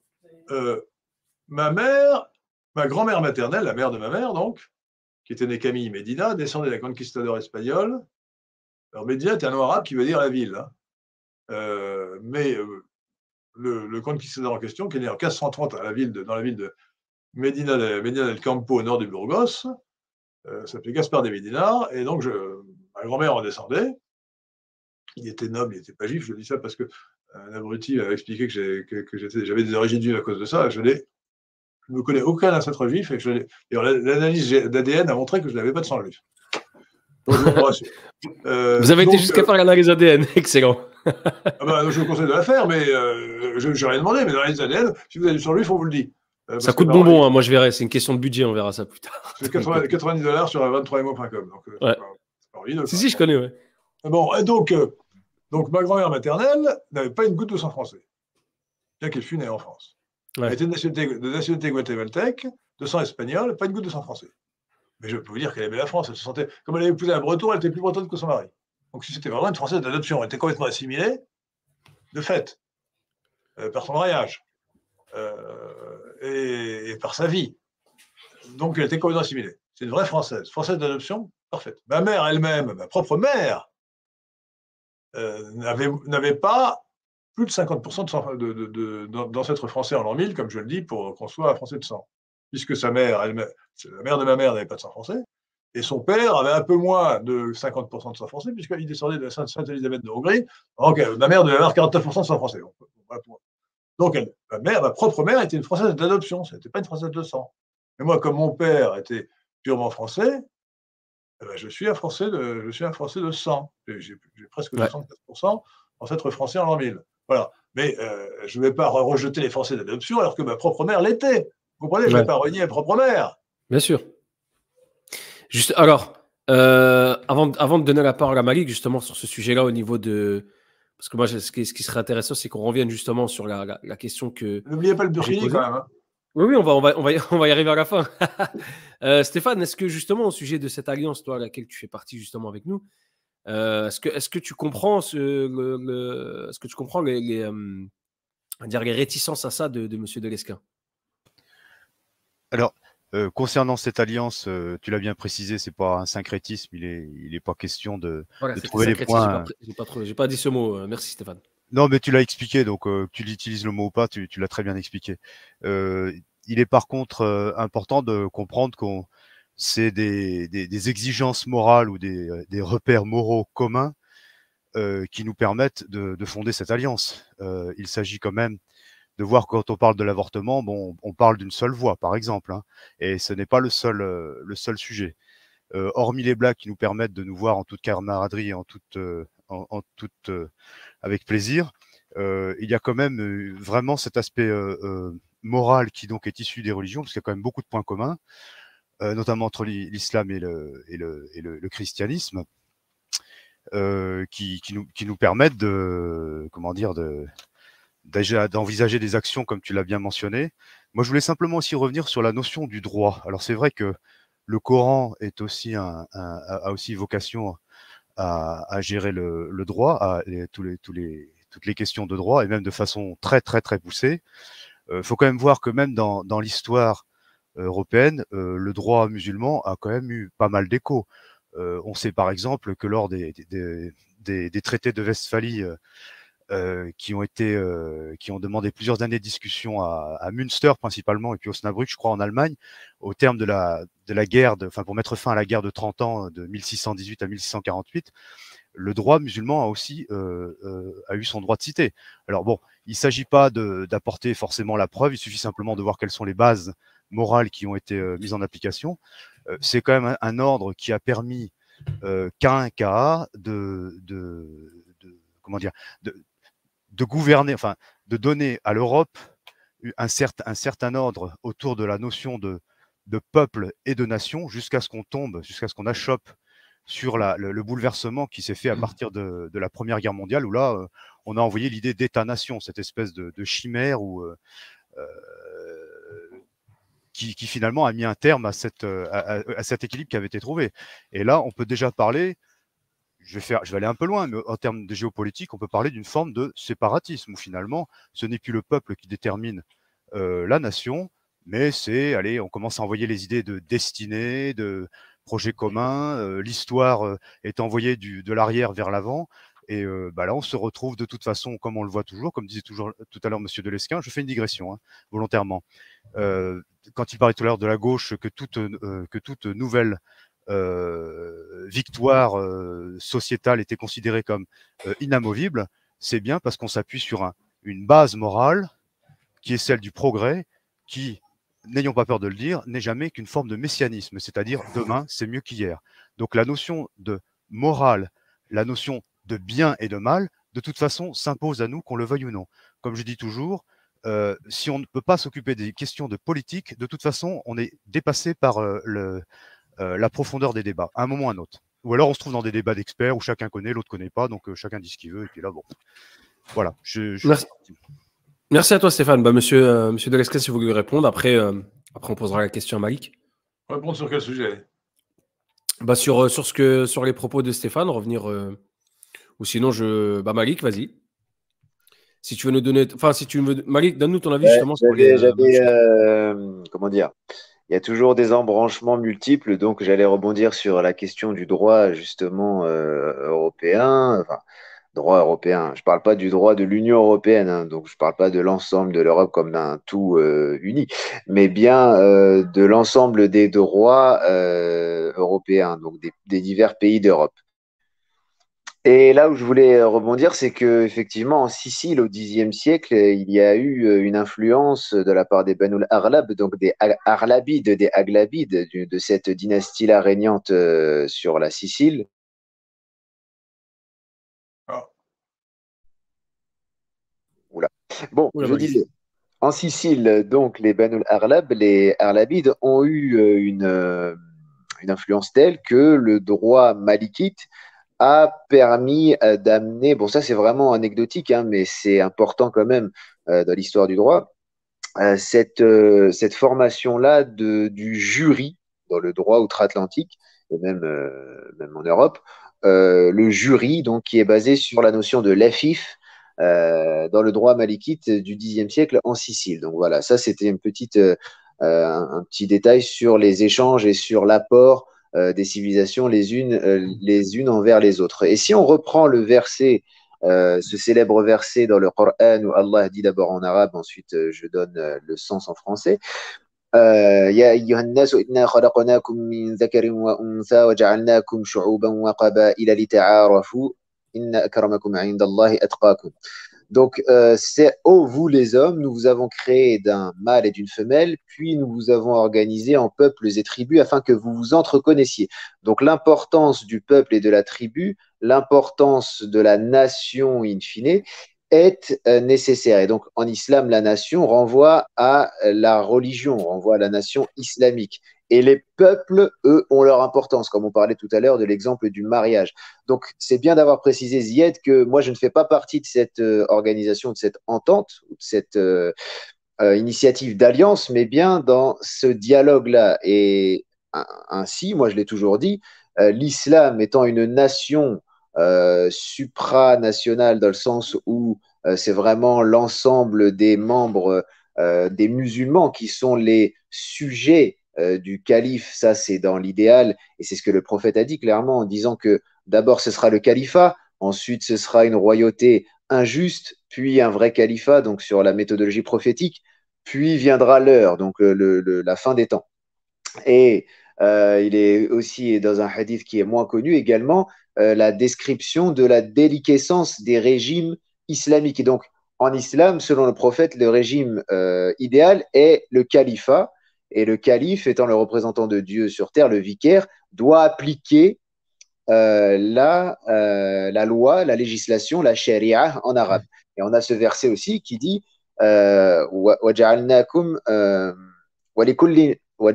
Ma grand-mère maternelle, la mère de ma mère, donc, qui était née Camille Medina, descendait d'un conquistador espagnol. Alors, Medina est un nom arabe qui veut dire la ville. Hein. Mais le conquistador en question, qui est né en 1530 dans la ville de Medina del Campo, au nord du Burgos, s'appelait Gaspard de Medina, et donc ma grand-mère en descendait. Il était noble, il n'était pas juif, je dis ça parce qu'un abruti m'avait expliqué que j'avais des origines juives à cause de ça, je l'ai je ne connais aucun ancêtre juif. L'analyse d'ADN a montré que je n'avais pas de sang juif. Donc, vous avez été jusqu'à faire l'analyse ADN, excellent. Je vous conseille de la faire, mais je n'ai rien demandé. Mais l'analyse ADN, si vous avez du sang juif, on vous le dit. Ça coûte bonbon, hein, moi je verrai, c'est une question de budget, on verra ça plus tard. C'est 90$ sur 23mo.com. Donc, ouais. Si, je connais, ouais. Bon, et donc ma grand-mère maternelle n'avait pas une goutte de sang français, bien qu'elle fût née en France. Ouais. Elle était de nationalité guatémaltèque, de sang espagnol, pas une goutte de sang français. Mais je peux vous dire qu'elle aimait la France, elle se sentait, comme elle avait épousé un breton, elle était plus bretonne que son mari. Donc si c'était vraiment une Française d'adoption, elle était complètement assimilée, de fait, par son mariage. Et par sa vie. Donc, elle était complètement assimilée. C'est une vraie Française. Française d'adoption, parfaite. Ma mère elle-même, ma propre mère, n'avait pas plus de 50% d'ancêtres français en l'an 1000, comme je le dis, pour qu'on soit un Français de sang. Puisque sa mère, la mère de ma mère n'avait pas de sang français, et son père avait un peu moins de 50% de sang français, puisqu'il descendait de Sainte-Élisabeth de Hongrie. Donc, ma mère devait avoir 49% de sang français. Donc, ma propre mère était une Française d'adoption, ce n'était pas une Française de sang. Mais moi, comme mon père était purement français, je suis un Français de sang. J'ai presque 64% ancêtres français en l'an 1000. Voilà. Mais je ne vais pas rejeter les Français d'adoption alors que ma propre mère l'était. Vous comprenez? Je ne vais pas renier ma propre mère. Bien sûr. Juste, alors, avant de donner la parole à Malik, justement, sur ce sujet-là, au niveau de... Parce que moi, ce qui serait intéressant, c'est qu'on revienne justement sur la question que... N'oubliez pas le Burkini quand même. Hein. Oui, on va y arriver à la fin. Stéphane, est-ce que justement, au sujet de cette alliance, toi, à laquelle tu fais partie justement avec nous, est-ce que tu comprends les réticences à ça de M. Delescq? Alors, concernant cette alliance, tu l'as bien précisé, c'est pas un syncrétisme, il est pas question de trouver les points. J'ai pas dit ce mot. Merci Stéphane. Non, mais tu l'as expliqué, donc tu l'utilises le mot ou pas, tu l'as très bien expliqué. Il est par contre important de comprendre qu'on c'est des exigences morales ou des repères moraux communs qui nous permettent de fonder cette alliance. Il s'agit quand même de voir quand on parle de l'avortement, bon, on parle d'une seule voix, par exemple, hein, et ce n'est pas le seul sujet. Hormis les blagues qui nous permettent de nous voir en toute camaraderie, avec plaisir, il y a quand même vraiment cet aspect moral qui donc est issu des religions, parce qu'il y a quand même beaucoup de points communs, notamment entre l'islam et le christianisme, qui nous permettent d'envisager des actions comme tu l'as bien mentionné. Moi, je voulais simplement aussi revenir sur la notion du droit. Alors, c'est vrai que le Coran est aussi a aussi vocation à gérer le droit, toutes les questions de droit, et même de façon très, très, très poussée. Faut quand même voir que même dans l'histoire européenne, le droit musulman a quand même eu pas mal d'écho. On sait par exemple que lors des traités de Westphalie, qui ont demandé plusieurs années de discussion à Münster principalement, et puis Osnabrück, je crois, en Allemagne, au terme de la guerre, pour mettre fin à la guerre de 30 ans, de 1618 à 1648, le droit musulman a aussi a eu son droit de cité. Alors bon, il ne s'agit pas d'apporter forcément la preuve, il suffit simplement de voir quelles sont les bases morales qui ont été mises en application. C'est quand même un ordre qui a permis qu'à un cas de gouverner, enfin, de donner à l'Europe un certain ordre autour de la notion de peuple et de nation, jusqu'à ce qu'on achoppe sur le bouleversement qui s'est fait à partir de la Première Guerre mondiale, où là, on a envoyé l'idée d'État-nation, cette espèce de chimère qui finalement a mis un terme à cet équilibre qui avait été trouvé. Et là, on peut déjà parler, je vais aller un peu loin, mais en termes de géopolitique, on peut parler d'une forme de séparatisme, où finalement, ce n'est plus le peuple qui détermine la nation, mais on commence à envoyer les idées de destinée, de projet commun, l'histoire est envoyée de l'arrière vers l'avant, et là, on se retrouve de toute façon, comme on le voit toujours, comme disait toujours tout à l'heure M. Delescq, je fais une digression, hein, volontairement. Quand il parlait tout à l'heure de la gauche, que toute nouvelle victoire sociétale était considérée comme inamovible, c'est bien parce qu'on s'appuie sur une base morale qui est celle du progrès, qui n'ayons pas peur de le dire, n'est jamais qu'une forme de messianisme, c'est-à-dire demain, c'est mieux qu'hier. Donc la notion de morale, la notion de bien et de mal, de toute façon, s'impose à nous, qu'on le veuille ou non. Comme je dis toujours, si on ne peut pas s'occuper des questions de politique, de toute façon, on est dépassé par la profondeur des débats, à un moment ou à un autre. Ou alors on se trouve dans des débats d'experts où chacun connaît, l'autre connaît pas, donc chacun dit ce qu'il veut, et puis là, bon. Voilà. Merci. Merci à toi, Stéphane. Monsieur Delesclès, si vous voulez répondre, après, on posera la question à Malik. Répondre sur quel sujet? Sur les propos de Stéphane, revenir. Ou sinon, Malik, vas-y. Si tu veux nous donner. Enfin, si tu veux. Malik, donne-nous ton avis justement sur les. Comment dire? Il y a toujours des embranchements multiples, donc j'allais rebondir sur la question du droit justement européen. Enfin, droit européen. Je ne parle pas du droit de l'Union européenne, hein, donc je ne parle pas de l'ensemble de l'Europe comme d'un tout uni, mais bien de l'ensemble des droits européens, donc des divers pays d'Europe. Et là où je voulais rebondir, c'est que effectivement en Sicile au Xe siècle, il y a eu une influence de la part des Banu al-Aghlab, donc des Arlabides, des Aghlabides, de cette dynastie-là régnante sur la Sicile. Oula. Bon, je disais, en Sicile, donc les Banu al-Aghlab, les Arlabides ont eu une influence telle que le droit malikite a permis d'amener, bon ça c'est vraiment anecdotique, hein, mais c'est important quand même dans l'histoire du droit, cette formation-là du jury dans le droit outre-Atlantique, et même en Europe, le jury donc, qui est basé sur la notion de l'afif dans le droit malikite du Xe siècle en Sicile. Donc voilà, ça c'était un petit détail sur les échanges et sur l'apport des civilisations les unes envers les autres. Et si on reprend le verset, ce célèbre verset dans le Coran où Allah dit d'abord en arabe, ensuite je donne le sens en français. يا أيها الناس إنا خلقناكم من ذكر وأنثى وجعلناكم شعوبا وقبائل لتعارفوا إن أكرمكم عند الله أتقاكم. Donc, c'est vous les hommes, nous vous avons créé d'un mâle et d'une femelle, puis nous vous avons organisé en peuples et tribus afin que vous vous entreconnaissiez. Donc, l'importance du peuple et de la tribu, l'importance de la nation in fine, est nécessaire. Et donc, en islam, la nation renvoie à la religion, renvoie à la nation islamique. Et les peuples, eux, ont leur importance, comme on parlait tout à l'heure de l'exemple du mariage. Donc, c'est bien d'avoir précisé, Zied, que moi, je ne fais pas partie de cette organisation, de cette entente, de cette initiative d'alliance, mais bien dans ce dialogue-là. Et ainsi, moi, je l'ai toujours dit, l'islam étant une nation supranationale dans le sens où c'est vraiment l'ensemble des membres des musulmans qui sont les sujets du calife, ça c'est dans l'idéal, et c'est ce que le prophète a dit clairement en disant que d'abord ce sera le califat, ensuite ce sera une royauté injuste, puis un vrai califat, donc sur la méthodologie prophétique, puis viendra l'heure, donc la fin des temps. Et il est aussi dans un hadith qui est moins connu également la description de la déliquescence des régimes islamiques. Et donc, en islam, selon le prophète, le régime idéal est le califat. Et le calife, étant le représentant de Dieu sur terre, le vicaire, doit appliquer la loi, la législation, la sharia en arabe. Et on a ce verset aussi qui dit وَجَعَلْنَاكُمْ وَلِكُلِّ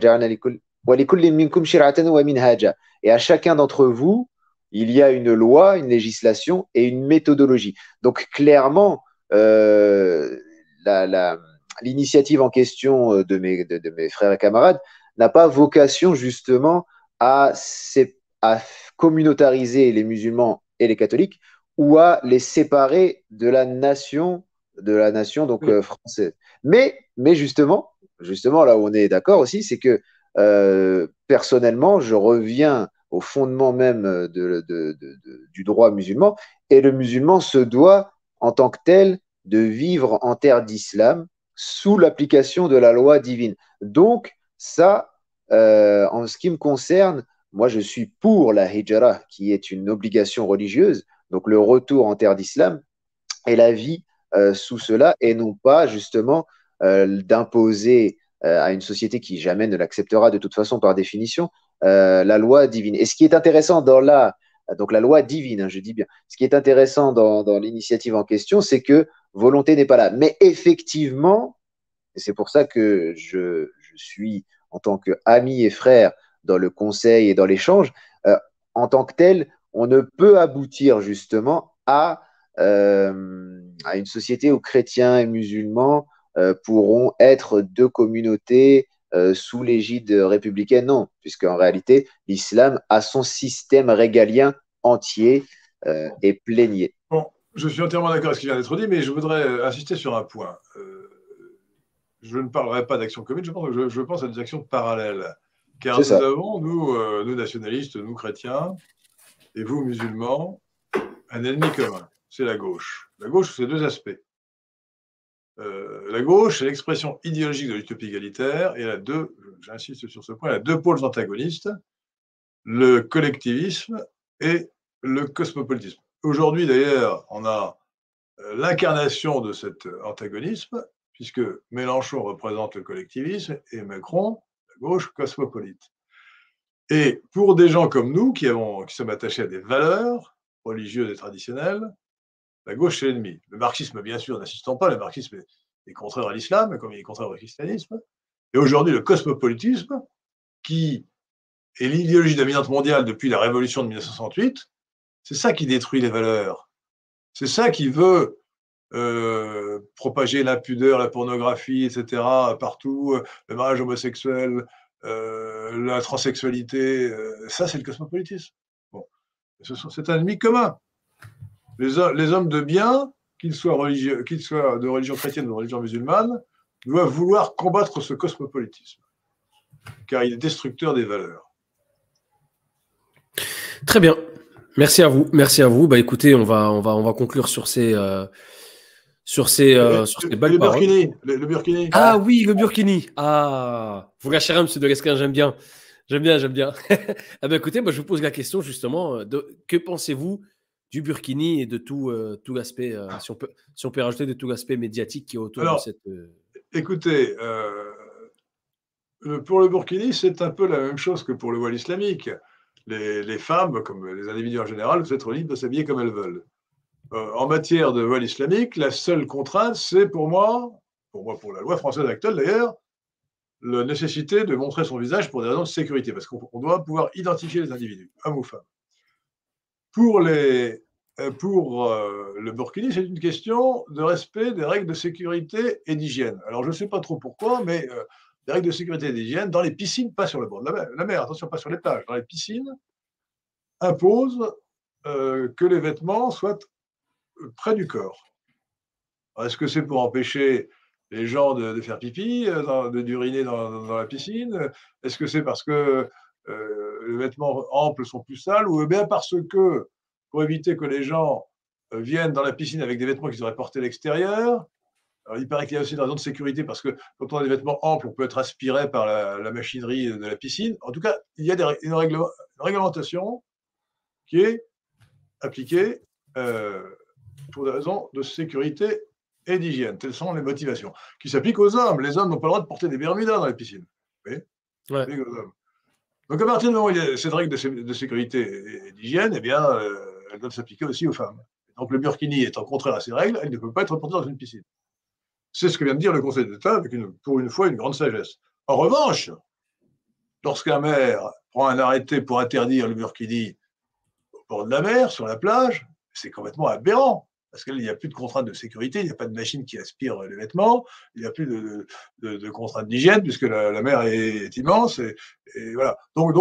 et à chacun d'entre vous, il y a une loi, une législation et une méthodologie. Donc clairement, l'initiative en question de mes frères et camarades n'a pas vocation justement à communautariser les musulmans et les catholiques ou à les séparer de la nation donc française. Mais justement, là où on est d'accord aussi, c'est que personnellement, je reviens au fondement même du droit musulman, et le musulman se doit, en tant que tel, de vivre en terre d'islam sous l'application de la loi divine. Donc, ça, en ce qui me concerne, moi, je suis pour la hijra, qui est une obligation religieuse, donc le retour en terre d'islam, et la vie sous cela, et non pas justement d'imposer à une société qui jamais ne l'acceptera de toute façon par définition, la loi divine. Et ce qui est intéressant donc la loi divine, hein, je dis bien, ce qui est intéressant dans l'initiative en question, c'est que volonté n'est pas là. Mais effectivement, et c'est pour ça que je suis en tant qu'ami et frère dans le conseil et dans l'échange, en tant que tel, on ne peut aboutir justement à une société où chrétiens et musulmans pourront être deux communautés sous l'égide républicaine. Non, puisqu'en réalité, l'islam a son système régalien entier et plénier. Bon, je suis entièrement d'accord avec ce qui vient d'être dit, mais je voudrais insister sur un point. Je ne parlerai pas d'action commune, je pense à des actions parallèles. Car nous avons, nous nationalistes, nous chrétiens, et vous musulmans, un ennemi commun, c'est la gauche. La gauche, c'est deux aspects. La gauche, c'est l'expression idéologique de l'utopie égalitaire, et elle a j'insiste sur ce point, elle a deux pôles antagonistes, le collectivisme et le cosmopolitisme. Aujourd'hui, d'ailleurs, on a l'incarnation de cet antagonisme, puisque Mélenchon représente le collectivisme et Macron, la gauche cosmopolite. Et pour des gens comme nous, qui sommes attachés à des valeurs religieuses et traditionnelles, la gauche, c'est l'ennemi. Le marxisme, bien sûr, n'insistons pas, le marxisme est contraire à l'islam, comme il est contraire au christianisme. Et aujourd'hui, le cosmopolitisme, qui est l'idéologie dominante mondiale depuis la révolution de 1968, c'est ça qui détruit les valeurs. C'est ça qui veut propager l'impudeur, la pornographie, etc., partout, le mariage homosexuel, la transsexualité, ça c'est le cosmopolitisme. Bon. C'est un ennemi commun. Les hommes de bien, qu'ils soient de religion chrétienne ou de religion musulmane, doivent vouloir combattre ce cosmopolitisme, car il est destructeur des valeurs. Très bien. Merci à vous. Merci à vous. Bah, écoutez, on va conclure sur ces belles paroles. Le Burkini. Ah oui, le Burkini. Ah, vous gâcherez, monsieur de Lesquin, j'aime bien. J'aime bien. Ah ben, écoutez, moi, je vous pose la question justement, que pensez-vous du Burkini et de tout l'aspect, si on peut rajouter de tout l'aspect médiatique qui est autour de cette... Écoutez, pour le Burkini, c'est un peu la même chose que pour le voile islamique. Les femmes, comme les individus en général, doivent être libres de s'habiller comme elles veulent. En matière de voile islamique, la seule contrainte, c'est pour la loi française actuelle d'ailleurs, la nécessité de montrer son visage pour des raisons de sécurité, parce qu'on doit pouvoir identifier les individus, hommes ou femmes. Pour le Burkini, c'est une question de respect des règles de sécurité et d'hygiène. Alors, je ne sais pas trop pourquoi, mais des règles de sécurité et d'hygiène dans les piscines, pas sur le bord de la mer, attention, pas sur les plages, dans les piscines, imposent que les vêtements soient près du corps. Est-ce que c'est pour empêcher les gens de faire pipi, d'uriner dans la piscine? Est-ce que c'est parce que les vêtements amples sont plus sales, ou bien parce que, pour éviter que les gens viennent dans la piscine avec des vêtements qu'ils auraient portés à l'extérieur? Alors, il paraît qu'il y a aussi une raison de sécurité, parce que quand on a des vêtements amples, on peut être aspiré par la machinerie de la piscine. En tout cas, il y a une réglementation qui est appliquée pour des raisons de sécurité et d'hygiène. Telles sont les motivations qui s'appliquent aux hommes. Les hommes n'ont pas le droit de porter des bermudas dans les piscines. Oui, ouais. Donc, à partir du moment où il y a cette règle de sécurité et d'hygiène, eh bien, elles doivent s'appliquer aussi aux femmes. Donc, le burkini étant contraire à ces règles, elle ne peut pas être portée dans une piscine. C'est ce que vient de dire le Conseil d'État avec, pour une fois, une grande sagesse. En revanche, lorsqu'un maire prend un arrêté pour interdire le burkini au bord de la mer, sur la plage, c'est complètement aberrant. Parce qu'il n'y a plus de contraintes de sécurité, il n'y a pas de machine qui aspire les vêtements, il n'y a plus de contraintes d'hygiène, puisque la mer est immense. Et voilà.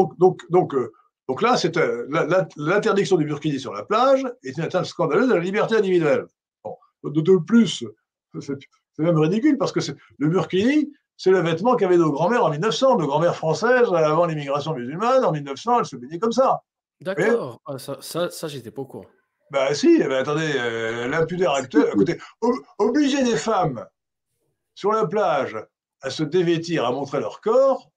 Donc là, l'interdiction du burkini sur la plage est une atteinte scandaleuse à la liberté individuelle. Bon. De plus, c'est même ridicule, parce que le burkini, c'est le vêtement qu'avaient nos grands-mères en 1900, nos grands-mères françaises, avant l'immigration musulmane, en 1900, elles se baignaient comme ça. D'accord, ça j'étais pas au courant. Ben si, attendez, l'impudeur actuelle, écoutez, obliger des femmes sur la plage à se dévêtir, à montrer leur corps,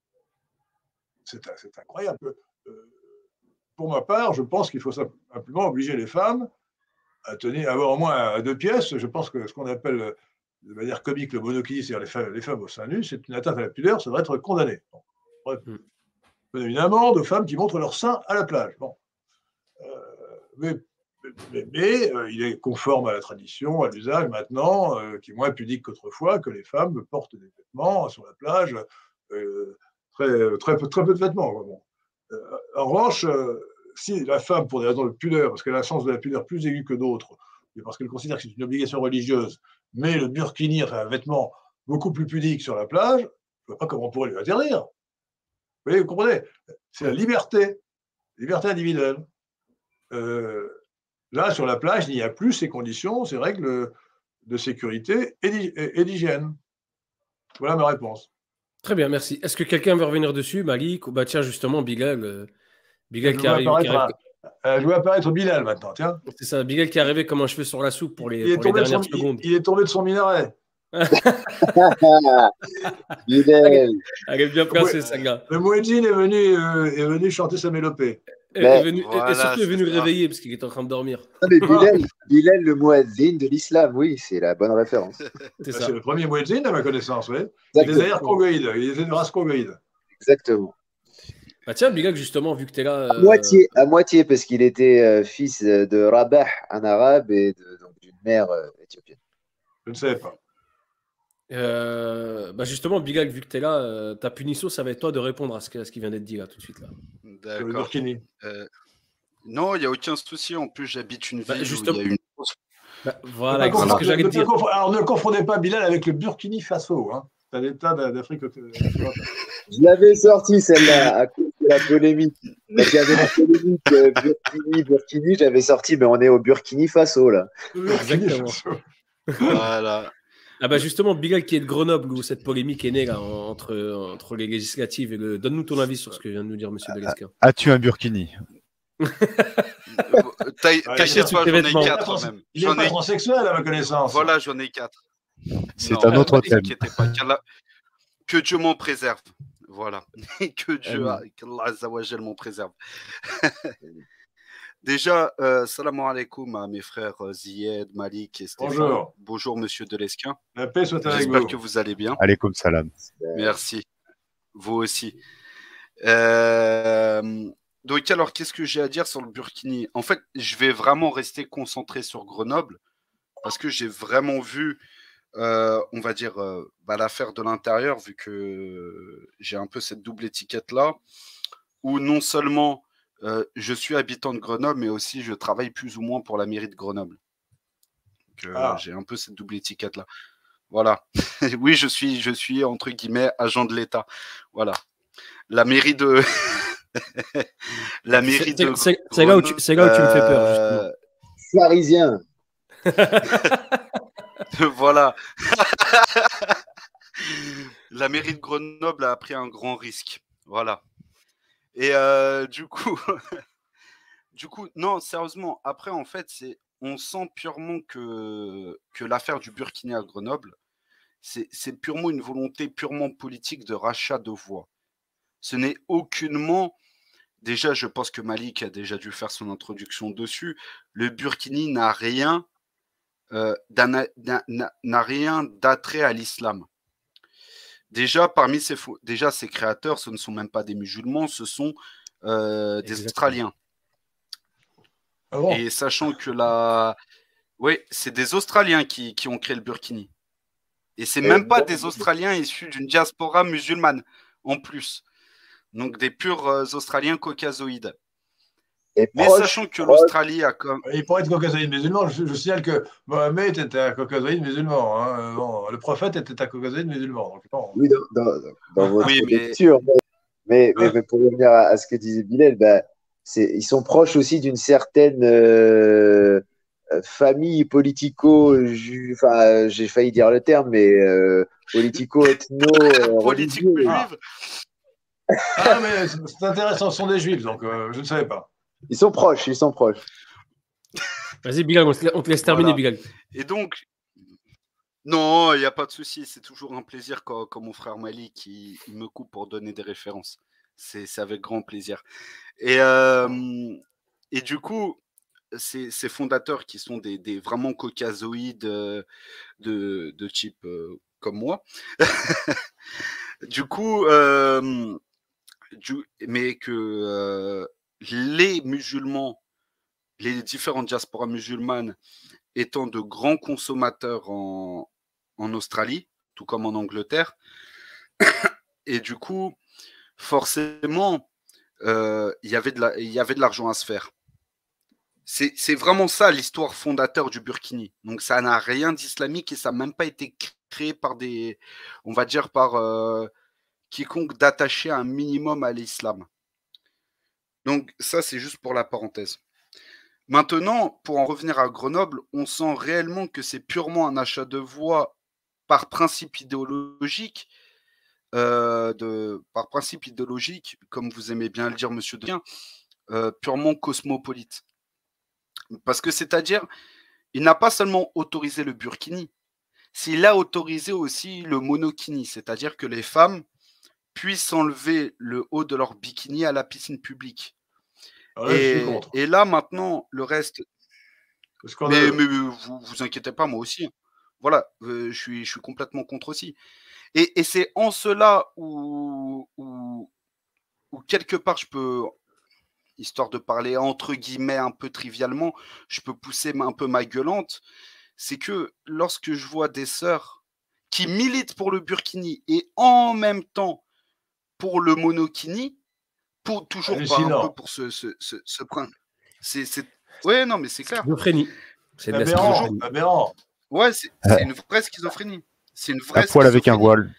c'est incroyable. Pour ma part, je pense qu'il faut simplement obliger les femmes à avoir au moins 2 pièces. Je pense que ce qu'on appelle de manière comique le monokini, c'est-à-dire les femmes au sein nu, c'est une atteinte à la pudeur, ça devrait être condamné. Bon. Bref. Donner une amende aux femmes qui montrent leur sein à la plage. Bon. Mais il est conforme à la tradition, à l'usage maintenant, qui est moins pudique qu'autrefois, que les femmes portent des vêtements sur la plage, très peu de vêtements. Bon. En revanche, si la femme, pour des raisons de pudeur, parce qu'elle a un sens de la pudeur plus aigu que d'autres, et parce qu'elle considère que c'est une obligation religieuse, mais le burkini, enfin un vêtement beaucoup plus pudique sur la plage, je ne vois pas comment on pourrait lui interdire. Vous voyez, vous comprenez? C'est la liberté individuelle. Là, sur la plage, il n'y a plus ces conditions, ces règles de sécurité et d'hygiène. Voilà ma réponse. Très bien, merci. Est-ce que quelqu'un veut revenir dessus, Malik? Ou bah tiens, justement, Bilal Je vois apparaître Bilal maintenant, tiens. C'est ça, Bilal qui est arrivé comme un cheveu sur la soupe pour les dernières secondes. Il est tombé de son minaret. Bilal. Elle est bien placée, celle-là. Le Mouedjin est venu chanter sa mélopée. Et surtout, est venu le réveiller parce qu'il était en train de dormir. Non, mais Bilal, le Mouadzin de l'islam, oui, c'est la bonne référence. C'est le premier Mouedzin, à ma connaissance, oui. Il était d'ailleurs congoïde, il était de race congoïde. Exactement. Bah tiens, Bilal, justement, vu que tu es là. À moitié, parce qu'il était fils de Rabah, un arabe, et donc d'une mère éthiopienne. Je ne savais pas. Bah justement, Bilal, vu que tu es là, ta punition, ça va être toi de répondre à ce qui vient d'être dit là tout de suite. Sur le burkini. Non, il n'y a aucun souci. En plus, j'habite une ville justement. où il y a une... Voilà, c'est ce que j'allais te dire. Alors, ne confondez pas Bilal avec le Burkini Faso. Hein. C'est un état d'Afrique. Je l'avais sorti, celle-là, à cause de la polémique. Parce qu'il y avait la polémique Burkini, j'avais sorti, mais on est au Burkini Faso, là. Exactement. Voilà. Ah bah justement, Bilal qui est de Grenoble, où cette polémique est née là, entre les législatives et le... Donne-nous ton avis sur ce que vient de nous dire M. Belesca. As-tu un burkini? T'inquiète-toi, j'en ai 4 même. Il n'est pas transsexuel à ma connaissance. Voilà, j'en ai 4. C'est un autre thème. Pas, que Dieu m'en préserve. Voilà. qu'Allah Azza wa Jal m'en préserve. Déjà, salam alaikum à mes frères Zied, Malik et Stéphane. Bonjour. Bonjour, monsieur Delesquin. La paix soit avec vous. J'espère que vous allez bien. Alaikum salam. Merci. Vous aussi. Donc, alors, qu'est-ce que j'ai à dire sur le Burkini? En fait, je vais vraiment rester concentré sur Grenoble parce que j'ai vraiment vu, on va dire, l'affaire de l'intérieur, vu que j'ai un peu cette double étiquette-là, où non seulement je suis habitant de Grenoble, mais aussi je travaille plus ou moins pour la mairie de Grenoble. Donc, j'ai un peu cette double étiquette-là. Voilà. Oui, je suis, entre guillemets, agent de l'État. Voilà. La mairie de... la mairie de... C'est là où tu me fais peur, justement. Parisien. Voilà. La mairie de Grenoble a pris un grand risque. Voilà. Et du coup, non, sérieusement, après, en fait, on sent purement que l'affaire du Burkini à Grenoble, c'est purement une volonté purement politique de rachat de voix. Ce n'est aucunement... Déjà, je pense que Malik a déjà dû faire son introduction dessus. Le Burkini n'a rien d'attrait à l'islam. Déjà, parmi ses créateurs, ce ne sont même pas des musulmans, ce sont des Australiens. Ah bon? Et sachant que oui, c'est des Australiens qui ont créé le Burkini. Et c'est même pas des Australiens issus d'une diaspora musulmane, en plus. Donc des purs Australiens caucasoïdes. Mais sachant que l'Australie a comme... Il pourrait être caucasoïde musulman. Je signale que Mohamed était un caucasoïde musulman. Hein. Bon, le prophète était un caucasoïde musulman. Donc, bon. Oui, dans votre lecture. Mais pour revenir à ce que disait Bilal, ils sont proches aussi d'une certaine famille j'ai failli dire le terme, mais politico-ethno... Politique juive. Ah, mais c'est intéressant, ce sont des juifs, donc je ne savais pas. Ils sont proches. Vas-y, Bilal, on te laisse terminer, Bilal. Et donc, non, il n'y a pas de souci. C'est toujours un plaisir quand mon frère Malik il me coupe pour donner des références. C'est avec grand plaisir. Et du coup, ces fondateurs qui sont des vraiment caucasoïdes de type comme moi. Du coup, mais que les musulmans, les différentes diasporas musulmanes étant de grands consommateurs en Australie, tout comme en Angleterre, et du coup, forcément, il y avait de l'argent à se faire. C'est vraiment ça l'histoire fondateur du Burkini. Donc ça n'a rien d'islamique et ça n'a même pas été créé par on va dire par quiconque d'attaché un minimum à l'islam. Donc ça, c'est juste pour la parenthèse. Maintenant, pour en revenir à Grenoble, on sent réellement que c'est purement un achat de voix par principe idéologique, comme vous aimez bien le dire, monsieur Dequin, purement cosmopolite. Parce que c'est-à-dire, il n'a pas seulement autorisé le burkini, il a autorisé aussi le monokini, c'est-à-dire que les femmes puissent enlever le haut de leur bikini à la piscine publique. Alors là, je suis contre. Et là, maintenant, le reste... Mais vous inquiétez pas, moi aussi. Voilà, je suis complètement contre aussi. Et c'est en cela où quelque part, je peux, histoire de parler entre guillemets un peu trivialement, je peux pousser un peu ma gueulante, c'est que lorsque je vois des sœurs qui militent pour le burkini et en même temps pour le monokini, toujours pas un peu pour ce point. Ouais, non, mais c'est clair. Schizophrénie. C'est aberrant. Ouais, c'est une vraie schizophrénie. C'est une vraie à poil avec un voile.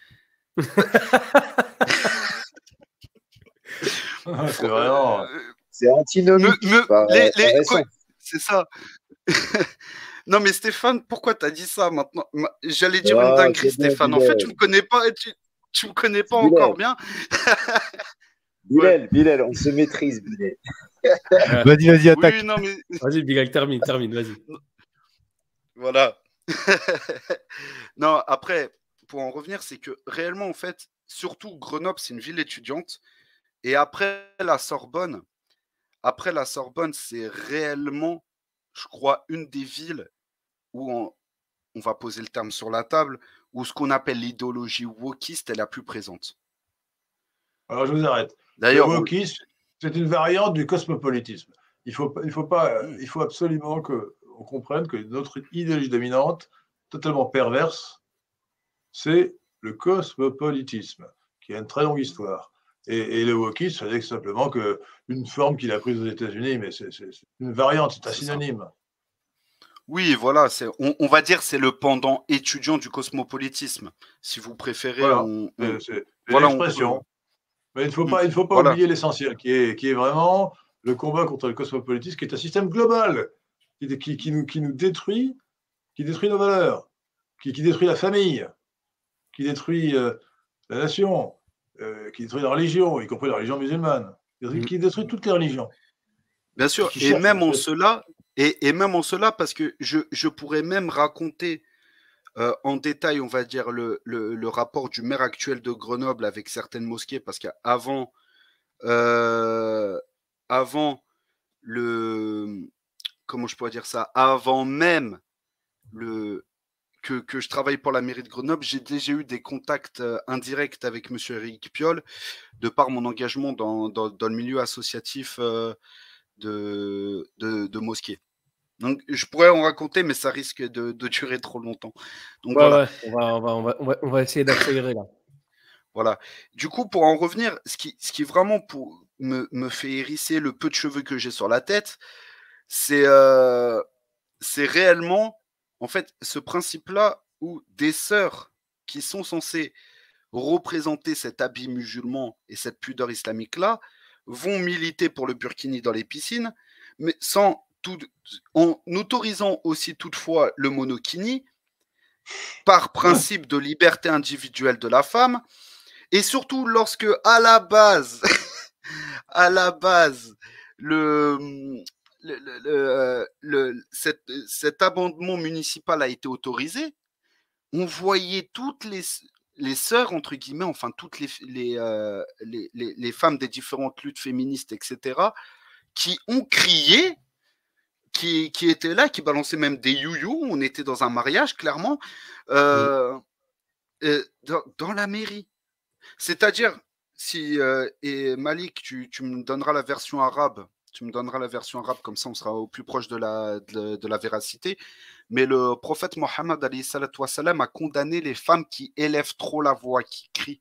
C'est vraiment... C'est antinomique. C'est ça. Non, mais Stéphane, pourquoi tu as dit ça maintenant? J'allais dire une dinguerie, Stéphane. En fait, tu me connais pas, tu me connais pas encore bien. Bilal, on se maîtrise, Bilal. Vas-y, attaque. Oui, non, mais... Vas-y, Bilal, termine, vas-y. Voilà. Non, après, pour en revenir, c'est que réellement, en fait, surtout Grenoble, c'est une ville étudiante. Et après la Sorbonne, c'est réellement, je crois, une des villes où on va poser le terme sur la table, où ce qu'on appelle l'idéologie wokiste est la plus présente. Alors, je vous arrête. D'ailleurs, le wokisme, c'est une variante du cosmopolitisme. Il faut absolument qu'on comprenne que notre idéologie dominante, totalement perverse, c'est le cosmopolitisme, qui a une très longue histoire. Et le wokisme, c'est simplement une forme qu'il a prise aux États-Unis, mais c'est une variante, c'est un synonyme. Oui, voilà, on va dire c'est le pendant étudiant du cosmopolitisme, si vous préférez. Voilà, c'est l'expression. Mais il ne faut pas oublier l'essentiel, qui est vraiment le combat contre le cosmopolitisme, qui est un système global, qui nous détruit, qui détruit nos valeurs, qui détruit la famille, qui détruit la nation, qui détruit la religion, y compris la religion musulmane, qui détruit toutes les religions. Bien sûr, et même en cela, parce que je pourrais même raconter en détail, on va dire, le rapport du maire actuel de Grenoble avec certaines mosquées, parce qu'avant comment je pourrais dire ça, avant même que je travaille pour la mairie de Grenoble, j'ai déjà eu des contacts indirects avec M. Éric Piolle, de par mon engagement dans le milieu associatif de mosquées. Donc, je pourrais en raconter, mais ça risque de durer trop longtemps. Donc, voilà. Ouais, on va essayer d'accélérer là. Voilà. Du coup, pour en revenir, ce qui vraiment me fait hérisser le peu de cheveux que j'ai sur la tête, c'est réellement, en fait, ce principe-là où des sœurs qui sont censées représenter cet habit musulman et cette pudeur islamique-là vont militer pour le burkini dans les piscines, mais en autorisant aussi toutefois le monokini par principe de liberté individuelle de la femme, et surtout lorsque à la base cet amendement municipal a été autorisé, on voyait toutes les sœurs, entre guillemets, enfin toutes les femmes des différentes luttes féministes, etc., qui ont crié qui étaient là, qui balançaient même des you-you. On était dans un mariage, clairement, dans la mairie. C'est-à-dire, si et Malik, tu me donneras la version arabe. Tu me donneras la version arabe, comme ça on sera au plus proche de la véracité. Mais le prophète Mohammed alayhi salatu wassalam a condamné les femmes qui élèvent trop la voix, qui crient.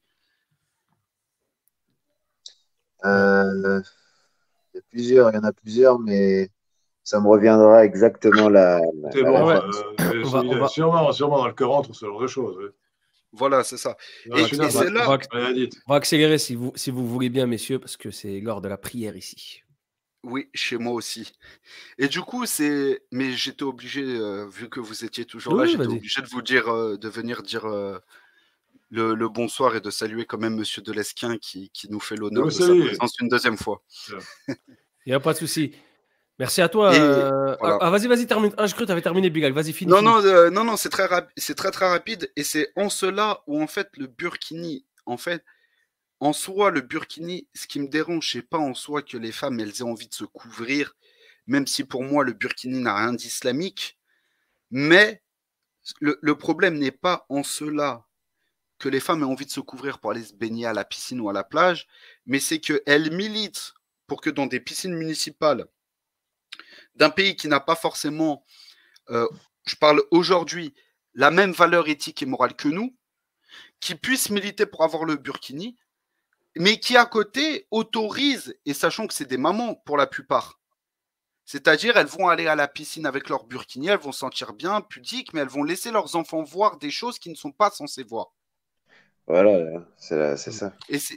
Il y en a plusieurs, mais ça me reviendra exactement C'est la bon, référence. sûrement dans le Coran, tout ce genre de choses. Oui. Voilà, c'est ça. Non, Et je suis là, c'est là. On va accélérer si vous voulez bien, messieurs, parce que c'est l'heure de la prière ici. Oui, chez moi aussi. Et du coup, mais j'étais obligé, vu que vous étiez toujours là, Oui, j'étais vas-y. obligé de vous dire, de venir dire le bonsoir et de saluer quand même Monsieur Delesquin qui nous fait l'honneur de sa présence une deuxième fois. Il n'y a pas de souci. Merci à toi. Voilà. Vas-y, termine. Je crois que tu avais terminé, Bilal. Vas-y, finis. Non, c'est très rapide. Et c'est en cela où, en fait, le burkini, en soi, le burkini, ce qui me dérange, c'est pas en soi que les femmes, elles aient envie de se couvrir, même si pour moi, le burkini n'a rien d'islamique. Mais le problème n'est pas en cela que les femmes aient envie de se couvrir pour aller se baigner à la piscine ou à la plage, mais c'est qu'elles militent pour que dans des piscines municipales d'un pays qui n'a pas forcément, je parle aujourd'hui, la même valeur éthique et morale que nous, qui puissent militer pour avoir le burkini, mais qui à côté autorisent, et sachant que c'est des mamans pour la plupart, c'est-à-dire elles vont aller à la piscine avec leur burkini, elles vont se sentir bien, pudiques, mais elles vont laisser leurs enfants voir des choses qu'ils ne sont pas censés voir. Voilà, c'est ça. Et c'est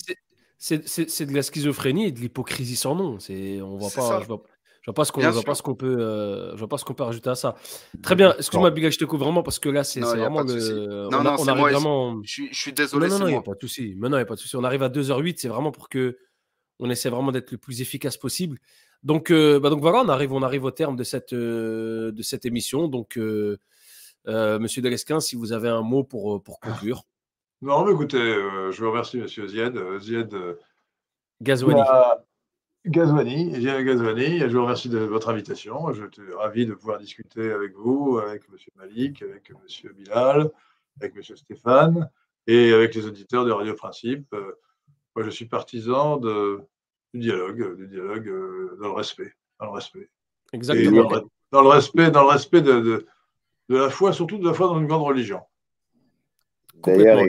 de la schizophrénie et de l'hypocrisie sans nom. On voit pas. Je vois pas ce qu'on peut rajouter à ça. Très bien. Excuse-moi, Bilal, je te coupe vraiment parce que là, c'est vraiment le. On arrive vraiment. Je suis désolé. Non, il n'y a pas de souci. Mais non, il n'y a pas de souci. On arrive à 2h08. C'est vraiment pour que on essaie vraiment d'être le plus efficace possible. Donc voilà, on arrive au terme de cette émission. Donc, Monsieur Delesquin, si vous avez un mot pour conclure. Non, mais écoutez, je vous remercie, Monsieur Zied Ghazouani. Ghazouani. Je vous remercie de votre invitation. Je suis ravi de pouvoir discuter avec vous, avec M. Malik, avec M. Bilal, avec M. Stéphane et avec les auditeurs de Radio Principe. Moi, je suis partisan du dialogue dans le respect. Exactement. Et dans le respect de la foi, surtout de la foi dans une grande religion. D'ailleurs,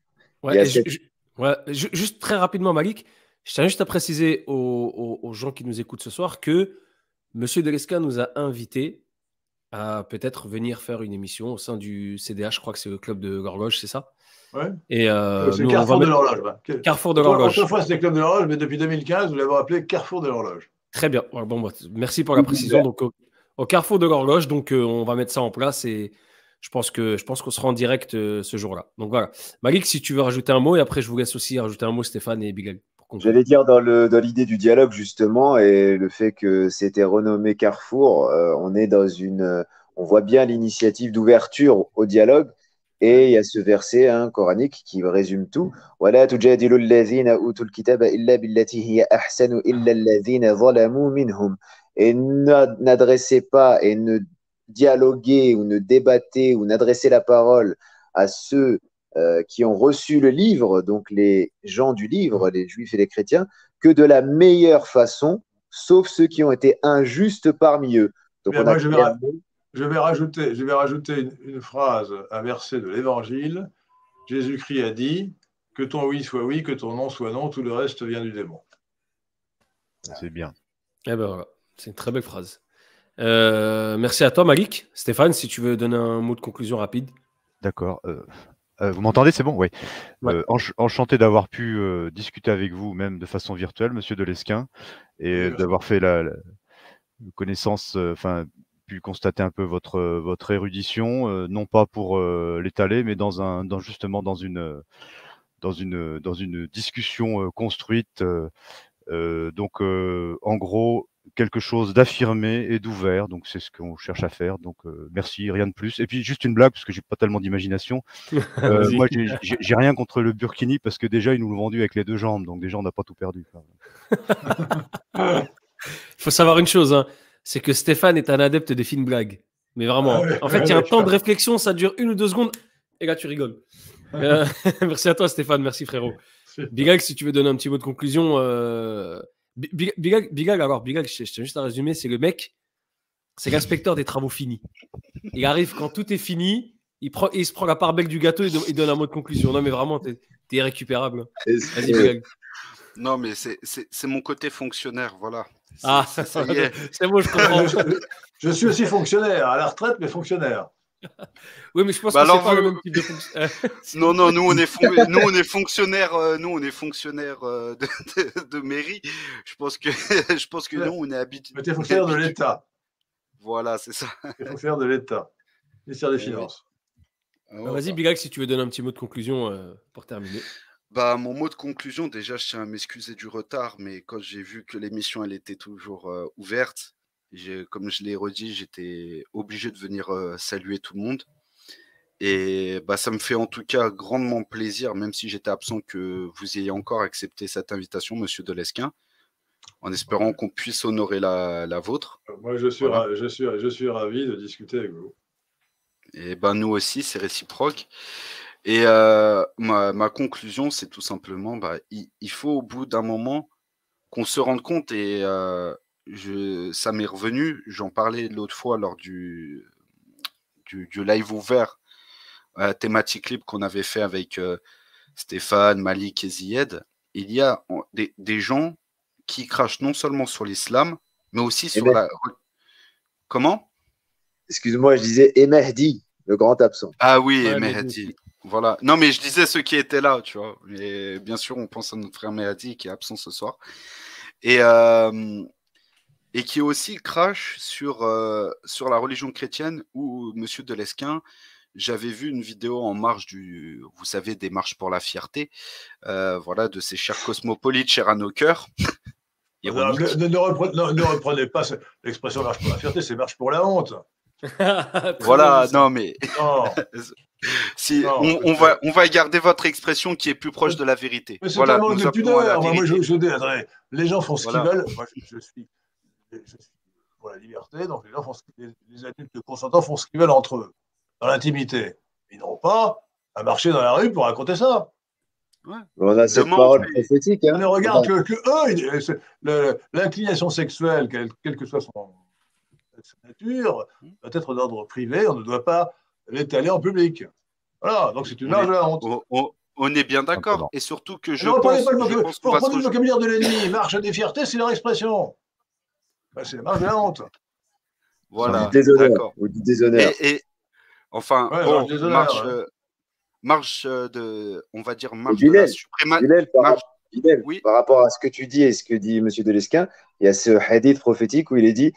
juste très rapidement, Malik, je tiens juste à préciser aux gens qui nous écoutent ce soir que M. Delesquin nous a invités à peut-être venir faire une émission au sein du CDH, je crois que c'est le club de l'horloge, c'est ça? Ouais. Et c'est Carrefour de l'horloge. Carrefour de l'horloge. Autrefois, c'était Club de l'horloge, mais depuis 2015, vous l'avez appelé Carrefour de l'horloge. Très bien. Bon, merci pour la précision. Donc, au Carrefour de l'horloge, donc on va mettre ça en place et je pense qu'on sera en direct ce jour-là. Donc voilà. Malik, si tu veux rajouter un mot, et après je vous laisse aussi rajouter un mot, Stéphane et Bilal. J'allais dire dans l'idée du dialogue justement et le fait que c'était renommé Carrefour, on voit bien l'initiative d'ouverture au dialogue et il y a ce verset coranique qui résume tout. وَلَا تُجَادِلُوا الَّذِينَ أُوتُوا الْكِتَابَ إِلَّا بِالَّتِي هِيَ أَحْسَنُ إِلَّا الَّذِينَ ظَلَمُوا مِنْهُمْ. Et n'adressez pas et ne dialoguez ou ne débattez ou n'adressez la parole à ceux qui ont reçu le livre, donc les gens du livre, les juifs et les chrétiens, que de la meilleure façon, sauf ceux qui ont été injustes parmi eux. Donc je vais rajouter une phrase, un verset de l'Évangile. Jésus-Christ a dit que ton oui soit oui, que ton non soit non, tout le reste vient du démon. C'est bien. Eh ben voilà, c'est une très belle phrase. Merci à toi, Malik. Stéphane, si tu veux donner un mot de conclusion rapide. D'accord. Vous m'entendez, c'est bon? Oui. Ouais. Enchanté d'avoir pu discuter avec vous, même de façon virtuelle, Monsieur Delesquin, et d'avoir fait la connaissance, pu constater un peu votre érudition, non pas pour l'étaler, mais justement dans une discussion construite. Donc, en gros, quelque chose d'affirmé et d'ouvert. Donc, c'est ce qu'on cherche à faire. Donc, merci, rien de plus. Et puis, juste une blague, parce que j'ai pas tellement d'imagination. Moi, j'ai rien contre le burkini, parce que déjà, ils nous l'ont vendu avec les deux jambes. Donc, déjà, on n'a pas tout perdu. Il faut savoir une chose, c'est que Stéphane est un adepte des films blagues. Mais vraiment. En fait, il y a un temps de réflexion, ça dure 1 ou 2 secondes, et là, tu rigoles. Merci à toi, Stéphane. Merci, frérot. Bigag, si tu veux donner un petit mot de conclusion. Bigag, je tiens juste à résumer, c'est le mec, c'est l'inspecteur des travaux finis. Il arrive quand tout est fini, il se prend la part belle du gâteau et il donne un mot de conclusion. Non, mais vraiment, t'es irrécupérable. Vas-y, Bigag. Non, mais c'est mon côté fonctionnaire, voilà. Ça y est. C'est bon, je comprends. Je suis aussi fonctionnaire, à la retraite, mais fonctionnaire. Oui, mais je pense que c'est pas le même type de fonction. Non, nous on est fonctionnaires, de mairie. Je pense que nous on est habitués. Mais tu es fonctionnaire de l'État. Voilà, c'est ça. Tu es fonctionnaire de l'État, ministère des Finances. Vas-y, Bigag, si tu veux donner un petit mot de conclusion pour terminer. Mon mot de conclusion, déjà, je tiens à m'excuser du retard, mais quand j'ai vu que l'émission elle était toujours ouverte, comme je l'ai redit, j'étais obligé de venir saluer tout le monde. Et ça me fait en tout cas grandement plaisir, même si j'étais absent, que vous ayez encore accepté cette invitation, Monsieur Delesquin, en espérant qu'on puisse honorer la vôtre. Moi, je suis ravi de discuter avec vous. Et nous aussi, c'est réciproque. Et ma conclusion, c'est tout simplement, il faut au bout d'un moment qu'on se rende compte, et ça m'est revenu, j'en parlais l'autre fois lors du live ouvert thématique libre qu'on avait fait avec Stéphane, Malik et Zied. Il y a des gens qui crachent non seulement sur l'islam, mais aussi sur la... Comment? Excuse-moi, je disais Mehdi, le grand absent. Ah oui, Mehdi. Voilà. Non, mais je disais ceux qui étaient là, tu vois. Et bien sûr, on pense à notre frère Mehdi qui est absent ce soir. Et qui aussi crache sur la religion chrétienne, où Monsieur Delesquin, j'avais vu une vidéo en marge vous savez, des marches pour la fierté, de ces chers cosmopolites chers à nos cœurs. Ne reprenez pas l'expression marche pour la fierté, c'est marche pour la honte. Voilà, non mais... Non. On va garder votre expression qui est plus proche de la vérité. Mais c'est un manque de pudeur. Moi, je dirais, les gens font ce qu'ils veulent. Moi, je suis pour la liberté, donc les adultes consentants font ce qu'ils veulent entre eux, dans l'intimité. Ils n'ont pas à marcher dans la rue pour raconter ça. Ouais. On a cette parole prophétique. On ne regarde que eux, l'inclination sexuelle, quelle que soit sa nature, doit être d'ordre privé. On ne doit pas l'étaler en public. Voilà, donc c'est une marge de la honte. On est bien d'accord. Et surtout que je pense... Pour reprendre le vocabulaire de l'ennemi, marche des fiertés, c'est leur expression. C'est la marche de la honte. Voilà, d'accord. Ou du déshonneur. Enfin, marche de... On va dire marche de la suprématie. Oui. Par rapport à ce que tu dis et ce que dit M. Delesquin, il y a ce hadith prophétique où il est dit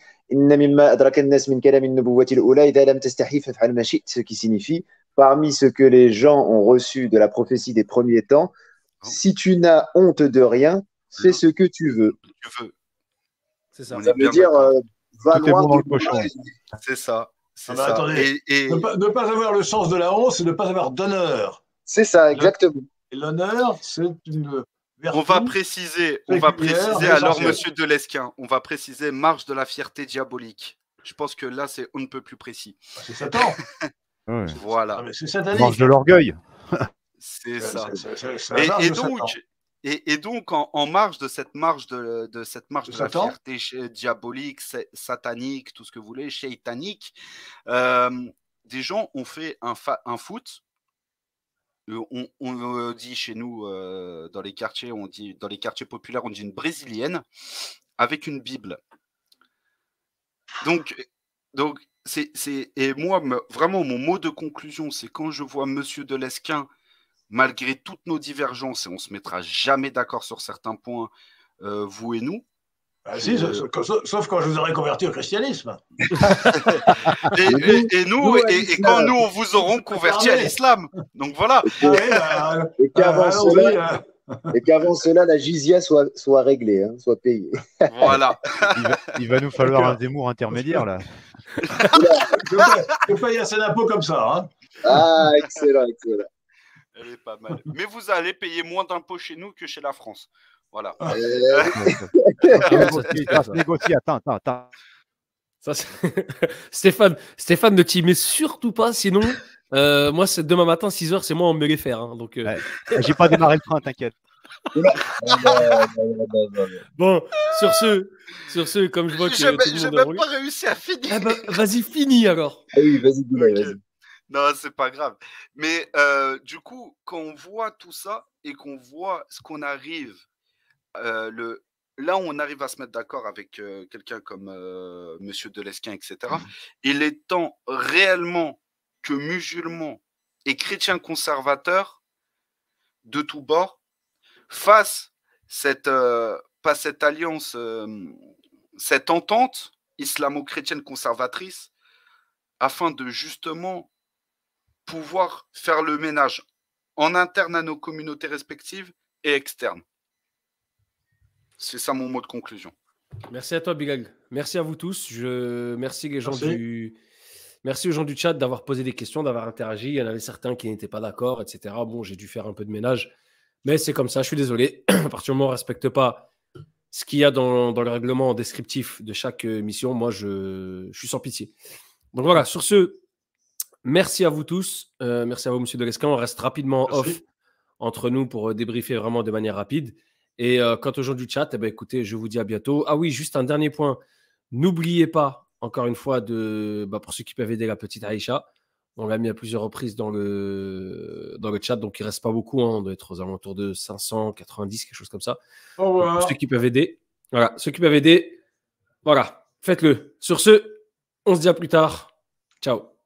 ce qui signifie parmi ce que les gens ont reçu de la prophétie des premiers temps, si tu n'as honte de rien, fais ce que tu veux. C'est ça. Ça veut dire va loin dans le cochon. C'est ça. Attendez, ne pas avoir le sens de la honte, c'est ne pas avoir d'honneur. C'est ça, exactement. Et l'honneur, c'est une vertu. On va préciser alors, Monsieur Delesquin, on va préciser marche de la fierté diabolique. Je pense que là, on ne peut plus précis. C'est Satan. Ouais. Voilà. C'est satanique. Marche de l'orgueil. C'est ça. Et donc, en marge de cette marche de la fierté diabolique, satanique, tout ce que vous voulez, shaitanique, des gens ont fait un foot. On dit chez nous, dans les quartiers populaires, on dit une brésilienne avec une Bible. Donc et moi, vraiment, mon mot de conclusion, c'est quand je vois Monsieur Delesquin, malgré toutes nos divergences, et on ne se mettra jamais d'accord sur certains points, vous et nous. Sauf quand je vous aurai converti au christianisme. et quand nous, on vous aurons converti à l'islam. Donc voilà. Et qu'avant cela, la jizya soit réglée, soit payée. Voilà. Il va nous falloir un Zemmour intermédiaire, là. Je paye assez d'impôts comme ça. Hein. Ah, excellent. Elle est pas mal. Mais vous allez payer moins d'impôts chez nous que chez la France. Voilà. Négocier, attends. Ça, Stéphane, ne t'y mets surtout pas, sinon, moi, c'est demain matin, 6h, c'est moi, on me les faire. Hein, donc, Ouais. J'ai pas démarré le train, t'inquiète. Bon, sur ce, comme je vois que tout le J'ai monde a même pas réussi à finir. Eh ben, vas-y, finis alors. Ah oui, vas-y, Boulaye, Ok. vas-y. Non, c'est pas grave. Mais du coup, quand on voit tout ça et qu'on voit ce qu'on arrive, là où on arrive à se mettre d'accord avec quelqu'un comme Monsieur Delesquin, etc., il est temps réellement que musulmans et chrétiens conservateurs de tous bords fassent pas cette alliance, cette entente islamo-chrétienne conservatrice, afin de justement pouvoir faire le ménage en interne à nos communautés respectives et externes. C'est ça mon mot de conclusion. Merci à toi, Bilal. Merci à vous tous. Merci les gens Merci. Merci aux gens du chat d'avoir posé des questions, d'avoir interagi. Il y en avait certains qui n'étaient pas d'accord, etc. Bon, j'ai dû faire un peu de ménage, mais c'est comme ça. Je suis désolé. À partir du moment où on ne respecte pas ce qu'il y a dans le règlement descriptif de chaque mission, moi, je suis sans pitié. Donc voilà, sur ce, merci à vous tous. Merci à vous, monsieur Delesquin. On reste rapidement Merci. off entre nous pour débriefer vraiment de manière rapide. Et quant aux gens du chat, eh ben, écoutez, je vous dis à bientôt. Ah oui, juste un dernier point. N'oubliez pas, encore une fois, pour ceux qui peuvent aider la petite Aïcha, on l'a mis à plusieurs reprises dans le chat, donc il ne reste pas beaucoup. Hein, on doit être aux alentours de 590, quelque chose comme ça. Au Donc, revoir. pour ceux qui peuvent aider, voilà, faites-le. Sur ce, on se dit à plus tard. Ciao.